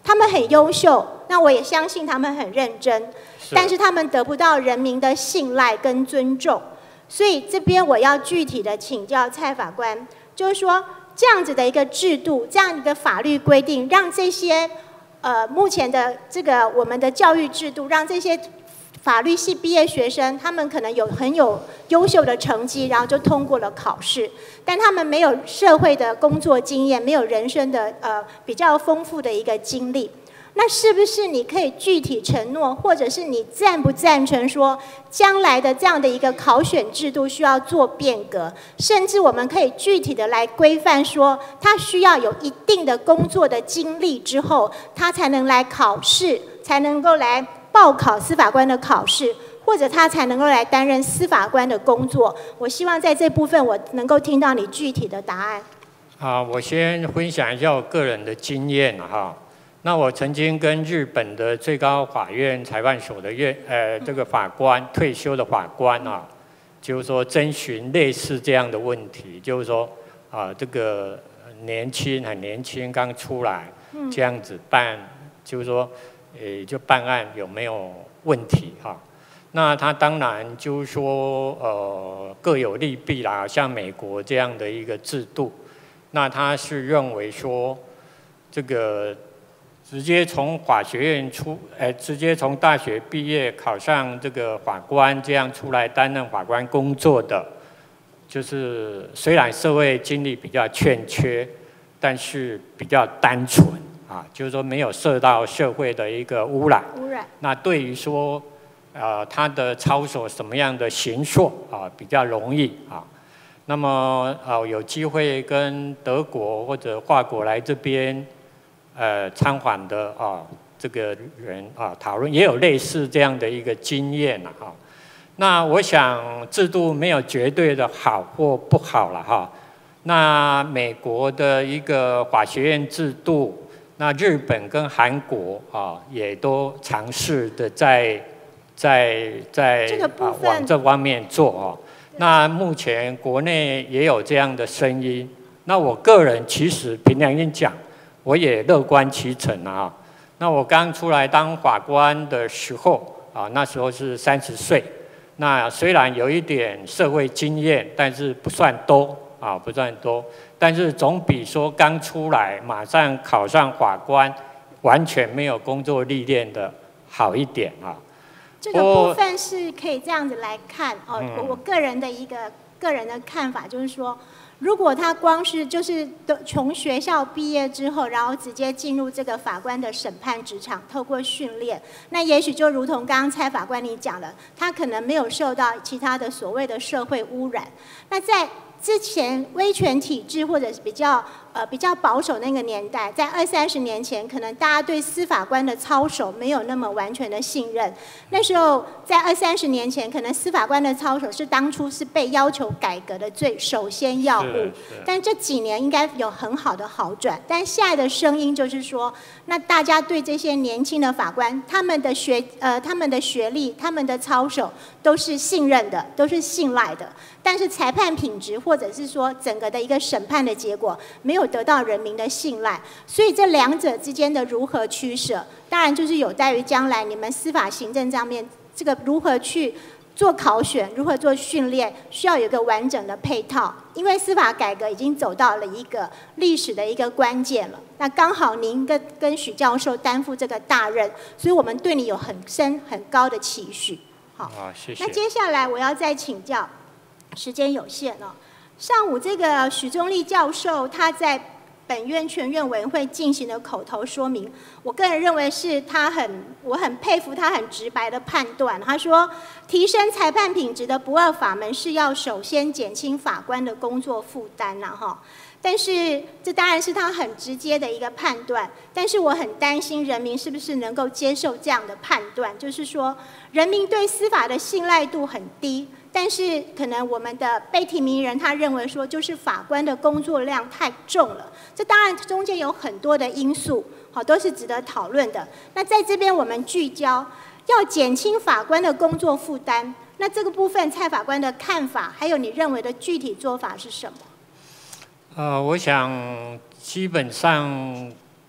他们很优秀，那我也相信他们很认真，但是他们得不到人民的信赖跟尊重。所以这边我要具体的请教蔡法官，就是说这样子的一个制度，这样一个法律规定，让这些呃目前的这个我们的教育制度，让这些法律系毕业学生，他们可能有很有优秀的成绩，然后就通过了考试，但他们没有社会的工作经验，没有人生的呃比较丰富的一个经历。那是不是你可以具体承诺，或者是你赞不赞成说，将来的这样的一个考选制度需要做变革，甚至我们可以具体的来规范说，他需要有一定的工作的经历之后，他才能来考试，才能够来报考司法官的考试，或者他才能够来担任司法官的工作。我希望在这部分我能够听到你具体的答案。 啊，我先分享一下我个人的经验哈。那我曾经跟日本的最高法院裁判所的院呃这个法官退休的法官啊，就是说征询类似这样的问题，就是说啊这个年轻很年轻刚出来这样子办，就是说呃就办案有没有问题哈？那他当然就是说呃各有利弊啦，像美国这样的一个制度，那他是认为说这个。直接从法学院出，呃，直接从大学毕业考上这个法官，这样出来担任法官工作的，就是虽然社会经历比较欠缺，但是比较单纯啊，就是说没有受到社会的一个污染。 污染。那对于说，呃，他的操守什么样的形塑啊，比较容易啊。那么啊、呃，有机会跟德国或者法国来这边。呃，参访的啊，这个人啊，讨论也有类似这样的一个经验了哈。那我想制度没有绝对的好或不好了哈。那美国的一个法学院制度，那日本跟韩国啊，也都尝试的在在在这个部分啊往这方面做哦。那目前国内也有这样的声音。那我个人其实凭良心讲。我也乐观其成啊！那我刚出来当法官的时候啊，那时候是三十岁。那虽然有一点社会经验，但是不算多啊，不算多。但是总比说刚出来马上考上法官，完全没有工作历练的好一点啊。 这个部分是可以这样子来看哦。嗯、我个人的一个个人的看法就是说。如果他光是就是从学校毕业之后，然后直接进入这个法官的审判职场，透过训练，那也许就如同刚刚蔡法官你讲了，他可能没有受到其他的所谓的社会污染。那在之前威权体制或者是比较呃比较保守那个年代，在二三十年前，可能大家对司法官的操守没有那么完全的信任。那时候在二三十年前，可能司法官的操守是当初是被要求改革的最首先要务。但这几年应该有很好的好转。但现在的声音就是说，那大家对这些年轻的法官，他们的学呃他们的学历、他们的操守都是信任的，都是信赖的。但是裁判品质或者是说整个的一个审判的结果没有得到人民的信赖，所以这两者之间的如何取舍，当然就是有待于将来你们司法行政上面这个如何去做考选，如何做训练，需要有一个完整的配套。因为司法改革已经走到了一个历史的一个关键了，那刚好您跟跟许教授担负这个大任，所以我们对你有很深很高的期许。好， 啊，谢谢。 那接下来我要再请教。时间有限哦。上午这个许宗力教授他在本院全院委员会进行的口头说明，我个人认为是他很，我很佩服他很直白的判断。他说，提升裁判品质的不二法门是要首先减轻法官的工作负担呐，哈。但是这当然是他很直接的一个判断，但是我很担心人民是不是能够接受这样的判断，就是说人民对司法的信赖度很低。但是可能我们的被提名人他认为说，就是法官的工作量太重了。这当然中间有很多的因素，好，都是值得讨论的。那在这边我们聚焦，要减轻法官的工作负担。那这个部分蔡法官的看法，还有你认为的具体做法是什么？ 呃，我想基本上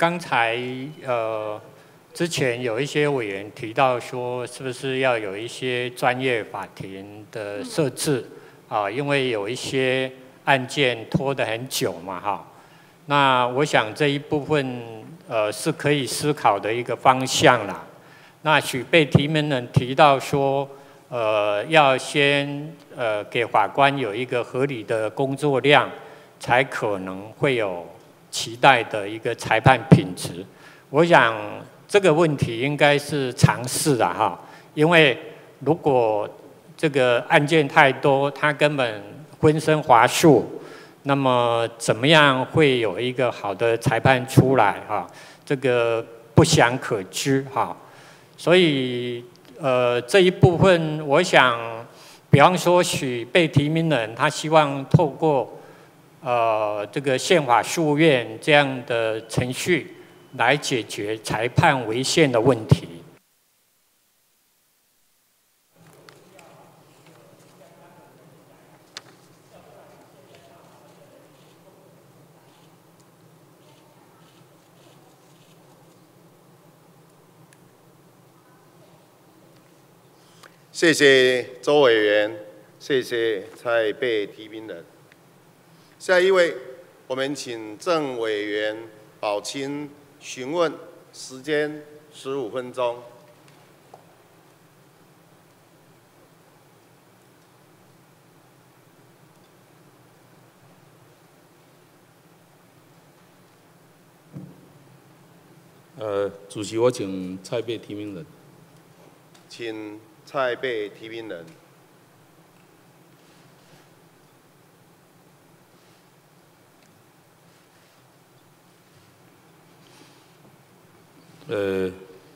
刚才呃之前有一些委员提到说，是不是要有一些专业法庭的设置啊？因为有一些案件拖得很久嘛，哈。那我想这一部分呃是可以思考的一个方向啦。那许被提名人提到说，呃要先呃给法官有一个合理的工作量，才可能会有期待的一个裁判品质。我想这个问题应该是尝试的哈，因为如果这个案件太多，他根本分身乏术。那么怎么样会有一个好的裁判出来哈？这个不详可知哈。所以呃这一部分，我想，比方说许被提名人他希望透过呃这个宪法诉愿这样的程序来解决裁判违宪的问题。 谢谢周委员，谢谢蔡被提名人。下一位，我们请郑委员保清询问时间十五分钟。 呃，主席，我请蔡被提名人。 请蔡被提名人。 呃，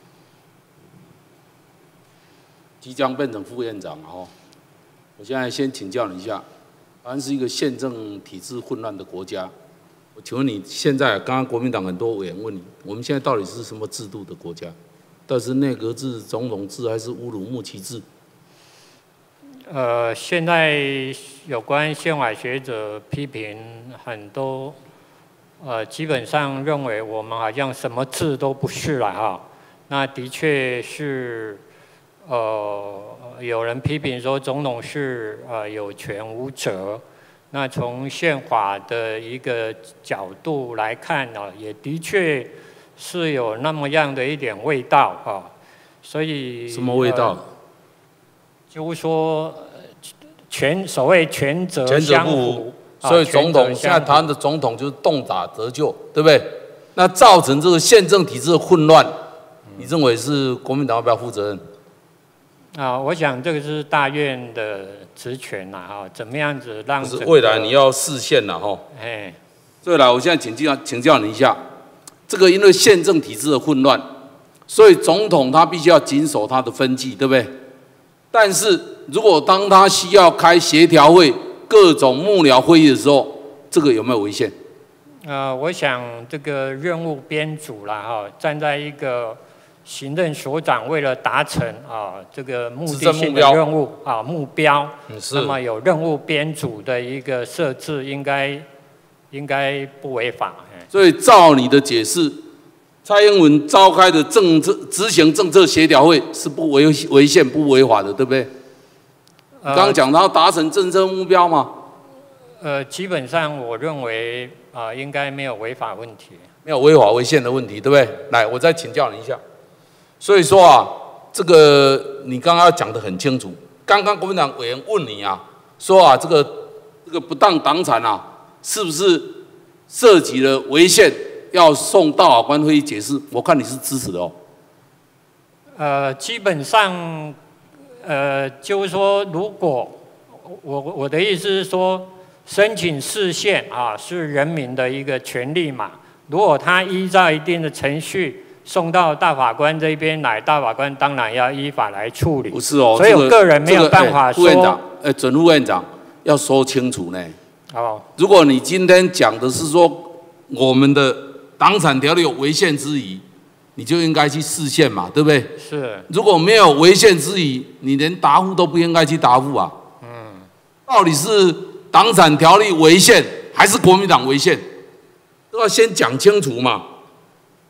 即将变成副院长哦。我现在先请教你一下，台湾是一个宪政体制混乱的国家。我请问你，现在刚刚国民党很多委员问你，我们现在到底是什么制度的国家？到底是内阁制、总统制还是乌鲁木齐制？ 呃，现在有关宪法学者批评很多，呃，基本上认为我们好像什么制都不是了哈。那的确是，呃，有人批评说总统是呃有权无责。那从宪法的一个角度来看呢，也的确是有那么样的一点味道哈。所以什么味道？呃就是说，权所谓权责相符， 所以总统现在台湾的总统就是动辄得咎，对不对？那造成这个宪政体制的混乱，你认为是国民党要不要负责任？ 啊，我想这个是大院的职权呐，哈，怎么样子让就是未来你要释宪了哈。 哎， 对了，我现在请教请教你一下，这个因为宪政体制的混乱，所以总统他必须要谨守他的分际，对不对？但是如果当他需要开协调会、各种幕僚会议的时候，这个有没有违宪？ 呃，我想这个任务编组啦，哈，站在一个行政所长为了达成啊这个目的性的任务啊目标，那么有任务编组的一个设置，应该应该不违法。 所以照你的解释，蔡英文召开的政策执行政策协调会是不违违宪、不违法的，对不对？刚刚讲到达成政策目标嘛。 呃，基本上我认为啊、呃，应该没有违法问题， 没有违法违宪的问题，对不对？来，我再请教你一下。所以说啊，这个你刚刚讲得很清楚。刚刚国民党委员问你啊，说啊，这个这个不当党产啊，是不是涉及了违宪，要送大法官会议解释？我看你是支持的哦。 呃，基本上，呃，就是说，如果我我的意思是说，申请释宪啊，是人民的一个权利嘛。如果他依照一定的程序送到大法官这边来，大法官当然要依法来处理。 不是哦， 所以我个人没有办法说。 副院长，呃，准副院长要说清楚呢。 哦， 如果你今天讲的是说我们的党产条例有违宪之疑，你就应该去释宪嘛，对不对？ 是。如果没有违宪之疑，你连答复都不应该去答复啊。嗯。到底是党产条例违宪，还是国民党违宪？都要先讲清楚嘛。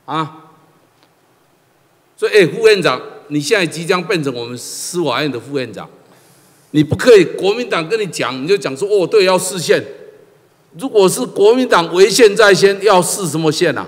啊。所以，哎、欸，副院长，你现在即将变成我们司法院的副院长，你不可以国民党跟你讲，你就讲说哦，对，要释宪。如果是国民党违宪在先，要释什么宪啊？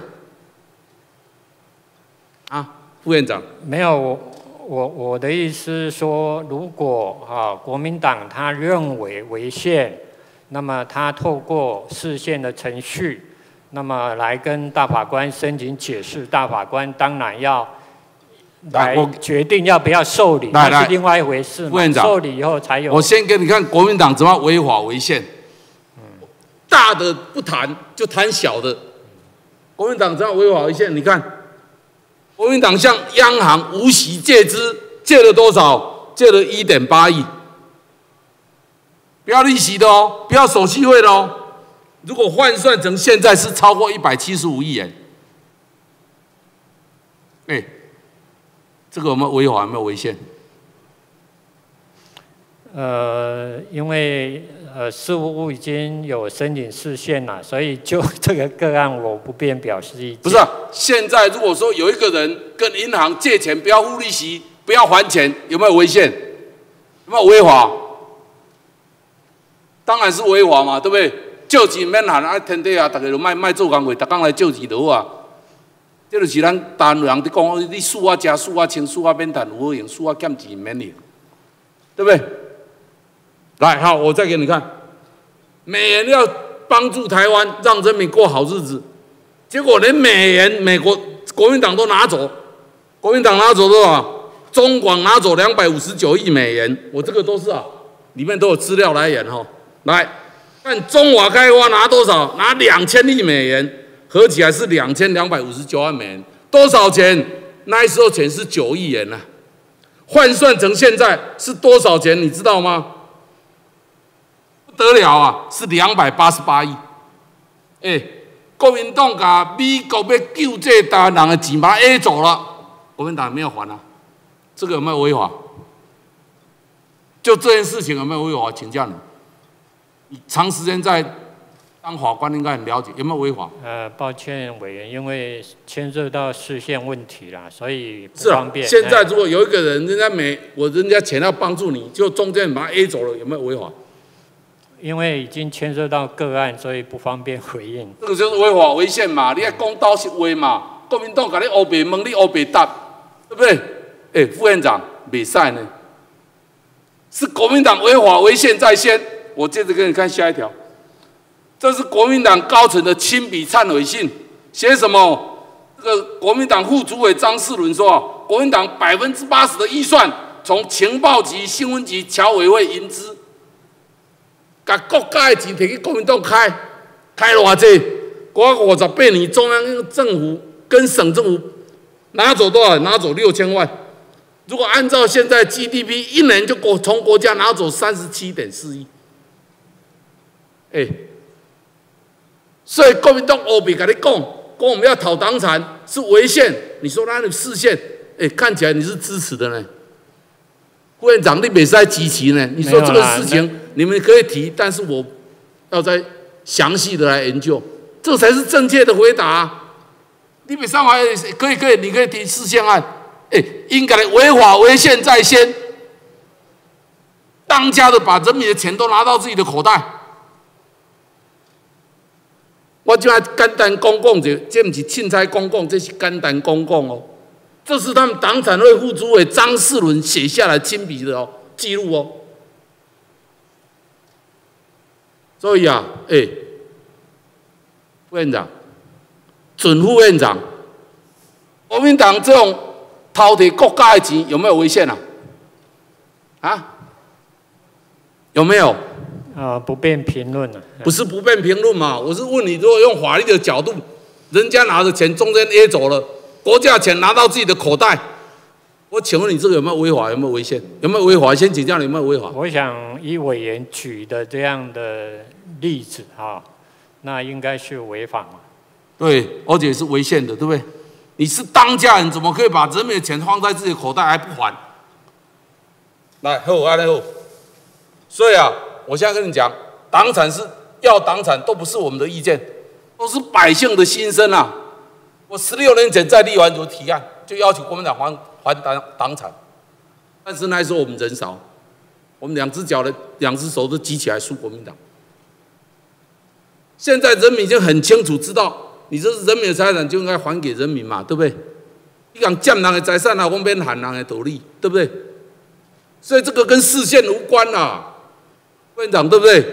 啊，副院长， 没有我。我我的意思是说，如果啊国民党他认为违宪，那么他透过释宪的程序，那么来跟大法官申请解释，大法官当然要来决定要不要受理，那是另外一回事嘛。受理以后才有。 我先给你看国民党怎么违法违宪。嗯，大的不谈，就谈小的。国民党怎么违法违宪？你看。国民党向央行无息借资，借了多少？借了 一点八亿，不要利息的哦，不要手续费的哦。如果换算成现在是超过一百七十五亿元。哎、欸，这个有没有违法？有没有违宪？ 呃，因为呃事务部已经有申请释宪了，所以就这个个案我不便表示意见。 不是、啊，现在如果说有一个人跟银行借钱，不要付利息，不要还钱，有没有违宪？有没有违法？当然是违法嘛，对不对？救济免喊啊，天地啊，大家就卖卖做工课，逐工来救济就好啊。这就是咱单人在讲，你输啊加输啊清输啊免谈有好用，输啊减钱免用，对不对？来，好，我再给你看，美元要帮助台湾，让人民过好日子，结果连美元，美国国民党都拿走，国民党拿走多少？中广拿走两百五十九亿美元，我这个都是啊，里面都有资料来源哈。来看中华开发拿多少？拿两千亿美元，合起来是两千两百五十九万美元，多少钱？那时候钱是九亿元啊，换算成现在是多少钱？你知道吗？不得了啊，是两百八十八亿。哎、欸，国民党把美国要救这台湾人的钱把它 A 走了，国民党没有还啊，这个有没有违法？就这件事情有没有违法？请教你，你长时间在当法官，应该很了解，有没有违法？ 呃，抱歉，委员，因为牵涉到释宪问题啦，所以不是啊方便。 现在如果有一个人，人家没我人家钱要帮助你，就中间把他 A 走了，有没有违法？ 因为已经牵涉到个案，所以不方便回应。 这个就是违法违宪嘛，你要公道实话嘛。国民党给你黑白问，你黑白答，对不对？哎、欸，副院长，袂使呢，是国民党违法违宪在先。我接着给你看下一条，这是国民党高层的亲笔忏悔信，写什么？这个国民党副主委张世伦说，国民党百分之八十的预算从情报局、新闻局、侨委会引资。把国家的钱摕去国民党开，开偌济？我五十八年中央政府跟省政府拿走多少？拿走六千万。如果按照现在 G D P， 一年就国从国家拿走三十七点四亿。哎，所以国民党黑白跟你讲，讲我们要讨党产是违宪，你说那里释宪？哎，看起来你是支持的呢。副院长，你袂使支持呢？你说这个事情你们可以提，但是我要再详细的来研究，这才是正确的回答、啊。你袂上来可以可以，你可以提释宪案，哎、欸，应该违法违宪在先，当家的把人民的钱都拿到自己的口袋。我就要简单公共，这这不是钦差公共，这是简单公共哦。这是他们党产会副主委张世伦写下来亲笔的哦记录哦。所以啊，哎、欸，副院长、准副院长，国民党这种偷摕国家的钱有没有违宪啊？啊？有没有？ 呃，不便评论了。 不是不便评论嘛，我是问你，如果用法律的角度，人家拿着钱中间 A 走了。国家钱拿到自己的口袋，我请问你这个有没有违法？有没有违宪？有没有违法？先请教你有没有违法？ 我想以委员举的这样的例子啊，那应该是违法嘛？ 对，而且是违宪的，对不对？你是当家人，怎么可以把人民的钱放在自己的口袋还不还？来，好，安尼好。所以啊，我现在跟你讲，党产是要党产，都不是我们的意见，都是百姓的心声啊。 我十六年前在立法院就提案，就要求国民党还还党党产，但是那时候我们人少，我们两只脚的两只手都举起来输国民党。现在人民已经很清楚知道，你这是人民的财产就应该还给人民嘛，对不对？你讲占人的财产啊，我们喊人的道理，对不对？所以这个跟视线无关啦，副院长对不对？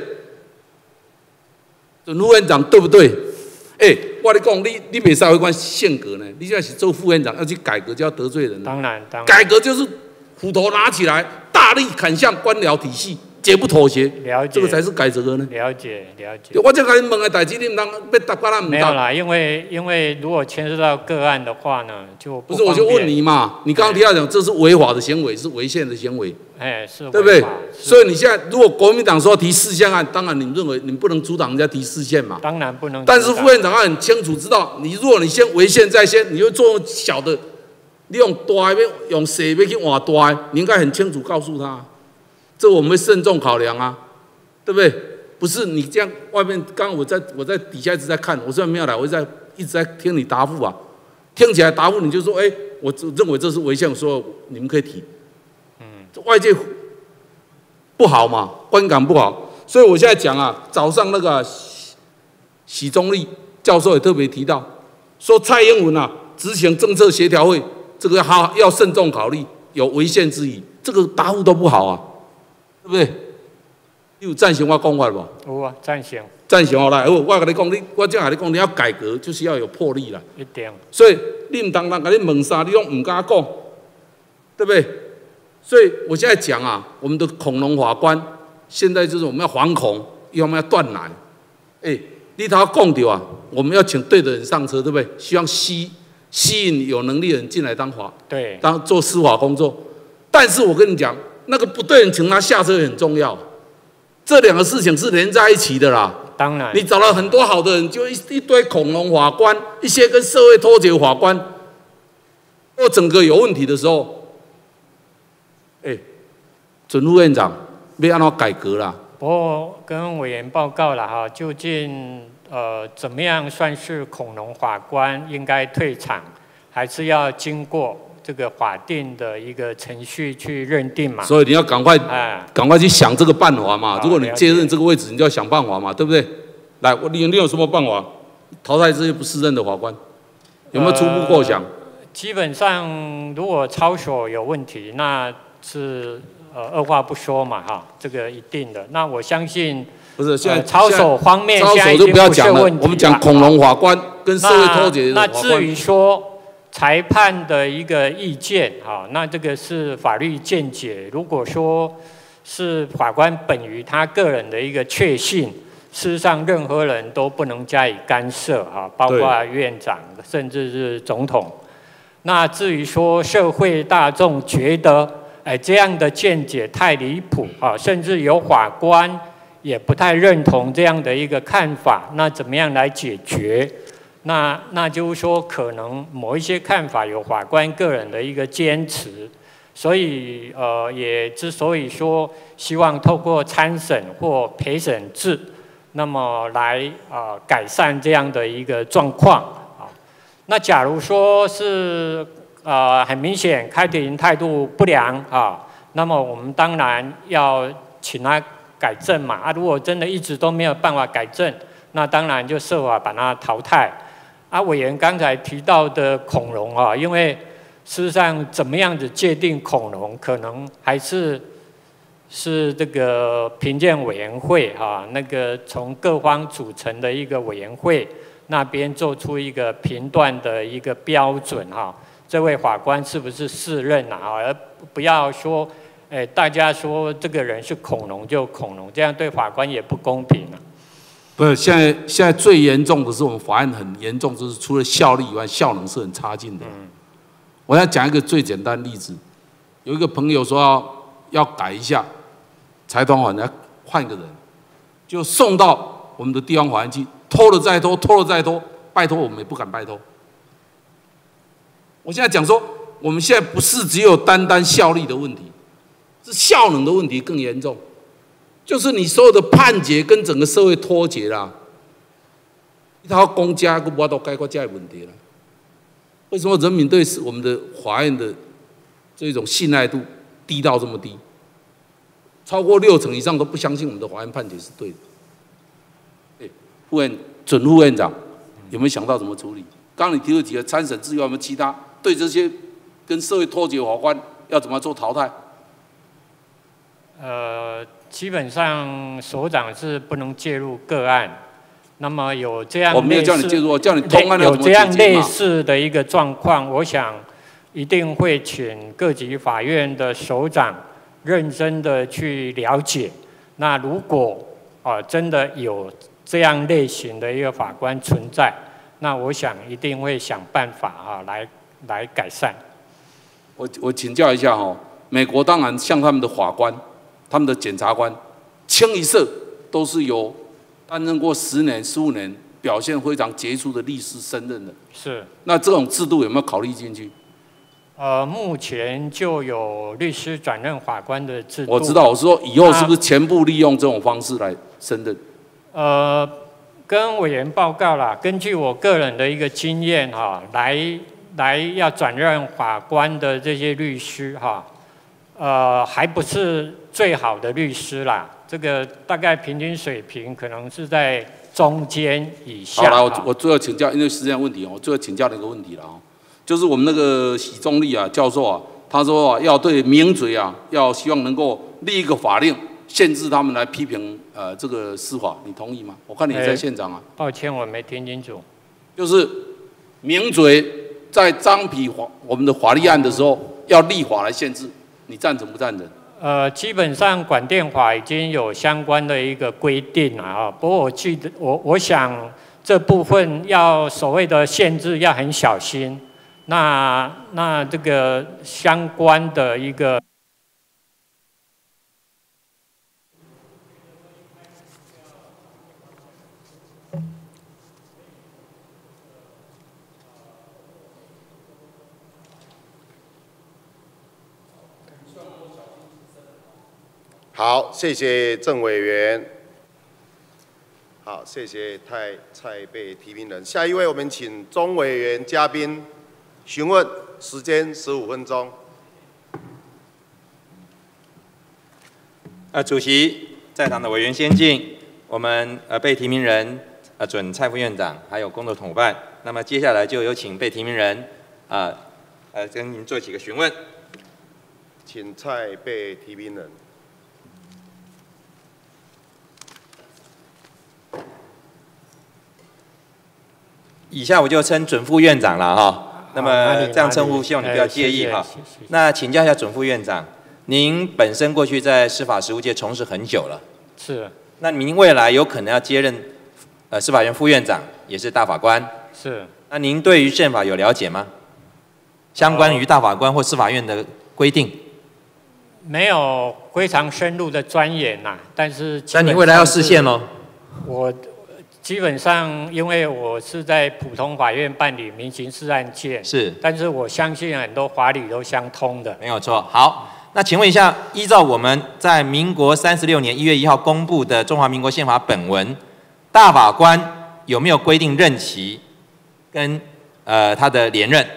准副院长对不对？哎、欸，我跟你讲，你你袂使有关性格呢，你现在是做副院长要去改革，就要得罪人。 当然，当然， 改革就是斧头拿起来，大力砍向官僚体系。绝不妥协， 了解， 这个才是改革呢。 了解，了解。 我就跟你问的代志，你唔当要答我，咱唔没有啦，因为因为如果牵涉到个案的话呢，就 不, 不是我就问你嘛，你刚刚提到讲这是违法的行为，是违宪的行为， 哎，是， 对不对？所以你现在如果国民党说提释宪案，当然你认为你不能阻挡人家提释宪嘛， 当然不能。 但是副院长他很清楚知道，你如果你先违宪在先，你就做小的，你用大的用小的去换大的，你应该很清楚告诉他，这我们会慎重考量啊。对不对？不是你这样，外面刚刚我在我在底下一直在看，我虽然没有来，我在一直在听你答复啊。听起来答复你就说，哎，我认为这是违宪，说你们可以提。嗯，外界不好嘛，观感不好，所以我现在讲啊，早上那个许宗力教授也特别提到，说蔡英文啊执行政策协调会，这个好要慎重考虑，有违宪之疑，这个答复都不好啊，对不对？你有赞成我讲法无？ 有啊，赞成。 赞成哦，来，我我跟你讲，你我这样跟你讲，你要改革就是要有魄力啦。 一定。 所以你唔当人跟你问啥，你都唔敢讲，对不对？所以我现在讲啊，我们的恐龙法官现在就是我们要惶恐，要我们要断奶。哎、欸，你头讲到啊，我们要请对的人上车，对不对？希望吸吸引有能力的人进来当法， 对， 当做司法工作。但是我跟你讲，那个不对人请他下车也很重要。这两个事情是连在一起的啦。 当然， 你找了很多好的人，就一一堆恐龙法官，一些跟社会脱节的法官，或整个有问题的时候，哎、欸，准副院长要按照改革啦。 不过跟委员报告了哈，究竟呃怎么样算是恐龙法官应该退场，还是要经过这个法定的一个程序去认定嘛？ 所以你要赶快，哎，赶快去想这个办法嘛。如果你接任这个位置，你就要想办法嘛，对不对？来，我你你有什么办法淘汰这些不适任的法官？有没有初步构想？呃、 基本上，如果操守有问题，那是呃二话不说嘛，哈，这个一定的。那我相信。不是现在、呃、操守方面， 操守就不要讲了。我们讲恐龙法官跟社会脱节的法官。 那至于说。裁判的一个意见，哈，那这个是法律见解。如果说是法官本于他个人的一个确信，事实上任何人都不能加以干涉，哈，包括院长甚至是总统。那至于说社会大众觉得，哎，这样的见解太离谱，啊，甚至有法官也不太认同这样的一个看法，那怎么样来解决？那那就是说，可能某一些看法有法官个人的一个坚持，所以呃，也之所以说希望透过参审或陪审制，那么来啊、呃、改善这样的一个状况啊。那假如说是呃很明显开庭态度不良啊，那么我们当然要请他改正嘛。啊，如果真的一直都没有办法改正，那当然就设法把他淘汰。啊，委员刚才提到的恐龙啊，因为事实上怎么样子界定恐龙，可能还是是这个评鉴委员会啊，那个从各方组成的一个委员会那边做出一个评断的一个标准哈。这位法官是不是适任啊？而不要说，哎，大家说这个人是恐龙就恐龙，这样对法官也不公平啊。 不是，现在现在最严重的是我们法案很严重，就是除了效力以外，效能是很差劲的。嗯、我要讲一个最简单的例子，有一个朋友说要要改一下财团法，要换一个人，就送到我们的地方法院去，拖了再拖，拖了再拖，拜托我们也不敢拜托。我现在讲说，我们现在不是只有单单效力的问题，是效能的问题更严重。就是你所有的判决跟整个社会脱节啦，一套公家都无法度解决这个问题啦。 为什么人民对我们的法院的这种信赖度低到这么低？超过六成以上都不相信我们的法院判决是对的。哎，副院准副院长有没有想到怎么处理？刚刚你提了几个参审制约，有没有其他对这些跟社会脱节的法官要怎么做淘汰？ 呃，基本上首长是不能介入个案。那么有这样我没有叫你介入，叫你通案要怎么解决嘛？ 有这样类似的一个状况，我想一定会请各级法院的首长认真的去了解。那如果啊、呃、真的有这样类型的一个法官存在，那我想一定会想办法啊来来改善。 我我请教一下哈、哦，美国当然像他们的法官、他们的检察官，清一色都是由担任过十年、十五年、表现非常杰出的律师升任的。 是。 那这种制度有没有考虑进去？ 呃，目前就有律师转任法官的制度。 我知道，我是说以后是不是全部利用这种方式来升任？ 呃，跟委员报告啦，根据我个人的一个经验哈，来来要转任法官的这些律师哈，呃，还不是最好的律师啦。这个大概平均水平可能是在中间以下。 好了，我我最后请教，因为时间问题哦，我最后请教你一个问题了哦，就是我们那个许宗力啊教授啊，他说啊要对名嘴啊，要希望能够立一个法令，限制他们来批评呃这个司法，你同意吗？我看你也在现场啊。 抱歉，我没听清楚。 就是名嘴在张批法我们的法律案的时候，要立法来限制，你赞成不赞成？ 呃，基本上管电法已经有相关的一个规定了啊。不过我记得，我我想这部分要所谓的限制要很小心。那那这个相关的一个。 好，谢谢郑委员。好，谢谢蔡蔡被提名人。下一位，我们请钟委员嘉宾询问，时间十五分钟。 呃，主席，在场的委员先进，我们呃被提名人呃准蔡副院长还有工作伙伴，那么接下来就有请被提名人啊呃, 呃跟您做几个询问。 请蔡被提名人。 以下我就称准副院长了哈，那么这样称呼，希望你不要介意哈。那请教一下准副院长，您本身过去在司法实务界从事很久了， 是。 那您未来有可能要接任呃司法院副院长，也是大法官， 是。 那您对于宪法有了解吗？相关于大法官或司法院的规定？ 没有非常深入的钻研呐，但是。 但你未来要释宪喽？ 我。基本上，因为我是在普通法院办理民刑事案件， 是， 但是我相信很多法理都相通的， 没有错。好，那请问一下，依照我们在民国三十六年一月一号公布的《中华民国宪法》本文，大法官有没有规定任期跟呃他的连任？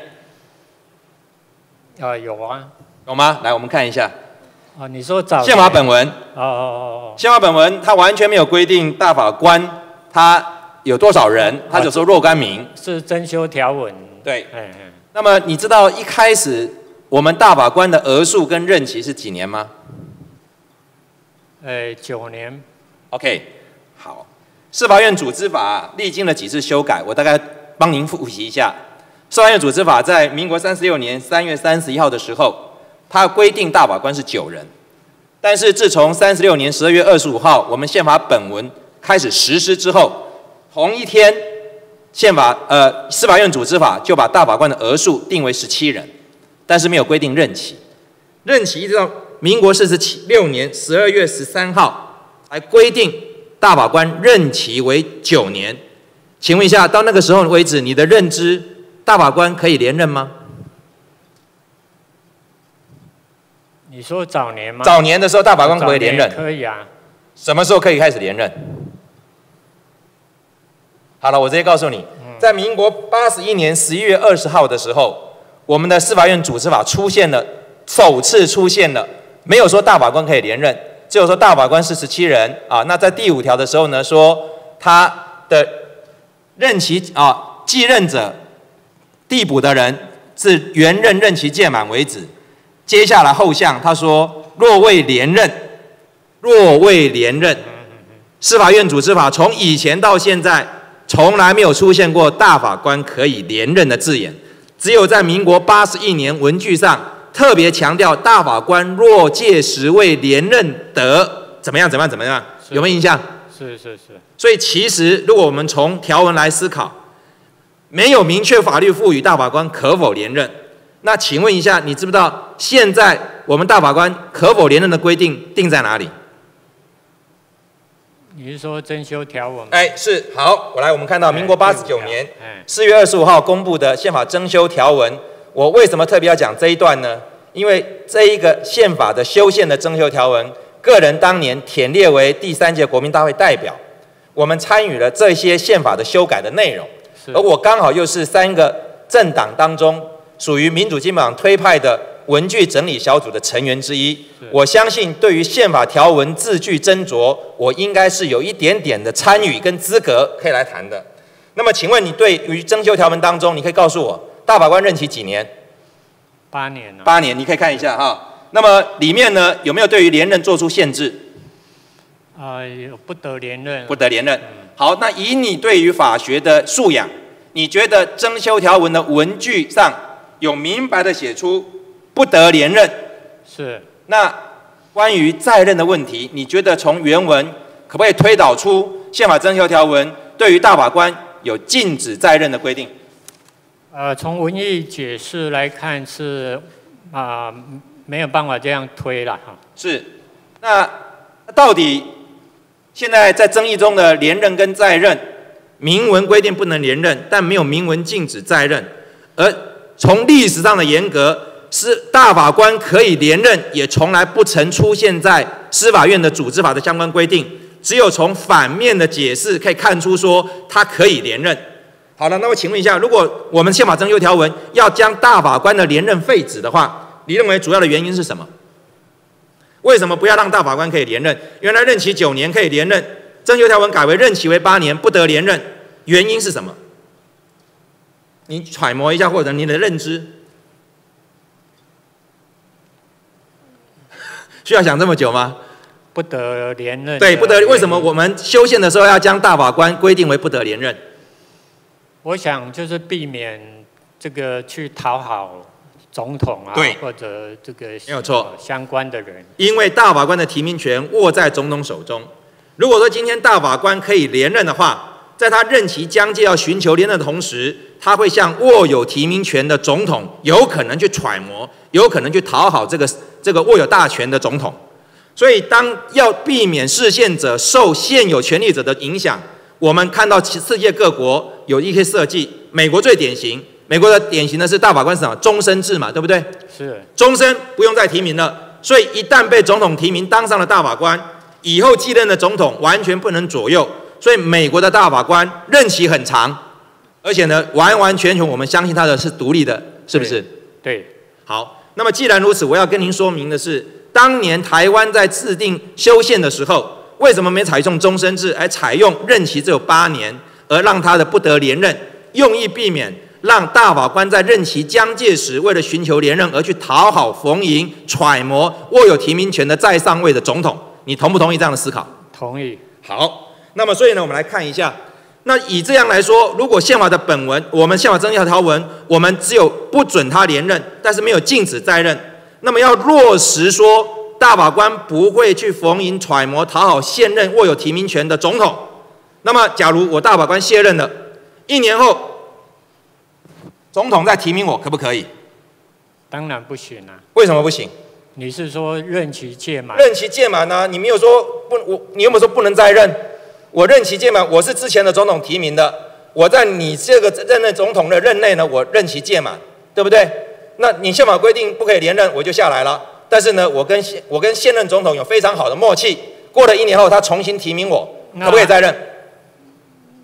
啊、呃，有啊。 有吗？来，我们看一下。 啊，你说早宪法本文。 哦哦哦哦。 宪法本文它完全没有规定大法官。他有多少人？他就说若干名， 是增修条文。 对，那么你知道一开始我们大法官的额数跟任期是几年吗？ 呃，九年。 OK， 好。司法院组织法历经了几次修改，我大概帮您复习一下。司法院组织法在民国三十六年三月三十一号的时候，它规定大法官是九人，但是自从三十六年十二月二十五号，我们宪法本文开始实施之后，同一天，宪法呃司法院组织法就把大法官的额数定为十七人，但是没有规定任期。任期一直到民国四十六年十二月十三号，还规定大法官任期为九年。请问一下，到那个时候为止，你的认知，大法官可以连任吗？ 你说早年吗？ 早年的时候，大法官可以连任？ 可以啊。什么时候可以开始连任？好了，我直接告诉你， 在民国八十一年十一月二十号的时候，我们的司法院组织法出现了，首次出现了，没有说大法官可以连任，只有说大法官是十七人啊。那在第五条的时候呢，说他的任期啊继任者递补的人是原任任期届满为止。接下来后项他说，若未连任，若未连任，司法院组织法从以前到现在从来没有出现过大法官可以连任的字眼，只有在民国八十一年文句上特别强调大法官若届时未连任得怎么样怎么样怎么样，有没有印象？ 是是是。 所以其实如果我们从条文来思考，没有明确法律赋予大法官可否连任。那请问一下，你知不知道现在我们大法官可否连任的规定定在哪里？ 你是说增修条文？ 哎，是。好，我来，我们看到民国八十九年四月二十五号公布的宪法增修条文。我为什么特别要讲这一段呢？因为这一个宪法的修宪的增修条文，个人当年忝列为第三届国民大会代表，我们参与了这些宪法的修改的内容，而我刚好又是三个政党当中属于民主进步党推派的文具整理小组的成员之一，我相信对于宪法条文字句斟酌，我应该是有一点点的参与跟资格可以来谈的。那么请问你对于增修条文当中，你可以告诉我大法官任期几年？ 八年、啊。 八年，你可以看一下哈。那么里面呢有没有对于连任做出限制？ 啊、呃，有不得连任。 不得连任。嗯、好，那以你对于法学的素养，你觉得增修条文的文句上有明白的写出不得连任？ 是。 那关于在任的问题，你觉得从原文可不可以推导出宪法增修条文对于大法官有禁止在任的规定？ 呃，从文义解释来看是啊、呃，没有办法这样推了哈。 是。那到底现在在争议中的连任跟在任，明文规定不能连任，但没有明文禁止在任，而从历史上的严格，是大法官可以连任，也从来不曾出现在司法院的组织法的相关规定，只有从反面的解释可以看出说他可以连任。好了，那我请问一下，如果我们宪法增修条文要将大法官的连任废止的话，你认为主要的原因是什么？为什么不要让大法官可以连任？原来任期九年可以连任，增修条文改为任期为八年不得连任，原因是什么？你揣摩一下，或者你的认知，需要想这么久吗？ 不得连任。 对，不得。为什么我们修宪的时候要将大法官规定为不得连任？ 我想就是避免这个去讨好总统啊， 对， 或者这个没有错相关的人。 因为大法官的提名权握在总统手中。如果说今天大法官可以连任的话，在他任期将届要寻求连任的同时，他会向握有提名权的总统有可能去揣摩，有可能去讨好这个这个握有大权的总统。所以当要避免释宪者受现有权力者的影响，我们看到世界各国有一些设计，美国最典型，美国的典型的是大法官是什么？终身制嘛，对不对？ 是。 终身不用再提名了，所以一旦被总统提名当上了大法官，以后继任的总统完全不能左右。所以美国的大法官任期很长，而且呢，完完全全我们相信他的是独立的，是不是？ 对。对。 好，那么既然如此，我要跟您说明的是，当年台湾在制定修宪的时候，为什么没采用终身制，而采用任期只有八年，而让他的不得连任，用意避免让大法官在任期将届时，为了寻求连任而去讨好、逢迎、揣摩握有提名权的在上位的总统？你同不同意这样的思考？ 同意。 好，那么所以呢，我们来看一下，那以这样来说，如果宪法的本文，我们宪法增修条文，我们只有不准他连任，但是没有禁止在任，那么要落实说，大法官不会去逢迎、揣摩、讨好现任握有提名权的总统。那么，假如我大法官卸任了，一年后，总统再提名我，可不可以？ 当然不行啊。 为什么不行？ 你是说任期届满？ 任期届满啊！你没有说不，我你有没有说不能再任？我任期届满，我是之前的总统提名的，我在你这个任任总统的任内呢，我任期届满，对不对？那你宪法规定不可以连任，我就下来了。但是呢，我跟现我跟现任总统有非常好的默契，过了一年后，他重新提名我，可不可以再任？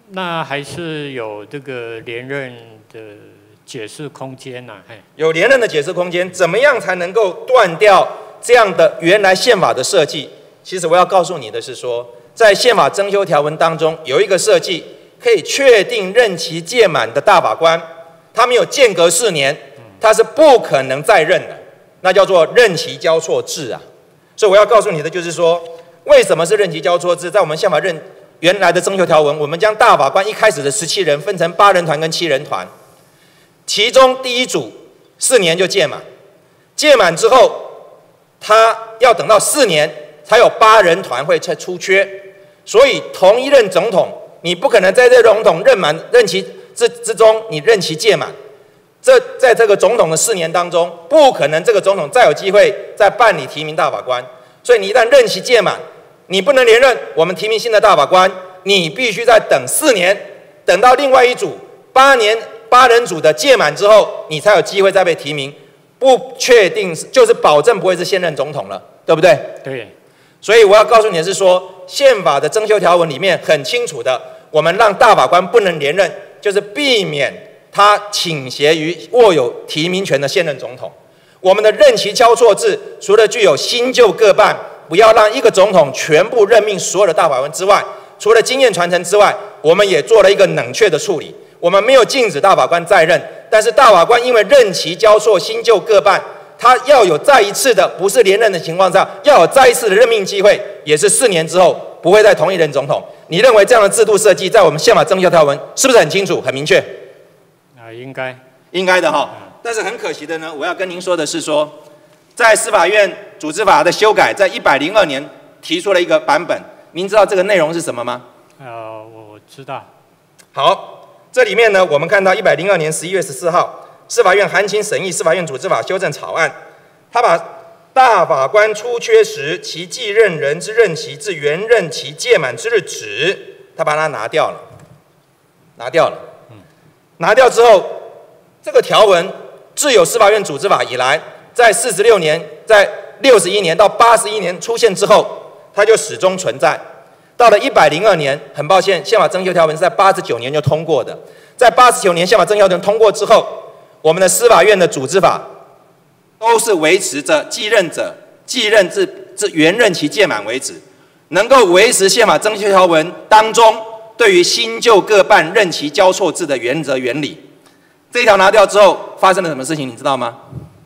那还是有这个连任的解释空间呐、啊。 有连任的解释空间，怎么样才能够断掉这样的原来宪法的设计？其实我要告诉你的是说，在宪法增修条文当中有一个设计，可以确定任期届满的大法官，他没有间隔四年，他是不可能再任的，那叫做任期交错制啊。所以我要告诉你的就是说，为什么是任期交错制？在我们宪法任原来的增修条文，我们将大法官一开始的十七人分成八人团跟七人团，其中第一组四年就届满，届满之后，他要等到四年才有八人团会才出缺，所以同一任总统，你不可能在这总统任满任期之之中，你任期届满，这在这个总统的四年当中，不可能这个总统再有机会再办理提名大法官，所以你一旦任期届满，你不能连任，我们提名新的大法官，你必须再等四年，等到另外一组八年八人组的届满之后，你才有机会再被提名，不确定就是保证不会是现任总统了，对不对？ 对。 所以我要告诉你的是说，宪法的增修条文里面很清楚的，我们让大法官不能连任，就是避免他倾斜于握有提名权的现任总统。我们的任期交错制，除了具有新旧各半，不要让一个总统全部任命所有的大法官之外，除了经验传承之外，我们也做了一个冷却的处理。我们没有禁止大法官再任，但是大法官因为任期交错、新旧各半，他要有再一次的，不是连任的情况下，要有再一次的任命机会，也是四年之后不会再同一任总统。你认为这样的制度设计在我们宪法增修条文是不是很清楚、很明确？ 啊，应该， 应该的哈。但是很可惜的呢，我要跟您说的是说，在司法院组织法的修改，在一百零二年提出了一个版本，您知道这个内容是什么吗？ 呃，我知道。 好。这里面呢，我们看到一百零二年十一月十四号，司法院函请审议司法院组织法修正草案，他把大法官出缺时其继任人之任期至原任期届满之日止，他把它拿掉了，拿掉了。拿掉之后，这个条文自有司法院组织法以来，在四十六年、在六十一年到八十一年出现之后，它就始终存在。到了一百零二年，很抱歉，宪法增修条文是在八十九年就通过的。在八十九年宪法增修条文通过之后，我们的司法院的组织法都是维持着继任者继任至至原任期届满为止，能够维持宪法增修条文当中对于新旧各半任期交错制的原则原理。这一条拿掉之后，发生了什么事情，你知道吗？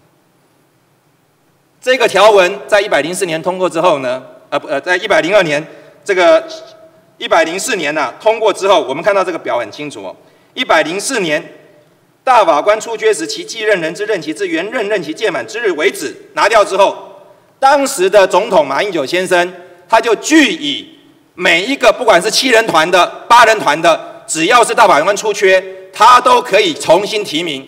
这个条文在一百零四年通过之后呢，呃不呃，在一百零二年。这个一百零四年呢、啊、通过之后，我们看到这个表很清楚哦。一百零四年，大法官出缺时，其继任人之任期至原任任期届满之日为止，拿掉之后，当时的总统马英九先生，他就据以每一个不管是七人团的、八人团的，只要是大法官出缺，他都可以重新提名。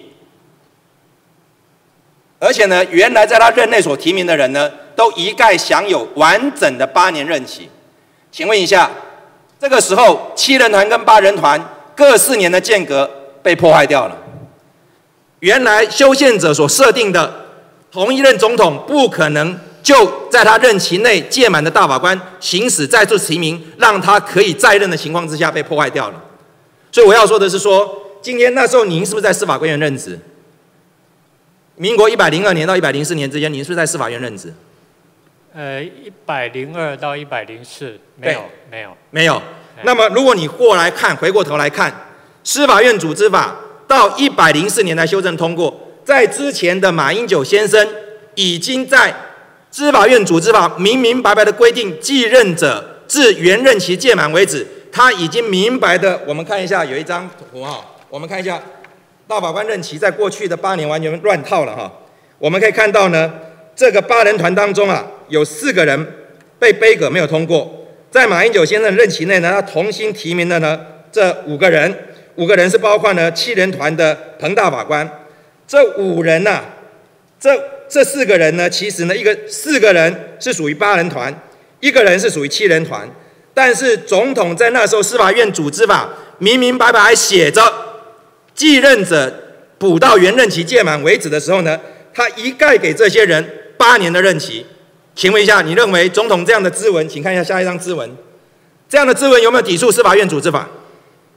而且呢，原来在他任内所提名的人呢，都一概享有完整的八年任期。请问一下，这个时候七人团跟八人团各四年的间隔被破坏掉了。原来修宪者所设定的同一任总统不可能就在他任期内届满的大法官行使再次提名，让他可以再任的情况之下被破坏掉了。所以我要说的是说，今天那时候您是不是在司法官员任职？民国一百零二年到一百零四年之间，您是不是在司法院任职？ 呃，一百零二到一百零四，没有，没有， 没有。那么，如果你过来看，回过头来看，司法院组织法到一百零四年才修正通过，在之前的马英九先生已经在司法院组织法明明白白的规定，继任者至原任期届满为止，他已经明白的，我们看一下有一张图哈，我们看一下大法官任期在过去的八年完全乱套了哈，我们可以看到呢，这个八人团当中啊。有四个人被杯葛没有通过，在马英九先生的任期内呢，他重新提名的呢这五个人，五个人是包括呢七人团的彭大法官，这五人呐、啊，这这四个人呢，其实呢一个四个人是属于八人团，一个人是属于七人团，但是总统在那时候司法院组织法明明白白还写着，继任者补到原任期届满为止的时候呢，他一概给这些人八年的任期。请问一下，你认为总统这样的咨文，请看一下下一张咨文，这样的咨文有没有抵触司法院组织法？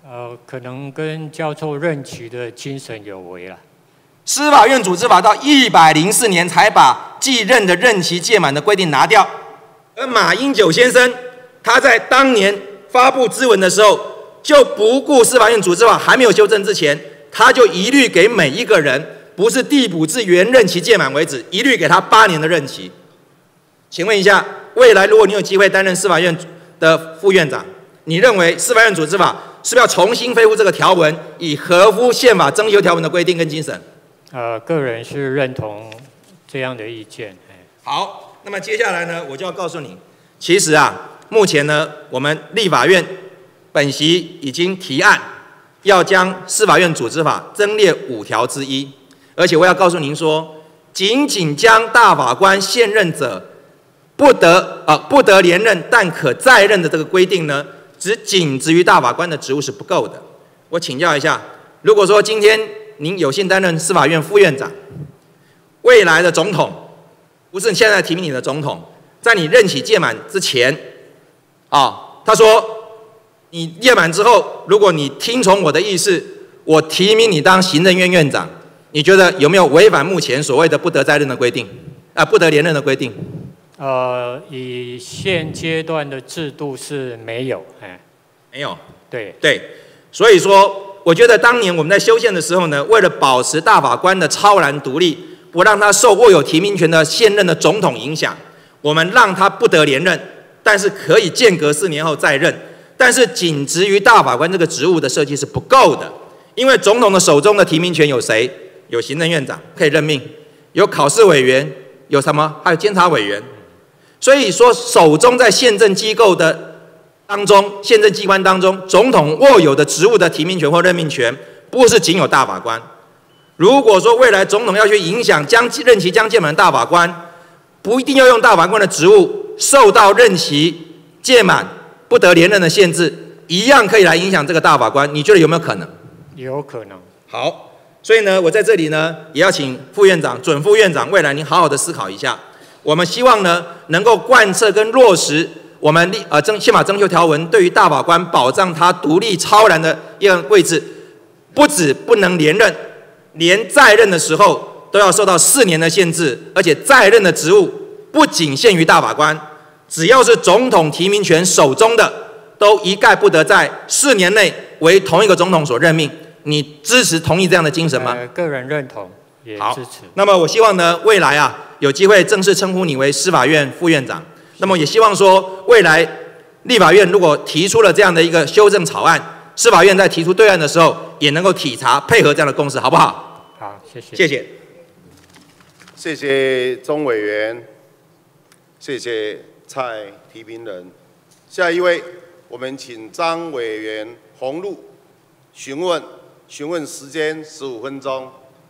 呃，可能跟教授任期的精神有违了。 司法院组织法到一百零四年才把继任的任期届满的规定拿掉，而马英九先生他在当年发布咨文的时候，就不顾司法院组织法还没有修正之前，他就一律给每一个人，不是递补至原任期届满为止，一律给他八年的任期。请问一下，未来如果你有机会担任司法院的副院长，你认为司法院组织法是不是要重新恢复这个条文，以合乎宪法增修条文的规定跟精神？ 呃，个人是认同这样的意见。 好，那么接下来呢，我就要告诉你，其实啊，目前呢，我们立法院本席已经提案，要将司法院组织法增列五条之一，而且我要告诉您说，仅仅将大法官现任者不得呃不得连任，但可再任的这个规定呢，只仅止于大法官的职务是不够的。我请教一下，如果说今天您有幸担任司法院副院长，未来的总统不是现在提名你的总统，在你任期届满之前，啊，他说你届满之后，如果你听从我的意思，我提名你当行政院院长，你觉得有没有违反目前所谓的不得再任的规定啊，不得连任的规定？ 呃，以现阶段的制度是没有，哎， 没有， 对对，所以说。我觉得当年我们在修宪的时候呢，为了保持大法官的超然独立，不让他受握有提名权的现任的总统影响，我们让他不得连任，但是可以间隔四年后再任。但是仅止于大法官这个职务的设计是不够的，因为总统的手中的提名权有谁？有行政院长可以任命，有考试委员，有什么？还有监察委员。所以说，手中在宪政机构的当中，宪政机关当中，总统握有的职务的提名权或任命权，不是仅有大法官。如果说未来总统要去影响将任期将届满的大法官，不一定要用大法官的职务受到任期届满不得连任的限制，一样可以来影响这个大法官。你觉得有没有可能？ 有可能。 好，所以呢，我在这里呢，也要请副院长、准副院长，未来您好好的思考一下。我们希望呢，能够贯彻跟落实。我们立呃征宪法增修条文对于大法官保障他独立超然的一个位置，不止不能连任，连在任的时候都要受到四年的限制，而且在任的职务不仅限于大法官，只要是总统提名权手中的，都一概不得在四年内为同一个总统所任命。你支持同意这样的精神吗？ 呃，个人认同，也支持。 那么我希望呢，未来啊有机会正式称呼你为司法院副院长。那么也希望说，未来立法院如果提出了这样的一个修正草案，司法院在提出对案的时候，也能够体察配合这样的共识，好不好？ 好，谢谢。 谢谢。 谢谢钟委员，谢谢蔡提名人。下一位，我们请张委员洪禄询问，询问时间十五分钟。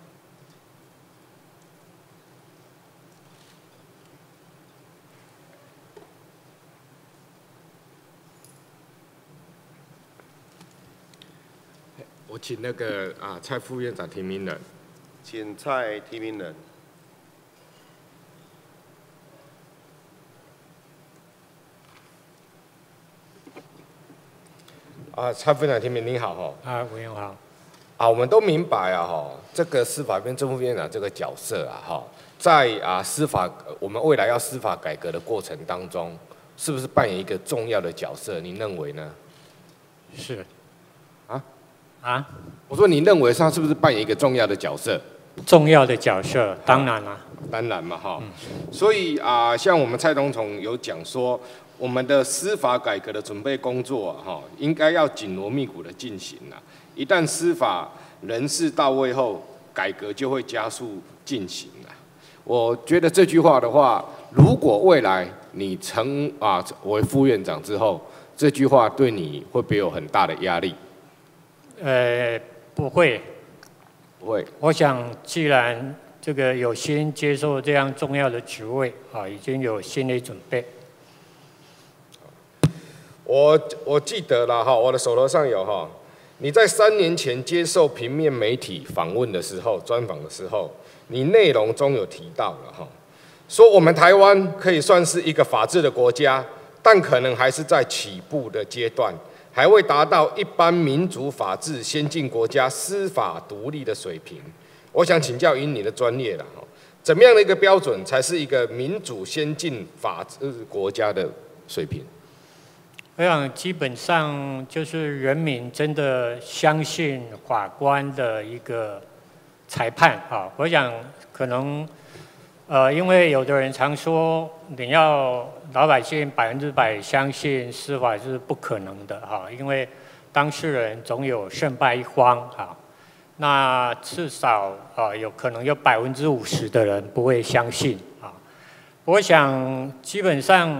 我请那个啊蔡副院长提名人， 请蔡提名人。 啊，蔡副院长提名您好哈。 啊，委员好。 啊，我们都明白啊哈，这个司法院正副院长这个角色啊哈，在啊司法我们未来要司法改革的过程当中，是不是扮演一个重要的角色？您认为呢？ 是。 啊？ 啊？ 我说，你认为他是不是扮演一个重要的角色？ 重要的角色，当然啦。 当然嘛哈。嗯、所以啊，像我们蔡总统有讲说，我们的司法改革的准备工作啊，哈，应该要紧锣密鼓的进行啊。一旦司法人事到位后，改革就会加速进行啊。我觉得这句话的话，如果未来你成啊为副院长之后，这句话对你会不会有很大的压力？ 呃，不会， 不会。 我想，既然这个有心接受这样重要的职位啊，已经有心理准备。 我我记得了哈，我的手头上有哈，你在三年前接受平面媒体访问的时候，专访的时候，你内容中有提到了哈，说我们台湾可以算是一个法治的国家，但可能还是在起步的阶段。 还未达到一般民主法治先进国家司法独立的水平。我想请教以你的专业了，怎么样的一个标准才是一个民主先进法治国家的水平？ 我想基本上就是人民真的相信法官的一个裁判啊。我想可能，呃，因为有的人常说你要老百姓百分之百相信司法是不可能的哈，因为当事人总有胜败一方啊。那至少啊，有可能有百分之五十的人不会相信啊。我想基本上。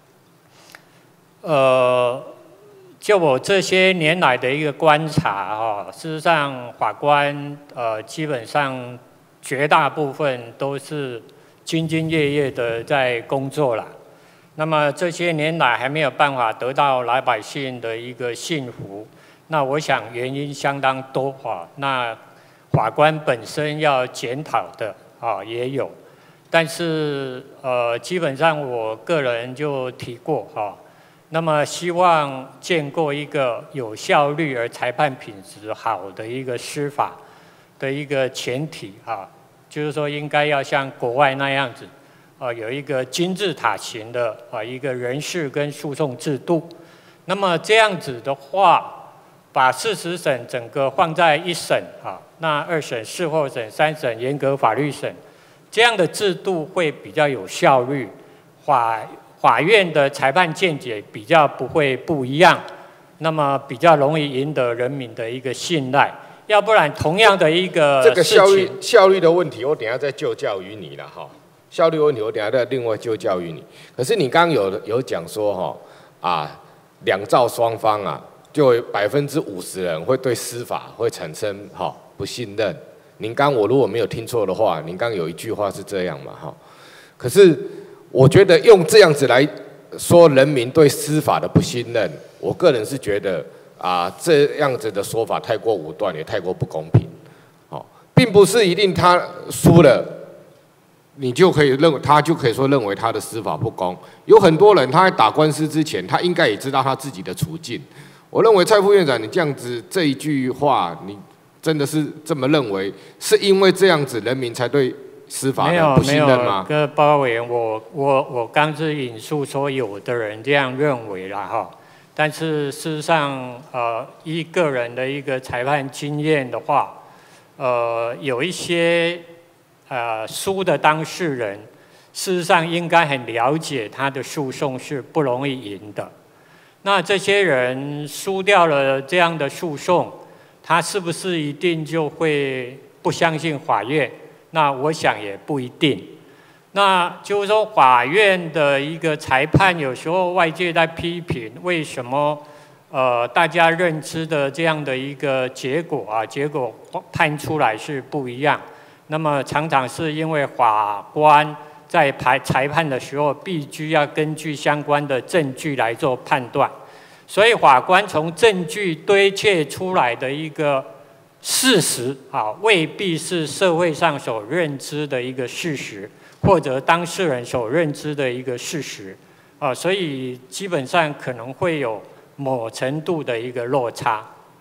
呃，就我这些年来的一个观察哈，事实上法官呃基本上绝大部分都是兢兢业业的在工作啦。那么这些年来还没有办法得到老百姓的一个信服，那我想原因相当多哈。那法官本身要检讨的啊也有，但是呃基本上我个人就提过哈。那么希望建构一个有效率而裁判品质好的一个司法的一个前提啊，就是说应该要像国外那样子，啊有一个金字塔型的啊一个人事跟诉讼制度。那么这样子的话，把事实审整个放在一审啊，那二审、事后审、三审严格法律审，这样的制度会比较有效率，法。法院的裁判见解比较不会不一样，那么比较容易赢得人民的一个信赖。要不然同样的一个这个效率效率的问题，我等一下再就教于你了哈。效率问题我等一下再另外就教于你。可是你刚刚有有讲说哈啊，两造双方啊，就有百分之五十人会对司法会产生哈不信任。您刚我如果没有听错的话，您刚有一句话是这样嘛哈。可是。我觉得用这样子来说人民对司法的不信任，我个人是觉得啊，这样子的说法太过武断，也太过不公平。哦，并不是一定他输了，你就可以认为他就可以说认为他的司法不公。有很多人他在打官司之前，他应该也知道他自己的处境。我认为蔡副院长，你这样子这一句话，你真的是这么认为？是因为这样子人民才对？司法的不信任吗？ 没有，各报告委员，我我我刚是引述说有的人这样认为啦哈，但是事实上，呃，依个人的一个裁判经验的话，呃，有一些呃输的当事人，事实上应该很了解他的诉讼是不容易赢的。那这些人输掉了这样的诉讼，他是不是一定就会不相信法院？那我想也不一定。那就是说，法院的一个裁判，有时候外界在批评，为什么呃大家认知的这样的一个结果啊，结果判出来是不一样。那么常常是因为法官在排裁判的时候，必须要根据相关的证据来做判断，所以法官从证据堆砌出来的一个事实啊，未必是社会上所认知的一个事实，或者当事人所认知的一个事实啊，所以基本上可能会有某程度的一个落差。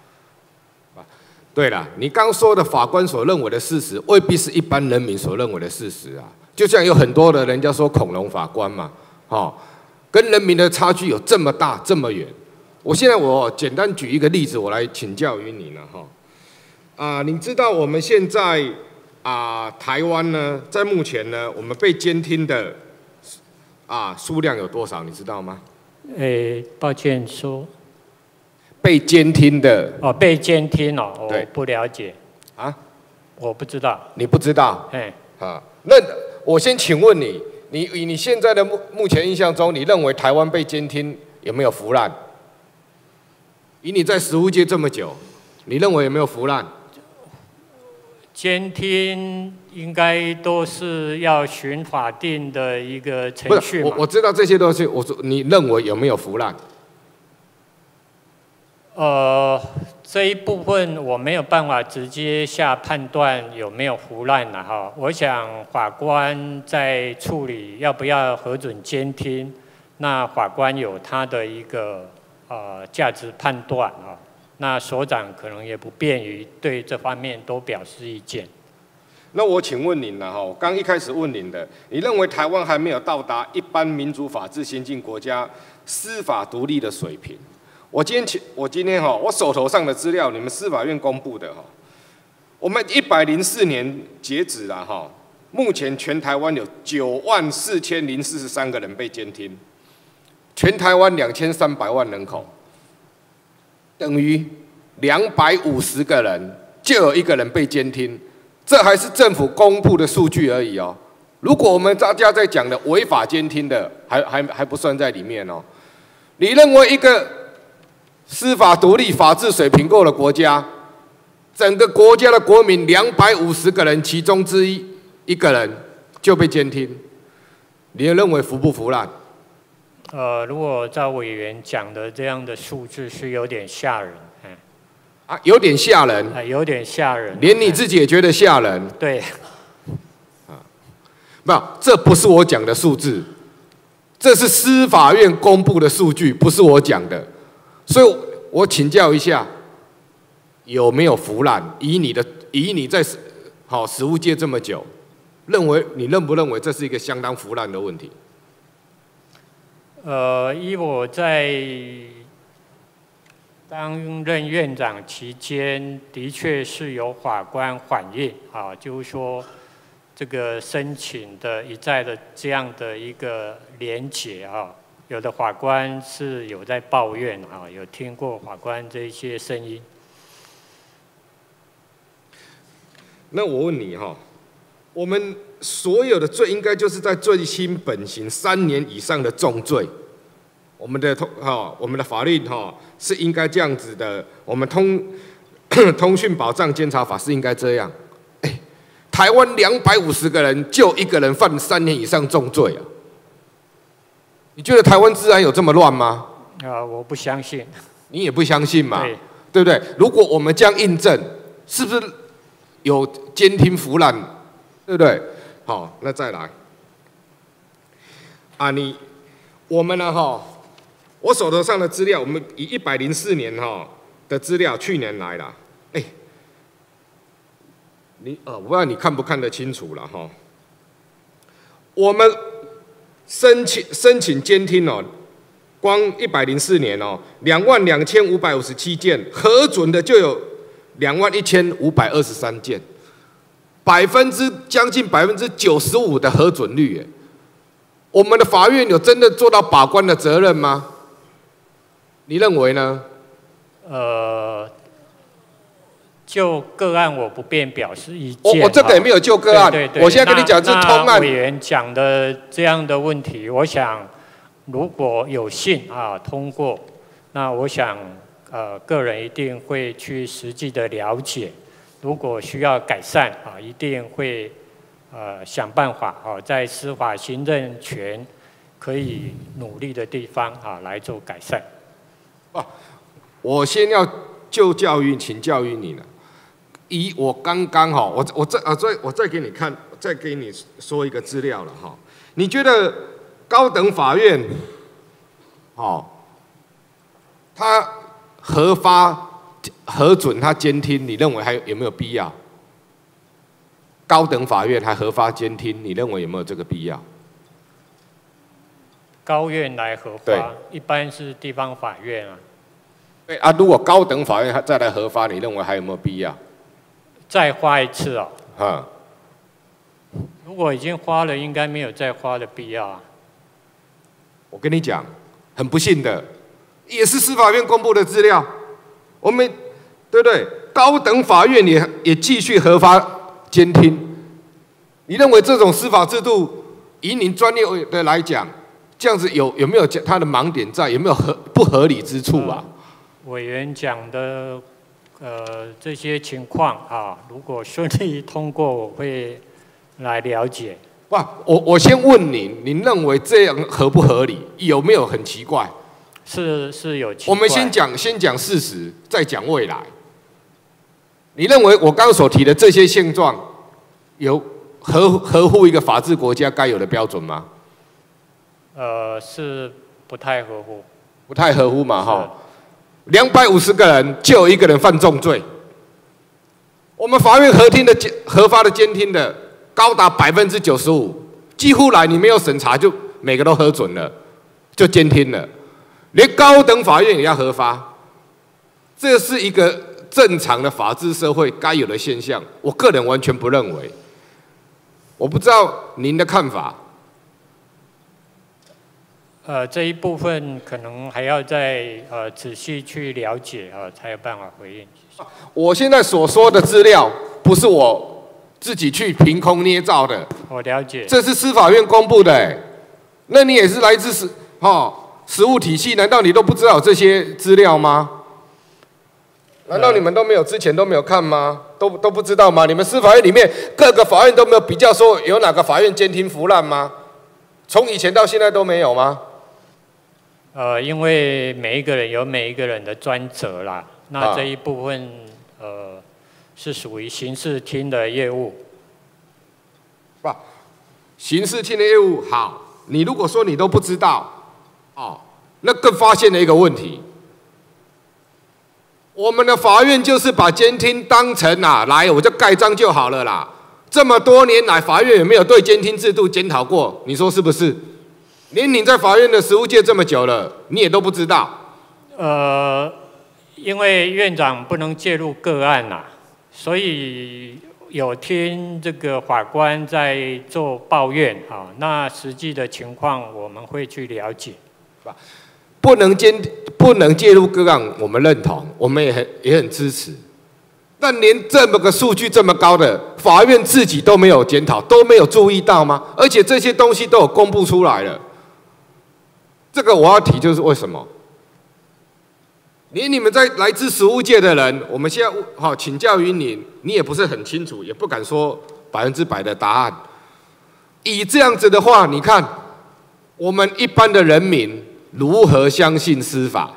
对了，你刚说的法官所认为的事实，未必是一般人民所认为的事实啊。就像有很多的人家说恐龙法官嘛，哦，跟人民的差距有这么大这么远。我现在我简单举一个例子，我来请教于你了哈。啊，你知道我们现在啊，台湾呢，在目前呢，我们被监听的啊数量有多少？你知道吗？ 诶，抱歉说， 被监听的哦，被监听哦，我对不了解啊， 我不知道。 你不知道？ 哎， 啊，那我先请问你，你以你现在的目目前印象中，你认为台湾被监听有没有腐烂？以你在实务界这么久，你认为有没有腐烂？ 监听应该都是要循法定的一个程序嘛。 我我知道这些都是，我说你认为有没有腐烂？ 呃，这一部分我没有办法直接下判断有没有腐烂了哈。我想法官在处理要不要核准监听，那法官有他的一个呃价值判断啊。那所长可能也不便于对这方面都表示意见。 那我请问您了哈，我刚一开始问您的，你认为台湾还没有到达一般民主法治先进国家司法独立的水平？我今天我今天哈，我手头上的资料，你们司法院公布的哈，我们一百零四年截止了哈，目前全台湾有九万四千零四十三个人被监听，全台湾两千三百万人口。等于两百五十个人就有一个人被监听，这还是政府公布的数据而已哦。如果我们大家在讲的违法监听的，还还还不算在里面哦。你认为一个司法独立、法治水平够的国家，整个国家的国民两百五十个人其中之一一个人就被监听，你认为服不服烂？ 呃，如果赵委员讲的这样的数字是有点吓人，嗯， 啊，有点吓人， 啊，有点吓人， 连你自己也觉得吓人。 对， 啊，不，这不是我讲的数字，这是司法院公布的数据，不是我讲的，所以我请教一下，有没有腐烂？以你的，以你在好实务界这么久，认为你认不认为这是一个相当腐烂的问题？ 呃，依我在担任院长期间，的确是有法官反映啊，就是说这个申请的一再的这样的一个连结啊，有的法官是有在抱怨啊，有听过法官这些声音。 那我问你哈，我们所有的罪应该就是在最轻本刑三年以上的重罪，我们的通哈，我们的法律哈是应该这样子的，我们通通讯保障监察法是应该这样。哎，台湾两百五十个人就一个人犯三年以上重罪啊！你觉得台湾治安有这么乱吗？ 啊、呃，我不相信。 你也不相信嘛？ 对， 对不对？如果我们这样印证，是不是有监听腐烂？对不对？好，那再来啊，你我们呢？哈，我手头上的资料，我们以一百零四年哈的资料，去年来了，哎，你呃，我不知道你看不看得清楚了哈。我们申请申请监听哦，光一百零四年哦，两万两千五百五十七件，核准的就有两万一千五百二十三件。百分之将近百分之九十五的核准率，哎，我们的法院有真的做到把关的责任吗？你认为呢？ 呃，就个案我不便表示意见。 我我这个也没有就个案， 对对对， 我现在跟你讲是通案。 委员讲的这样的问题，我想如果有幸啊通过，那我想呃个人一定会去实际的了解。如果需要改善啊，一定会呃想办法啊，在司法行政权可以努力的地方啊来做改善。 啊，我先要就教于请教于你了。以我刚刚哈，我我再啊再我再给你看，再给你说一个资料了哈。你觉得高等法院，哦，他核发？核准他监听，你认为还有没有必要？高等法院还核发监听，你认为有没有这个必要？ 高院来核发，一般是地方法院啊。 对啊，如果高等法院再来核发，你认为还有没有必要？ 再花一次哦。 啊。 如果已经花了，应该没有再花的必要啊。 我跟你讲，很不幸的，也是司法院公布的资料。我们对不对？高等法院也也继续核发监听，你认为这种司法制度，以您专业的来讲，这样子有有没有它的盲点在？有没有合不合理之处啊？ 呃、委员讲的呃这些情况啊，如果顺利通过，我会来了解。 哇，我我先问您，您认为这样合不合理？有没有很奇怪？ 是是有奇怪。 我们先讲先讲事实，再讲未来。你认为我刚刚所提的这些现状，有合合乎一个法治国家该有的标准吗？ 呃，是不太合乎。 不太合乎嘛哈。两百五十个人就有一个人犯重罪，我们法院核听的监核发的监听的高达百分之九十五，几乎来你没有审查就每个都核准了，就监听了，连高等法院也要核发，这是一个正常的法治社会该有的现象，我个人完全不认为。我不知道您的看法。 呃，这一部分可能还要再呃仔细去了解啊、呃，才有办法回应。 我现在所说的资料不是我自己去凭空捏造的， 我了解。 这是司法院公布的，哎，那你也是来自实哦实务体系，难道你都不知道这些资料吗？难道你们都没有之前都没有看吗？都都不知道吗？你们司法院里面各个法院都没有比较说有哪个法院监听腐烂吗？从以前到现在都没有吗？ 呃，因为每一个人有每一个人的专责啦，那这一部分、啊、呃是属于刑事厅的业务。 不，刑事厅的业务好，你如果说你都不知道，哦，那更发现了一个问题。我们的法院就是把监听当成啊，来我就盖章就好了啦。这么多年来，法院有没有对监听制度检讨过？你说是不是？连你在法院的实务界这么久了，你也都不知道。 呃，因为院长不能介入个案呐、啊，所以有听这个法官在做抱怨啊。那实际的情况我们会去了解。 不能监不能介入个案，我们认同，我们也很也很支持。但连这么个数据这么高的，法院自己都没有检讨，都没有注意到吗？而且这些东西都有公布出来了。这个我要提，就是为什么？连你们在来自实务界的人，我们现在好请教于你，你也不是很清楚，也不敢说百分之百的答案。以这样子的话，你看我们一般的人民如何相信司法？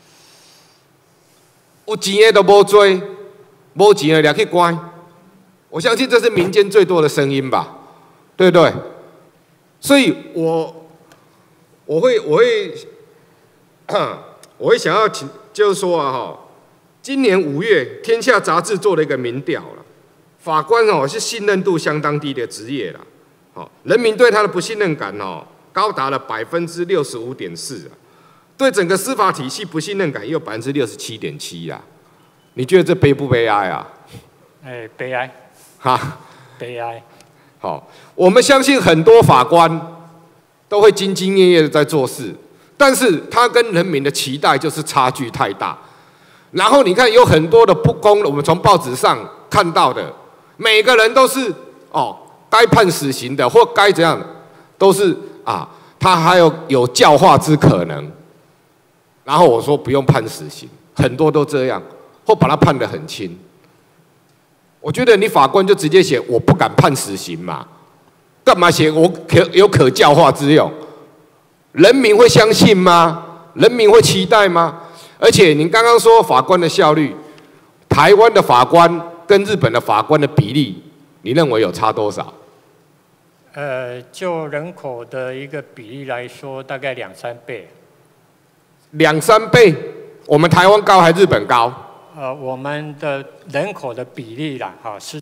有钱的都没追，没钱的抓去关。我相信这是民间最多的声音吧，对不对？所以我。我会，我会，我会想要请，就是说啊，哈，今年五月，《天下》杂志做了一个民调了，法官哦是信任度相当低的职业啦，好，人民对他的不信任感哦高达了百分之六十五点四啊，对整个司法体系不信任感也有百分之六十七点七呀，你觉得这悲不悲哀啊？ 哎，悲哀， 哈， 悲哀。 好，我们相信很多法官。都会兢兢业业的在做事，但是他跟人民的期待就是差距太大。然后你看有很多的不公，我们从报纸上看到的，每个人都是哦该判死刑的或该怎样，都是啊他还有有教化之可能。然后我说不用判死刑，很多都这样，或把他判得很轻。我觉得你法官就直接写我不敢判死刑嘛。干嘛写我可有可教化之用？人民会相信吗？人民会期待吗？而且您刚刚说法官的效率，台湾的法官跟日本的法官的比例，你认为有差多少？ 呃，就人口的一个比例来说，大概两三倍。 两三倍？我们台湾高还是日本高？ 呃，我们的人口的比例啦，哈是。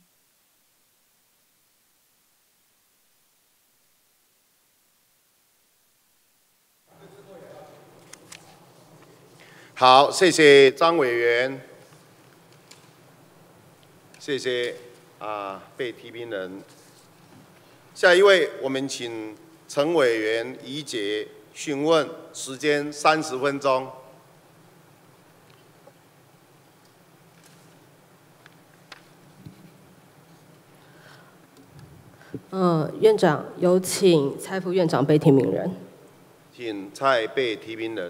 好，谢谢张委员，谢谢啊被提名人。下一位，我们请陈委员怡姐询问，时间三十分钟。 呃，院长，有请蔡副院长被提名人。 请蔡被提名人。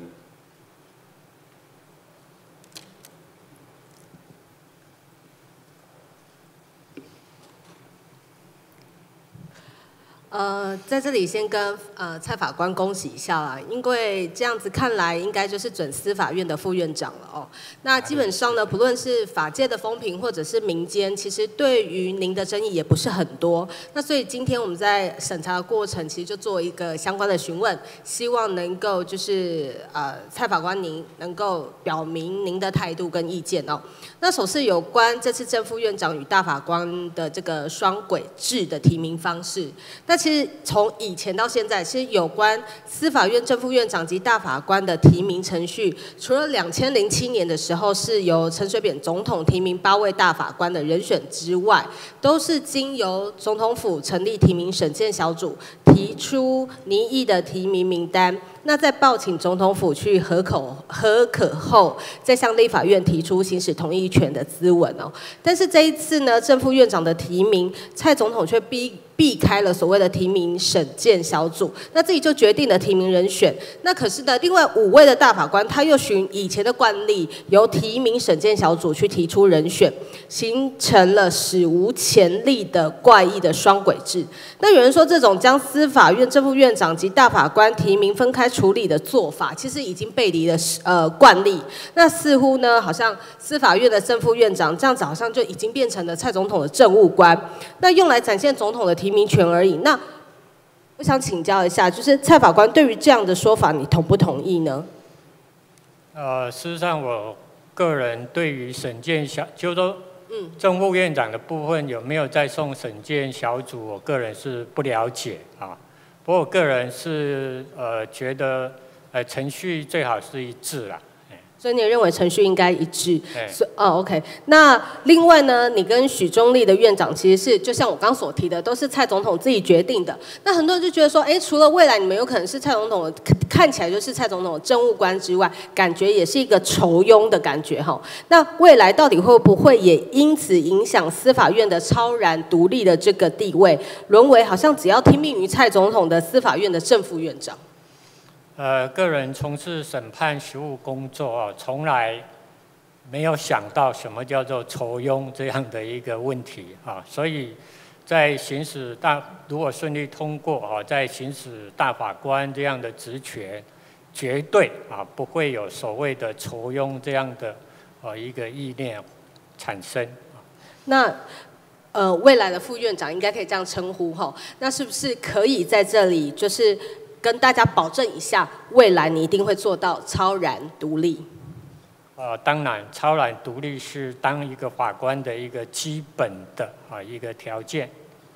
呃，在这里先跟呃蔡法官恭喜一下啦，因为这样子看来，应该就是准司法院的副院长了哦。那基本上呢，不论是法界的风评，或者是民间，其实对于您的争议也不是很多。那所以今天我们在审查的过程，其实就做一个相关的询问，希望能够就是呃蔡法官您能够表明您的态度跟意见哦。那首先有关这次正副院长与大法官的这个双轨制的提名方式，那其实从以前到现在，其实有关司法院正副院长及大法官的提名程序，除了两千零七年的时候是由陈水扁总统提名八位大法官的人选之外，都是经由总统府成立提名审荐小组，提出拟议的提名名单。那再报请总统府去核口核可后，再向立法院提出行使同意权的咨文哦。但是这一次呢，正副院长的提名，蔡总统却逼避开了所谓的提名审荐小组，那自己就决定了提名人选。那可是呢，另外五位的大法官，他又循以前的惯例，由提名审荐小组去提出人选，形成了史无前例的怪异的双轨制。那有人说，这种将司法院正副院长及大法官提名分开处理的做法，其实已经背离了呃惯例。那似乎呢，好像司法院的正副院长这样子，好像就已经变成了蔡总统的政务官，那用来展现总统的提名权而已。那我想请教一下，就是蔡法官对于这样的说法，你同不同意呢？ 呃，事实上，我个人对于审荐小，就是说，嗯，正副院长的部分有没有再送审荐小组，我个人是不了解啊。不过我个人是呃觉得，呃，程序最好是一致啦。 所以你也认为程序应该一致？哦 ，OK。那另外呢，你跟许宗力的院长其实是就像我刚所提的，都是蔡总统自己决定的。那很多人就觉得说，哎，除了未来你们有可能是蔡总统的，看起来就是蔡总统的政务官之外，感觉也是一个酬庸的感觉哈。那未来到底会不会也因此影响司法院的超然独立的这个地位，沦为好像只要听命于蔡总统的司法院的正副院长？ 呃，个人从事审判实务工作啊，从来没有想到什么叫做酬庸这样的一个问题啊，所以在行使大如果顺利通过啊，在行使大法官这样的职权，绝对啊不会有所谓的酬庸这样的呃一个意念产生。 那呃，未来的副院长应该可以这样称呼哈，那是不是可以在这里就是跟大家保证一下，未来你一定会做到超然独立？ 呃，当然，超然独立是当一个法官的一个基本的啊一个条件。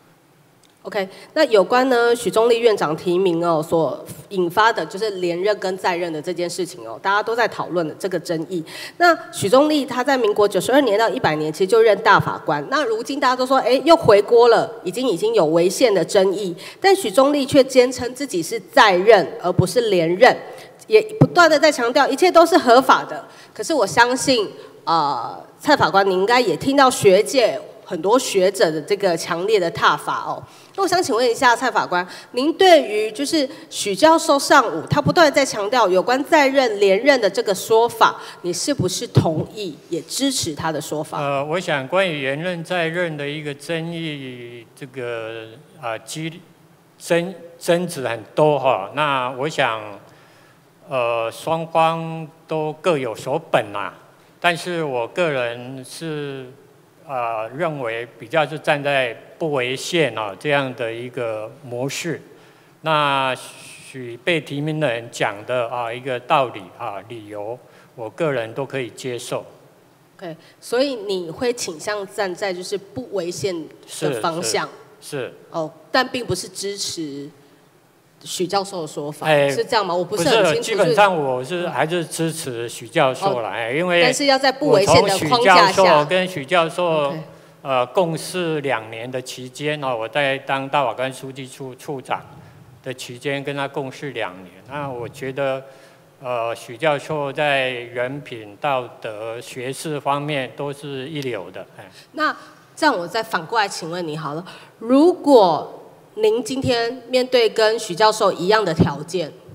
OK， 那有关呢许宗力院长提名哦所引发的就是连任跟在任的这件事情哦，大家都在讨论的这个争议。那许宗力他在民国九十二年到一百年其实就任大法官，那如今大家都说哎又回锅了，已经已经有违宪的争议，但许宗力却坚称自己是在任而不是连任，也不断的在强调一切都是合法的。可是我相信呃蔡法官你应该也听到学界很多学者的这个强烈的挞伐哦。那我想请问一下蔡法官，您对于就是许教授上午他不断的在强调有关在任连任的这个说法，你是不是同意也支持他的说法？ 呃，我想关于连任在任的一个争议，这个啊激争争执很多哈。那我想，呃，双方都各有所本啦，但是我个人是。呃，认为比较是站在不违宪啊这样的一个模式，那许被提名的人讲的啊一个道理啊理由，我个人都可以接受。 OK， 所以你会倾向站在就是不违宪的方向， 是，是哦，但并不是支持许教授的说法，哎、是这样吗？我不是很清楚。 基本上我是还是支持许教授啦，哦、因为但是要在不违宪的框架下。 许教授跟许教授、okay. 呃共事两年的期间哦，我在当大法官书记处处长的期间跟他共事两年，那我觉得呃许教授在人品、道德、学识方面都是一流的。哎， 那这样我再反过来请问你好了，如果您今天面对跟许教授一样的条件，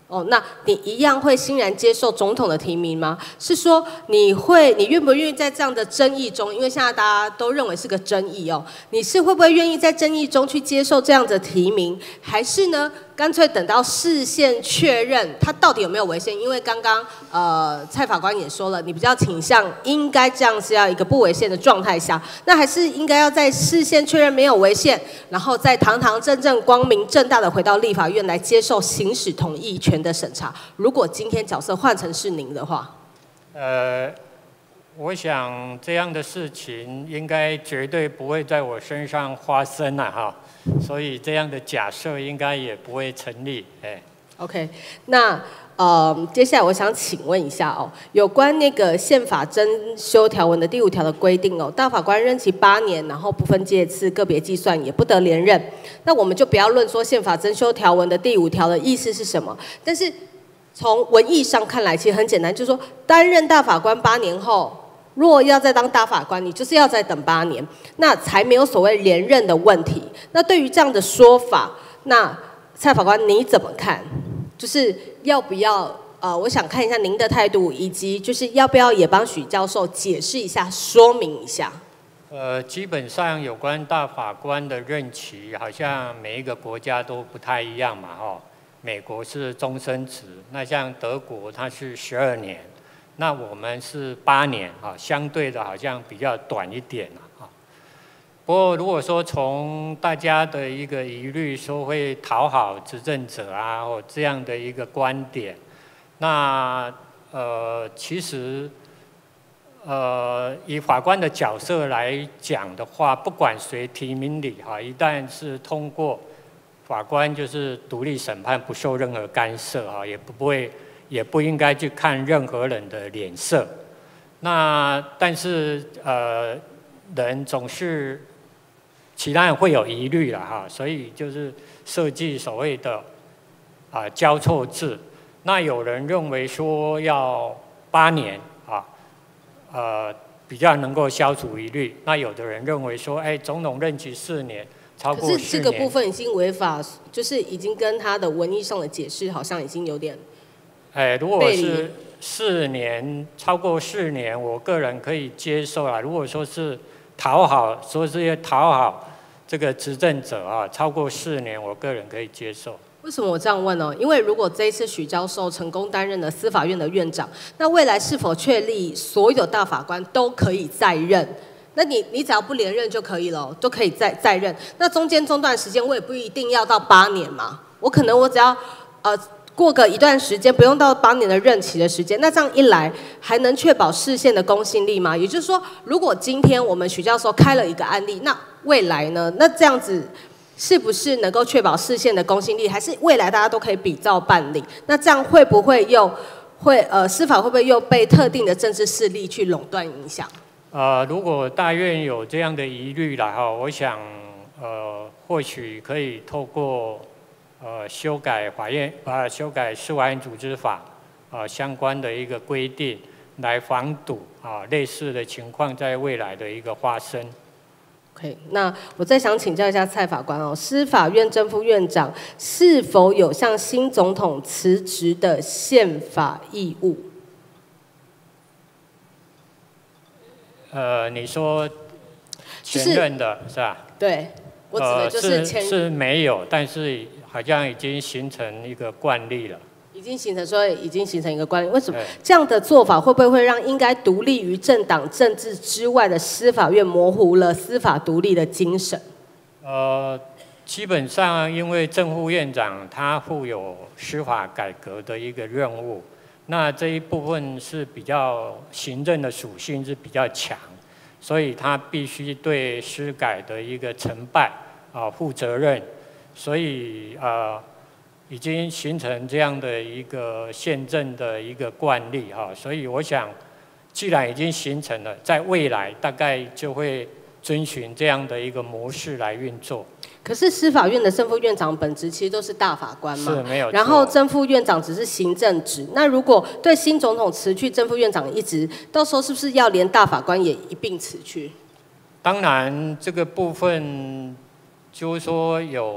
哦，那你一样会欣然接受总统的提名吗？是说你会，你愿不愿意在这样的争议中，因为现在大家都认为是个争议哦，你是会不会愿意在争议中去接受这样的提名，还是呢，干脆等到释宪确认他到底有没有违宪？因为刚刚呃蔡法官也说了，你比较倾向应该这样是要一个不违宪的状态下，那还是应该要在释宪确认没有违宪，然后再堂堂正正、光明正大的回到立法院来接受行使同意权的审查。如果今天角色换成是您的话， 呃，我想这样的事情应该绝对不会在我身上发生了哈，所以这样的假设应该也不会成立。哎 ，OK， 那呃，接下来我想请问一下哦，有关那个宪法增修条文的第五条的规定哦，大法官任期八年，然后不分届次，个别计算，也不得连任。那我们就不要论说宪法增修条文的第五条的意思是什么，但是从文义上看来，其实很简单，就是说担任大法官八年后，若要再当大法官，你就是要再等八年，那才没有所谓连任的问题。那对于这样的说法，那蔡法官你怎么看？就是要不要？呃，我想看一下您的态度，以及就是要不要也帮许教授解释一下、说明一下。 呃，基本上有关大法官的任期，好像每一个国家都不太一样嘛，哈。美国是终身制，那像德国它是十二年，那我们是八年啊，相对的好像比较短一点啊。不过如果说从大家的一个疑虑说会讨好执政者啊，或这样的一个观点，那呃其实呃以法官的角色来讲的话，不管谁提名你哈，一旦是通过。法官就是独立审判，不受任何干涉啊，也不会，也不应该去看任何人的脸色。那但是呃，人总是其他人会有疑虑了哈，所以就是设计所谓的啊、呃、交错制。那有人认为说要八年啊，呃比较能够消除疑虑。那有的人认为说，哎，总统任期四年。 可是这个部分已经违法，就是已经跟他的文义上的解释好像已经有点。 哎，如果是四年，超过四年，我个人可以接受啦。如果说是讨好，说是要讨好这个执政者啊，超过四年，我个人可以接受。 为什么我这样问呢？因为如果这一次许教授成功担任了司法院的院长，那未来是否确立所有大法官都可以再任？那你你只要不连任就可以了，都可以再再任。那中间中断时间我也不一定要到八年嘛，我可能我只要呃过个一段时间，不用到八年的任期的时间。那这样一来，还能确保释宪的公信力吗？也就是说，如果今天我们许教授开了一个案例，那未来呢？那这样子是不是能够确保释宪的公信力？还是未来大家都可以比照办理？那这样会不会又会呃司法会不会又被特定的政治势力去垄断影响？ 呃，如果大院有这样的疑虑啦哈，我想呃，或许可以透过呃修改法院啊、呃、修改司法院组织法啊、呃、相关的一个规定，来防堵啊、呃、类似的情况在未来的一个发生。 OK， 那我再想请教一下蔡法官哦，司法院正副院长是否有向新总统辞职的宪法义务？ 呃，你说前任的、就是、是吧？ 对，我指的就是前、 呃、是, 是没有，但是好像已经形成一个惯例了。 已经形成，所以已经形成一个惯例。为什么这样的做法会不会会让应该独立于政党政治之外的司法院模糊了司法独立的精神？ 呃，基本上因为正副院长他负有司法改革的一个任务。那这一部分是比较行政的属性是比较强，所以他必须对司改的一个成败啊负责任，所以呃已经形成这样的一个宪政的一个惯例哈，所以我想，既然已经形成了，在未来大概就会遵循这样的一个模式来运作。 可是司法院的正副院长本职其实都是大法官嘛， 是没有错。 然后正副院长只是行政职，那如果对新总统辞去正副院长一职，到时候是不是要连大法官也一并辞去？ 当然，这个部分就是说有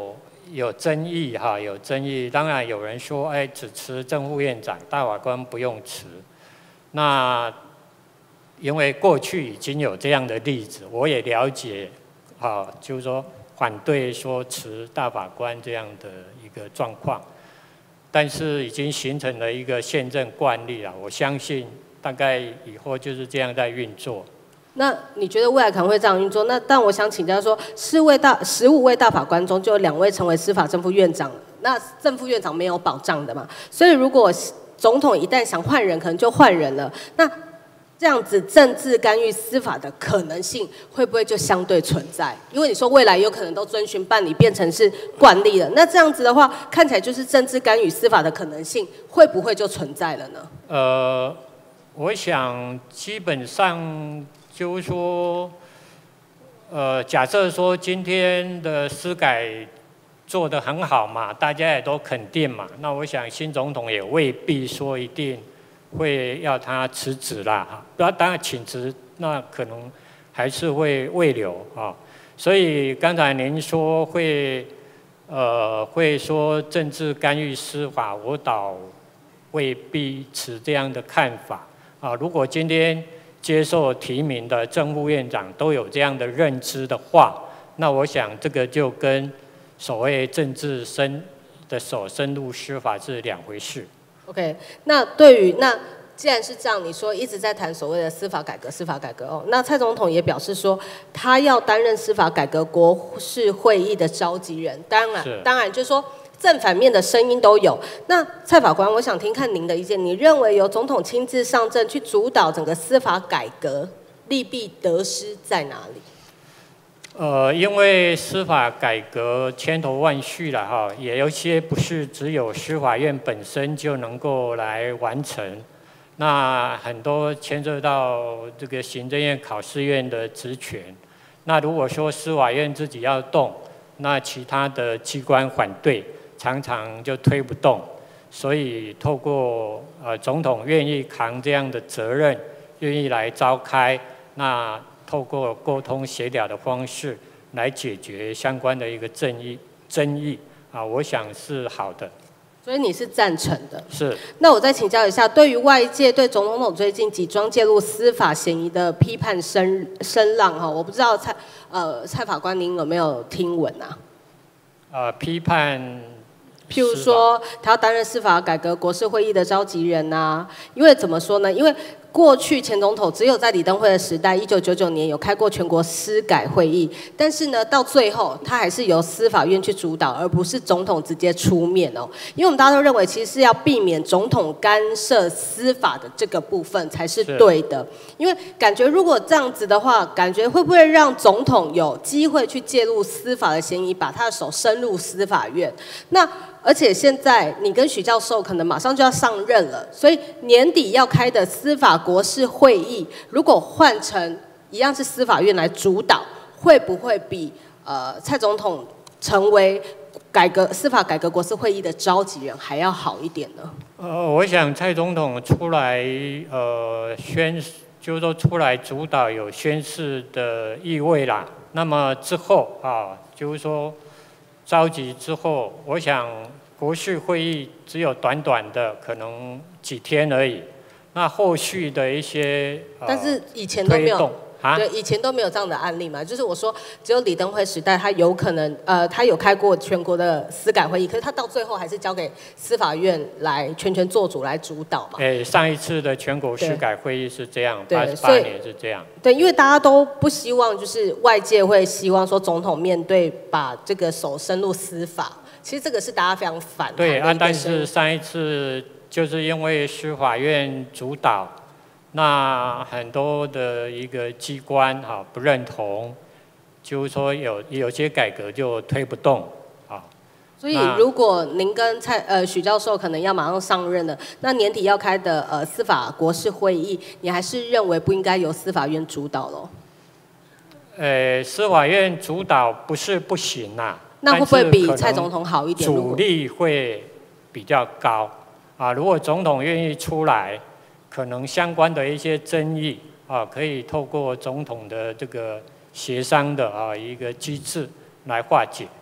有争议哈，有争议。当然有人说，哎，只辞正副院长，大法官不用辞。那因为过去已经有这样的例子，我也了解，啊，就是说反对说辞大法官这样的一个状况，但是已经形成了一个宪政惯例了。我相信大概以后就是这样在运作。 那你觉得未来可能会这样运作？那但我想请教说，十位大十五位大法官中，就有两位成为司法正副院长，那正副院长没有保障的嘛？所以如果总统一旦想换人，可能就换人了。那这样子政治干预司法的可能性会不会就相对存在？因为你说未来有可能都遵循办理变成是惯例了，那这样子的话，看起来就是政治干预司法的可能性会不会就存在了呢？ 呃，我想基本上。就是说，呃，假设说今天的司改做得很好嘛，大家也都肯定嘛，那我想新总统也未必说一定会要他辞职啦，哈，那当然请辞，那可能还是会未留啊。所以刚才您说会，呃，会说政治干预司法，我倒未必持这样的看法啊。如果今天接受提名的正副院长都有这样的认知的话，那我想这个就跟所谓政治深的手深入司法是两回事。 OK， 那对于那既然是这样，你说一直在谈所谓的司法改革，司法改革哦，那蔡总统也表示说，他要担任司法改革国事会议的召集人，当然当然就是说。正反面的声音都有。那蔡法官，我想听看您的意见。你认为由总统亲自上阵去主导整个司法改革，利弊得失在哪里？ 呃，因为司法改革千头万绪了哈，也有一些不是只有司法院本身就能够来完成。那很多牵涉到这个行政院、考试院的职权。那如果说司法院自己要动，那其他的机关反对。常常就推不动，所以透过呃总统愿意扛这样的责任，愿意来召开，那透过沟通协调的方式来解决相关的一个争议争议啊，我想是好的。 所以你是赞成的？ 是。 那我再请教一下，对于外界对总统最近几桩介入司法嫌疑的批判声声浪哈，我不知道蔡呃蔡法官您有没有听闻啊？ 呃，批判。 譬如说，他要担任司法改革国事会议的召集人啊，因为怎么说呢？因为过去前总统只有在李登辉的时代，一九九九年有开过全国司改会议，但是呢，到最后他还是由司法院去主导，而不是总统直接出面哦。因为我们大家都认为，其实是要避免总统干涉司法的这个部分才是对的。因为感觉如果这样子的话，感觉会不会让总统有机会去介入司法的嫌疑，把他的手伸入司法院？那而且现在你跟许教授可能马上就要上任了，所以年底要开的司法国事会议，如果换成一样是司法院来主导，会不会比呃蔡总统成为改革司法改革国事会议的召集人还要好一点呢？ 呃，我想蔡总统出来呃宣，就是说出来主导有宣示的意味啦。那么之后啊，就是说。召集之后，我想国事会议只有短短的可能几天而已，那后续的一些呃但是以前都没有啊，对，以前都没有这样的案例嘛。就是我说，只有李登辉时代，他有可能呃，他有开过全国的司改会议，可是他到最后还是交给司法院来全权做主来主导嘛。 哎，上一次的全国司改会议是这样，八十八年是这样。 对，因为大家都不希望，就是外界会希望说总统面对把这个手伸入司法，其实这个是大家非常反弹的。 对啊，但是上一次就是因为司法院主导。那很多的一个机关哈不认同，就是说有有些改革就推不动啊。 所以如果您跟蔡呃许教授可能要马上上任了，那年底要开的呃司法国事会议，你还是认为不应该由司法院主导咯？ 呃，司法院主导不是不行呐、啊， 那会不会比蔡总统好一点？ 阻力会比较高啊。如果总统愿意出来。可能相关的一些争议啊，可以透过总统的这个协商的啊一个机制来化解。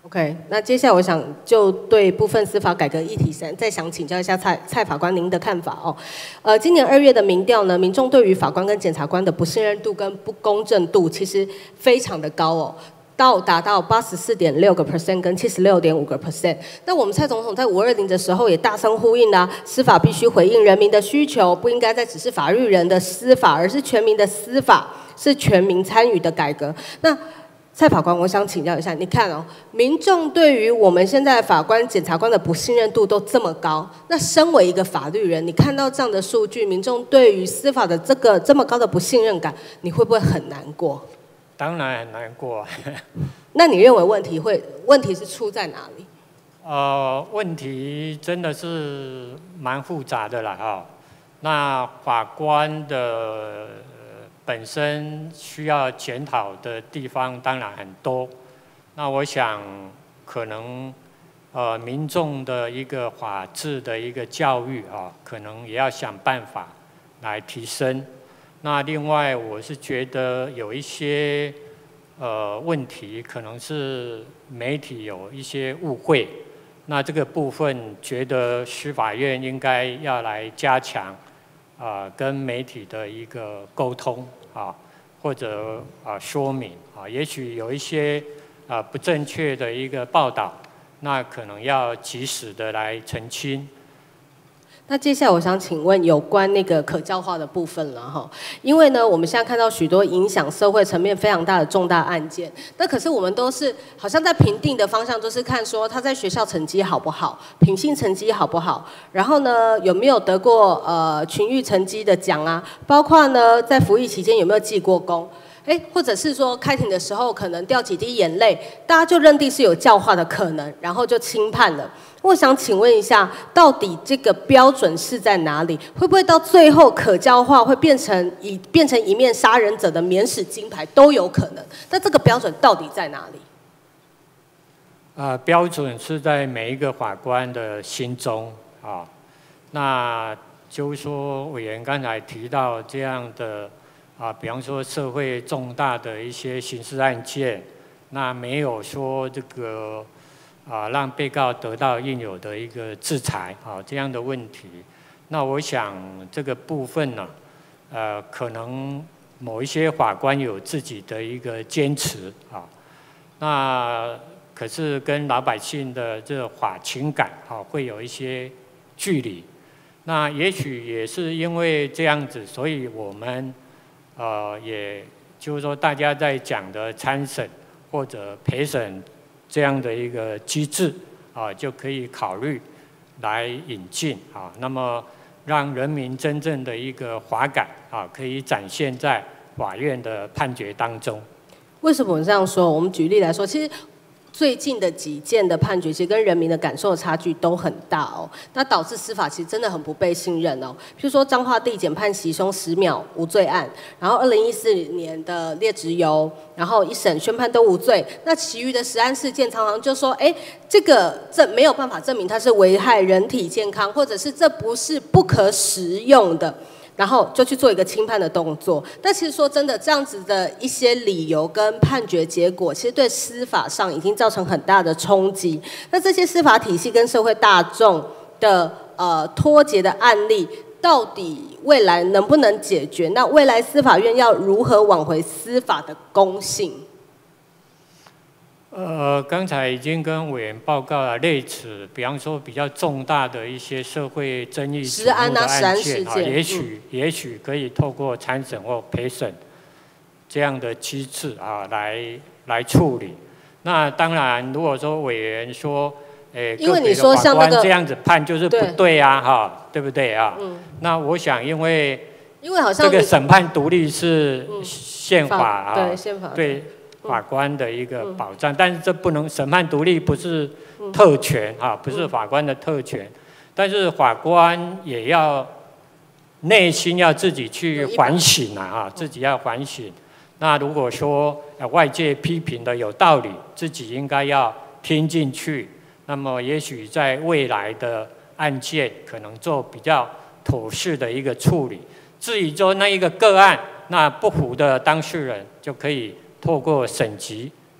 OK， 那接下来我想就对部分司法改革议题三再想请教一下蔡蔡法官您的看法哦。呃，今年二月的民调呢，民众对于法官跟检察官的不信任度跟不公正度其实非常的高哦。到达到八十四点六个 percent 跟七十六点五个 percent。那我们蔡总统在五二零的时候也大声呼应啦、啊，司法必须回应人民的需求，不应该再只是法律人的司法，而是全民的司法，是全民参与的改革。那蔡法官，我想请教一下，你看哦，民众对于我们现在法官、检察官的不信任度都这么高，那身为一个法律人，你看到这样的数据，民众对于司法的这个这么高的不信任感，你会不会很难过？ 当然很难过。 那你认为问题会问题是出在哪里？ 呃，问题真的是蛮复杂的啦哈、哦。那法官的本身需要检讨的地方当然很多。那我想可能呃民众的一个法治的一个教育啊、哦，可能也要想办法来提升。那另外，我是觉得有一些呃问题，可能是媒体有一些误会。那这个部分，觉得司法院应该要来加强啊、呃、跟媒体的一个沟通啊，或者啊、呃、说明啊，也许有一些啊、呃、不正确的一个报道，那可能要及时的来澄清。 那接下来我想请问有关那个可教化的部分了哈，因为呢，我们现在看到许多影响社会层面非常大的重大案件，那可是我们都是好像在评定的方向，都是看说他在学校成绩好不好，品性成绩好不好，然后呢有没有得过呃群育成绩的奖啊，包括呢在服役期间有没有记过功。哎，或者是说开庭的时候可能掉几滴眼泪，大家就认定是有教化的可能，然后就轻判了。我想请问一下，到底这个标准是在哪里？会不会到最后可教化会变成以变成一面杀人者的免死金牌都有可能？那这个标准到底在哪里？ 呃，标准是在每一个法官的心中啊。那就是说，委员刚才提到这样的。啊，比方说社会重大的一些刑事案件，那没有说这个啊让被告得到应有的一个制裁啊这样的问题，那我想这个部分呢，呃，可能某一些法官有自己的一个坚持啊，那可是跟老百姓的这个法情感啊会有一些距离，那也许也是因为这样子，所以我们。呃，也就是说，大家在讲的参审或者陪审这样的一个机制啊、呃，就可以考虑来引进啊，那么让人民真正的一个法感啊，可以展现在法院的判决当中。 为什么我这样说？我们举例来说，其实。最近的几件的判决，其实跟人民的感受差距都很大哦，那导致司法其实真的很不被信任哦。譬如说彰化地检判袭胸十秒无罪案，然后二零一四年的劣质油，然后一审宣判都无罪，那其余的食安事件常常就说，哎，这个这没有办法证明它是危害人体健康，或者是这不是不可食用的。然后就去做一个轻判的动作，但其实说真的，这样子的一些理由跟判决结果，其实对司法上已经造成很大的冲击。那这些司法体系跟社会大众的呃脱节的案例，到底未来能不能解决？那未来司法院要如何挽回司法的公信？ 呃，刚才已经跟委员报告了类似，比方说比较重大的一些社会争议食安啊、食安事件， 也许、嗯、也许可以透过参审或陪审这样的机制啊，来来处理。那当然，如果说委员说，诶， 因为你说像那个这样子判就是不对啊，哈，对不对啊？ 嗯。 那我想，因为因为好像这个审判独立是宪法啊， 对宪法对。法官的一个保障，但是这不能审判独立不是特权啊，不是法官的特权，但是法官也要内心要自己去反省啊，啊，自己要反省。那如果说外界批评的有道理，自己应该要听进去，那么也许在未来的案件可能做比较妥适的一个处理。至于说那一个个案，那不服的当事人就可以透过审级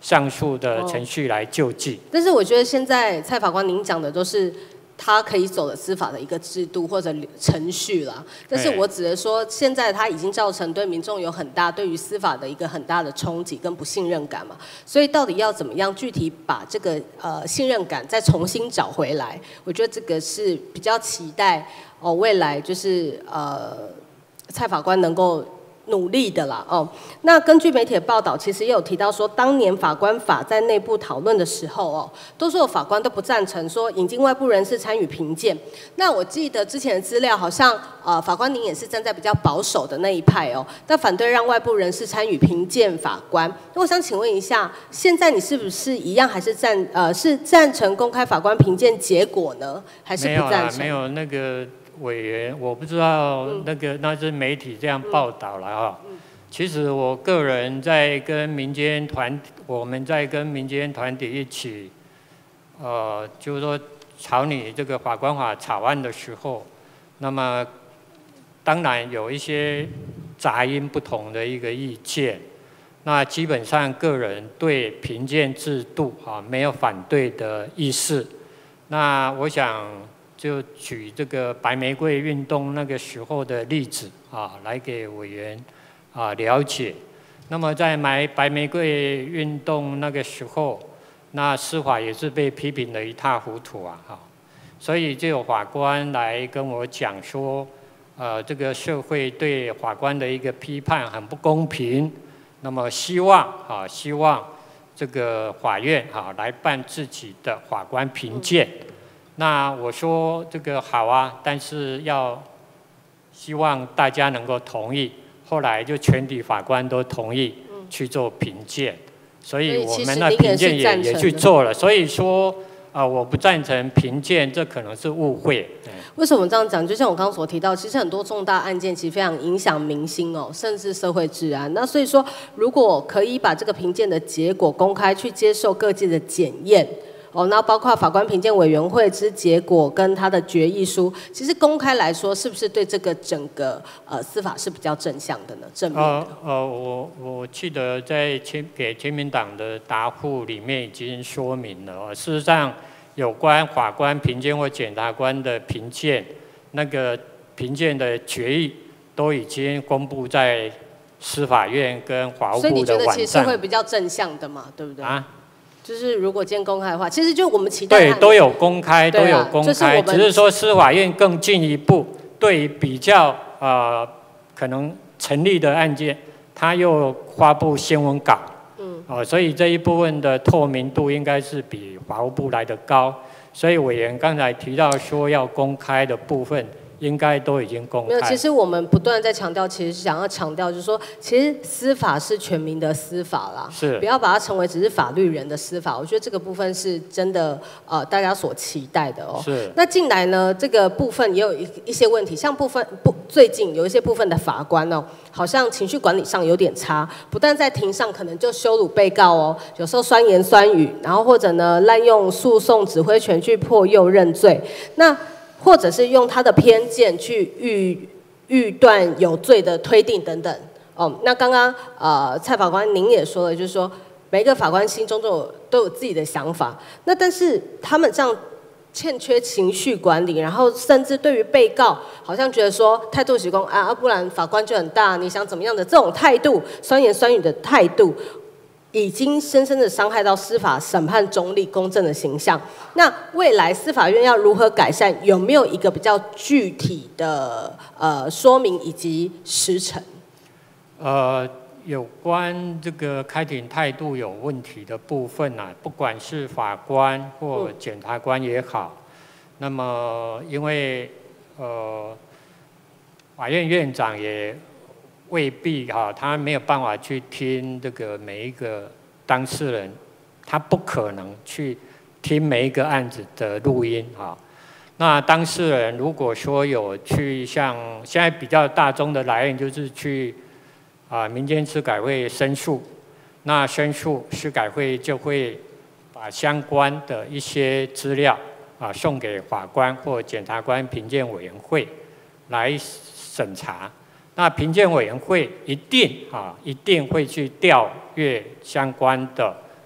上述的程序来救济。 但是我觉得现在蔡法官您讲的都是他可以走的司法的一个制度或者程序啦，但是我只能说，现在他已经造成对民众有很大对于司法的一个很大的冲击跟不信任感嘛，所以到底要怎么样具体把这个呃信任感再重新找回来？我觉得这个是比较期待哦，未来就是呃蔡法官能够努力的啦哦。那根据媒体的报道，其实也有提到说，当年法官法在内部讨论的时候哦，多数的法官都不赞成说引进外部人士参与评鉴。那我记得之前的资料好像呃法官您也是站在比较保守的那一派哦，但反对让外部人士参与评鉴法官。那我想请问一下，现在你是不是一样还是赞呃是赞成公开法官评鉴结果呢，还是不赞成？ 没有啦，没有那个。委员，我不知道那个那是媒体这样报道了哈。其实我个人在跟民间团，我们在跟民间团体一起，呃，就是说草拟这个法官法草案的时候，那么当然有一些杂音不同的一个意见。那基本上个人对评鉴制度啊没有反对的意思。那我想。就举这个白玫瑰运动那个时候的例子啊，来给委员啊了解。那么在白白玫瑰运动那个时候，那司法也是被批评得一塌糊涂啊，哈。所以就有法官来跟我讲说，呃，这个社会对法官的一个批判很不公平，那么希望啊，希望这个法院啊来办自己的法官评鉴。那我说这个好啊，但是要希望大家能够同意。后来就全体法官都同意去做评鉴，所以我们的评鉴也也去做了。所以说啊、呃，我不赞成评鉴，这可能是误会。 为什么这样讲？就像我刚刚所提到，其实很多重大案件其实非常影响民心哦，甚至社会治安。那所以说，如果可以把这个评鉴的结果公开，去接受各界的检验。哦，那包括法官评鉴委员会之结果跟他的决议书，其实公开来说，是不是对这个整个呃司法是比较正向的呢？正面的？ 呃呃，我我记得在亲给亲民党的答复里面已经说明了，哦、事实上有关法官评鉴或检察官的评鉴，那个评鉴的决议都已经公布在司法院跟法务部的网站。所以你觉得其实会比较正向的嘛，对不对？ 啊。 就是如果今天公开的话，其实就我们期待对都有公开，都有公开， 啊只是说司法院更进一步对于比较呃可能成立的案件，他又发布新闻稿，嗯，哦，所以这一部分的透明度应该是比法务部来得高，所以委员刚才提到说要公开的部分。应该都已经公开。 没有，其实我们不断在强调，其实是想要强调，就是说，其实司法是全民的司法啦， 是不要把它成为只是法律人的司法。我觉得这个部分是真的，呃，大家所期待的哦。 是。 那进来呢，这个部分也有一一些问题，像部分不最近有一些部分的法官哦，好像情绪管理上有点差，不但在庭上可能就羞辱被告哦，有时候酸言酸语，然后或者呢滥用诉讼指挥权去迫诱认罪，那。或者是用他的偏见去预预断有罪的推定等等。哦，那刚刚呃蔡法官您也说了，就是说每个法官心中都有都有自己的想法。那但是他们这样欠缺情绪管理，然后甚至对于被告好像觉得说态度是说啊，不然法官就很大，你想怎么样的这种态度，酸言酸语的态度。已经深深的伤害到司法审判中立公正的形象。那未来司法院要如何改善？有没有一个比较具体的呃说明以及时程？ 呃，有关这个开庭态度有问题的部分啊，不管是法官或检察官也好，嗯、那么因为呃法院院长也。未必哈，他没有办法去听这个每一个当事人，他不可能去听每一个案子的录音哈。那当事人如果说有去像现在比较大宗的来源，就是去啊民间司改会申诉，那申诉司改会就会把相关的一些资料啊送给法官或检察官评鉴委员会来审查。那评鉴委员会一定啊，一定会去调阅相关的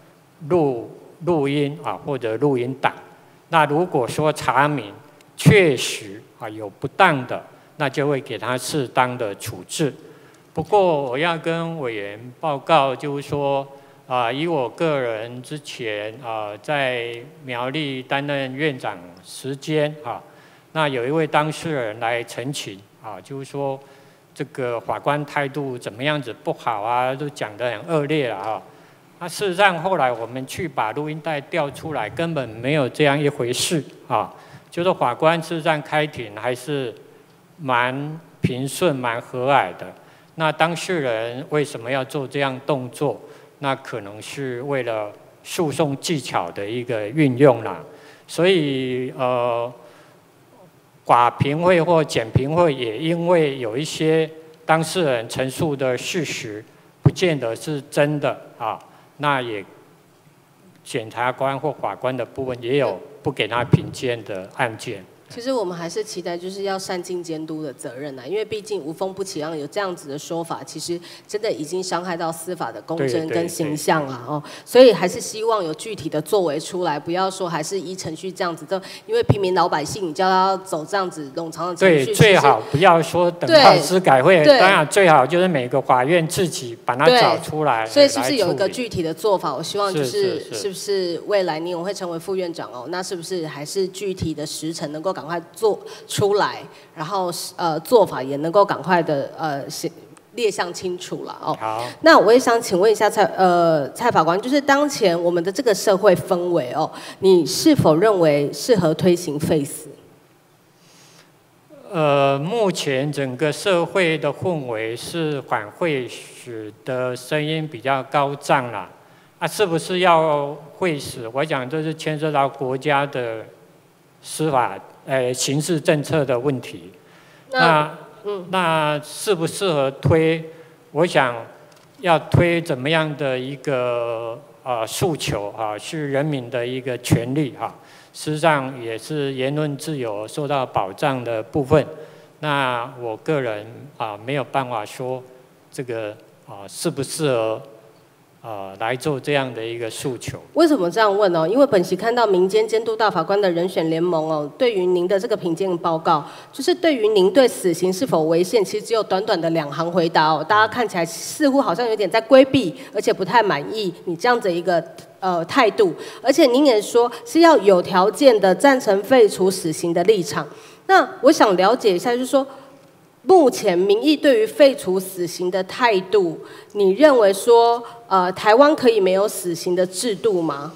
录录音啊或者录音档。那如果说查明确实啊有不当的，那就会给他适当的处置。不过我要跟委员报告，就是说啊，以我个人之前啊在苗栗担任院长时间啊，那有一位当事人来陈情啊，就是说这个法官态度怎么样子不好啊，都讲得很恶劣了啊。那事实上后来我们去把录音带调出来，根本没有这样一回事啊。就是法官事实上开庭还是蛮平顺、蛮和蔼的。那当事人为什么要做这样动作？那可能是为了诉讼技巧的一个运用啦。所以呃，寡评会或减评会也因为有一些当事人陈述的事实，不见得是真的啊。那也检察官或法官的部分也有不给他评鉴的案件。 其实我们还是期待就是要善尽监督的责任啊，因为毕竟无风不起浪有这样子的说法，其实真的已经伤害到司法的公正跟形象了哦。所以还是希望有具体的作为出来，不要说还是依程序这样子的，因为平民老百姓你叫他走这样子冗长的程序， 对，最好不要说等到司改会，当然最好就是每个法院自己把它找出来。 所以是不是有一个具体的做法？我希望就是是不是未来你也会成为副院长哦？那是不是还是具体的时程能够赶快做出来，然后呃做法也能够赶快的呃列项清楚了哦。 好， 那我也想请问一下蔡呃蔡法官，就是当前我们的这个社会氛围哦，你是否认为适合推行废死？ 呃，目前整个社会的氛围是反废死的声音比较高涨啦。啊，是不是要废死？我想这是牵涉到国家的司法呃刑事政策的问题。那嗯，那适不适合推？我想要推怎么样的一个呃诉求啊，是人民的一个权利哈。事实上也是言论自由受到保障的部分。那我个人啊没有办法说这个啊适不适合。呃，来做这样的一个诉求。 为什么这样问呢？因为本席看到民间监督大法官的人选联盟哦，对于您的这个评鉴报告，就是对于您对死刑是否违宪，其实只有短短的两行回答哦。大家看起来似乎好像有点在规避，而且不太满意你这样子一个呃态度。而且您也说是要有条件的赞成废除死刑的立场。那我想了解一下，就是说。目前民意对于废除死刑的态度，你认为说，呃，台湾可以没有死刑的制度吗？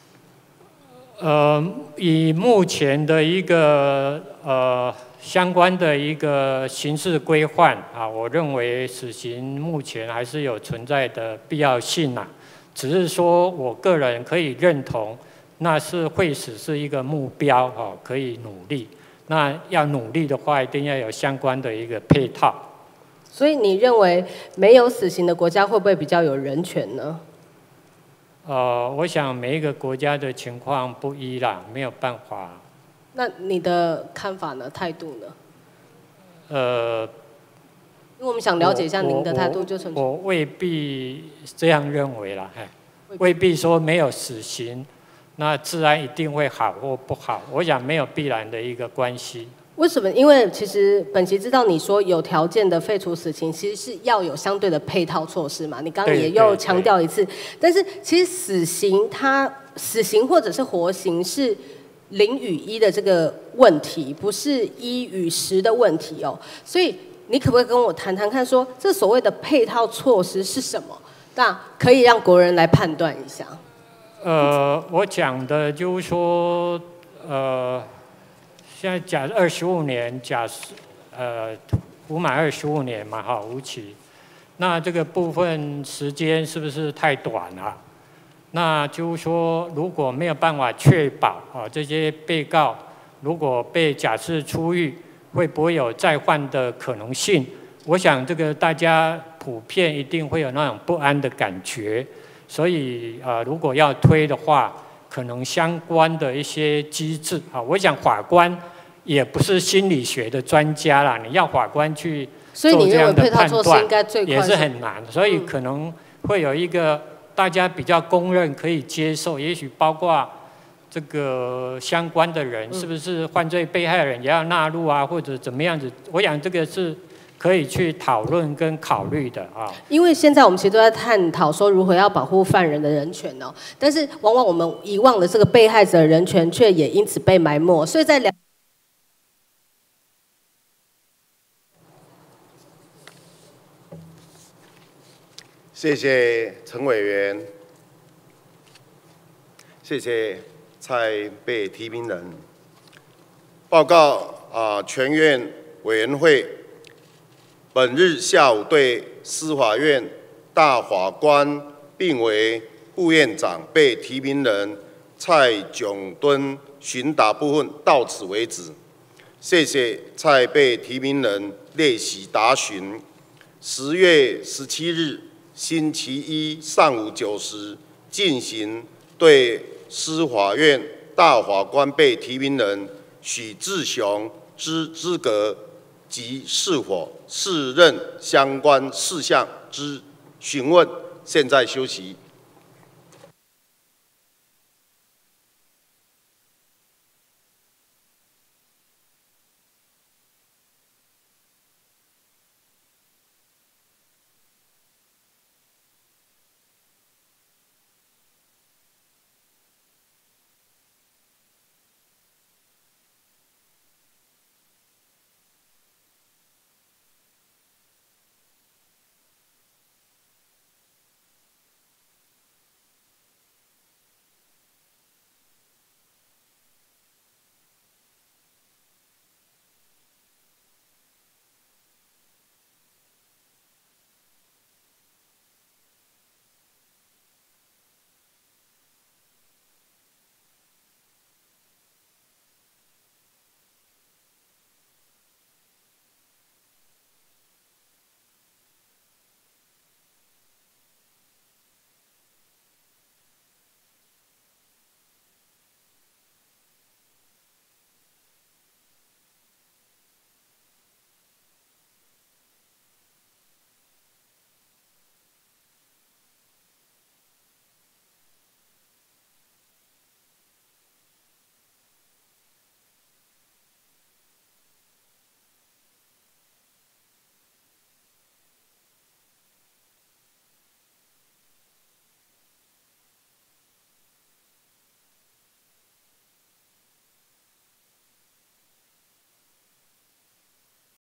呃，以目前的一个呃相关的一个刑事规范啊，我认为死刑目前还是有存在的必要性啊。只是说我个人可以认同，那是废死是一个目标啊，可以努力。那要努力的话，一定要有相关的一个配套。 所以你认为没有死刑的国家会不会比较有人权呢？ 呃，我想每一个国家的情况不一啦，没有办法。 那你的看法呢？态度呢？ 呃， 因为我们想了解一下您的态度，就纯粹。 我未必这样认为啦，嘿，未必说没有死刑。那自然一定会好或不好，我想没有必然的一个关系。 为什么？因为其实本席知道你说有条件的废除死刑，其实是要有相对的配套措施嘛。你刚刚也又强调一次，但是其实死刑它死刑或者是活刑是零与一的这个问题，不是一与十的问题哦。所以你可不可以跟我谈谈看说，说这所谓的配套措施是什么？那可以让国人来判断一下。 呃，我讲的就是说，呃，现在假二十五年，假设呃服满二十五年嘛，哈，无期，那这个部分时间是不是太短了？那就是说，如果没有办法确保啊，这些被告如果被假释出狱，会不会有再犯的可能性？我想这个大家普遍一定会有那种不安的感觉。所以呃，如果要推的话，可能相关的一些机制啊，我想法官也不是心理学的专家啦，你要法官去做这样的判断，也是很难。所以可能会有一个大家比较公认可以接受，也许包括这个相关的人，是不是犯罪被害人也要纳入啊，或者怎么样子？我想这个是可以去讨论跟考虑的啊。 因为现在我们其实都在探讨说如何要保护犯人的人权哦，但是往往我们遗忘了这个被害者的人权，却也因此被埋没，所以在两。 谢谢陈委员，谢谢蔡被提名人。报告啊，全院委员会本日下午对司法院大法官并为副院长被提名人蔡炯敦询答部分到此为止。谢谢蔡被提名人列席答询。十月十七日。星期一上午九时进行对司法院大法官被提名人许志雄之资格及是否适任相关事项之询问。现在休息。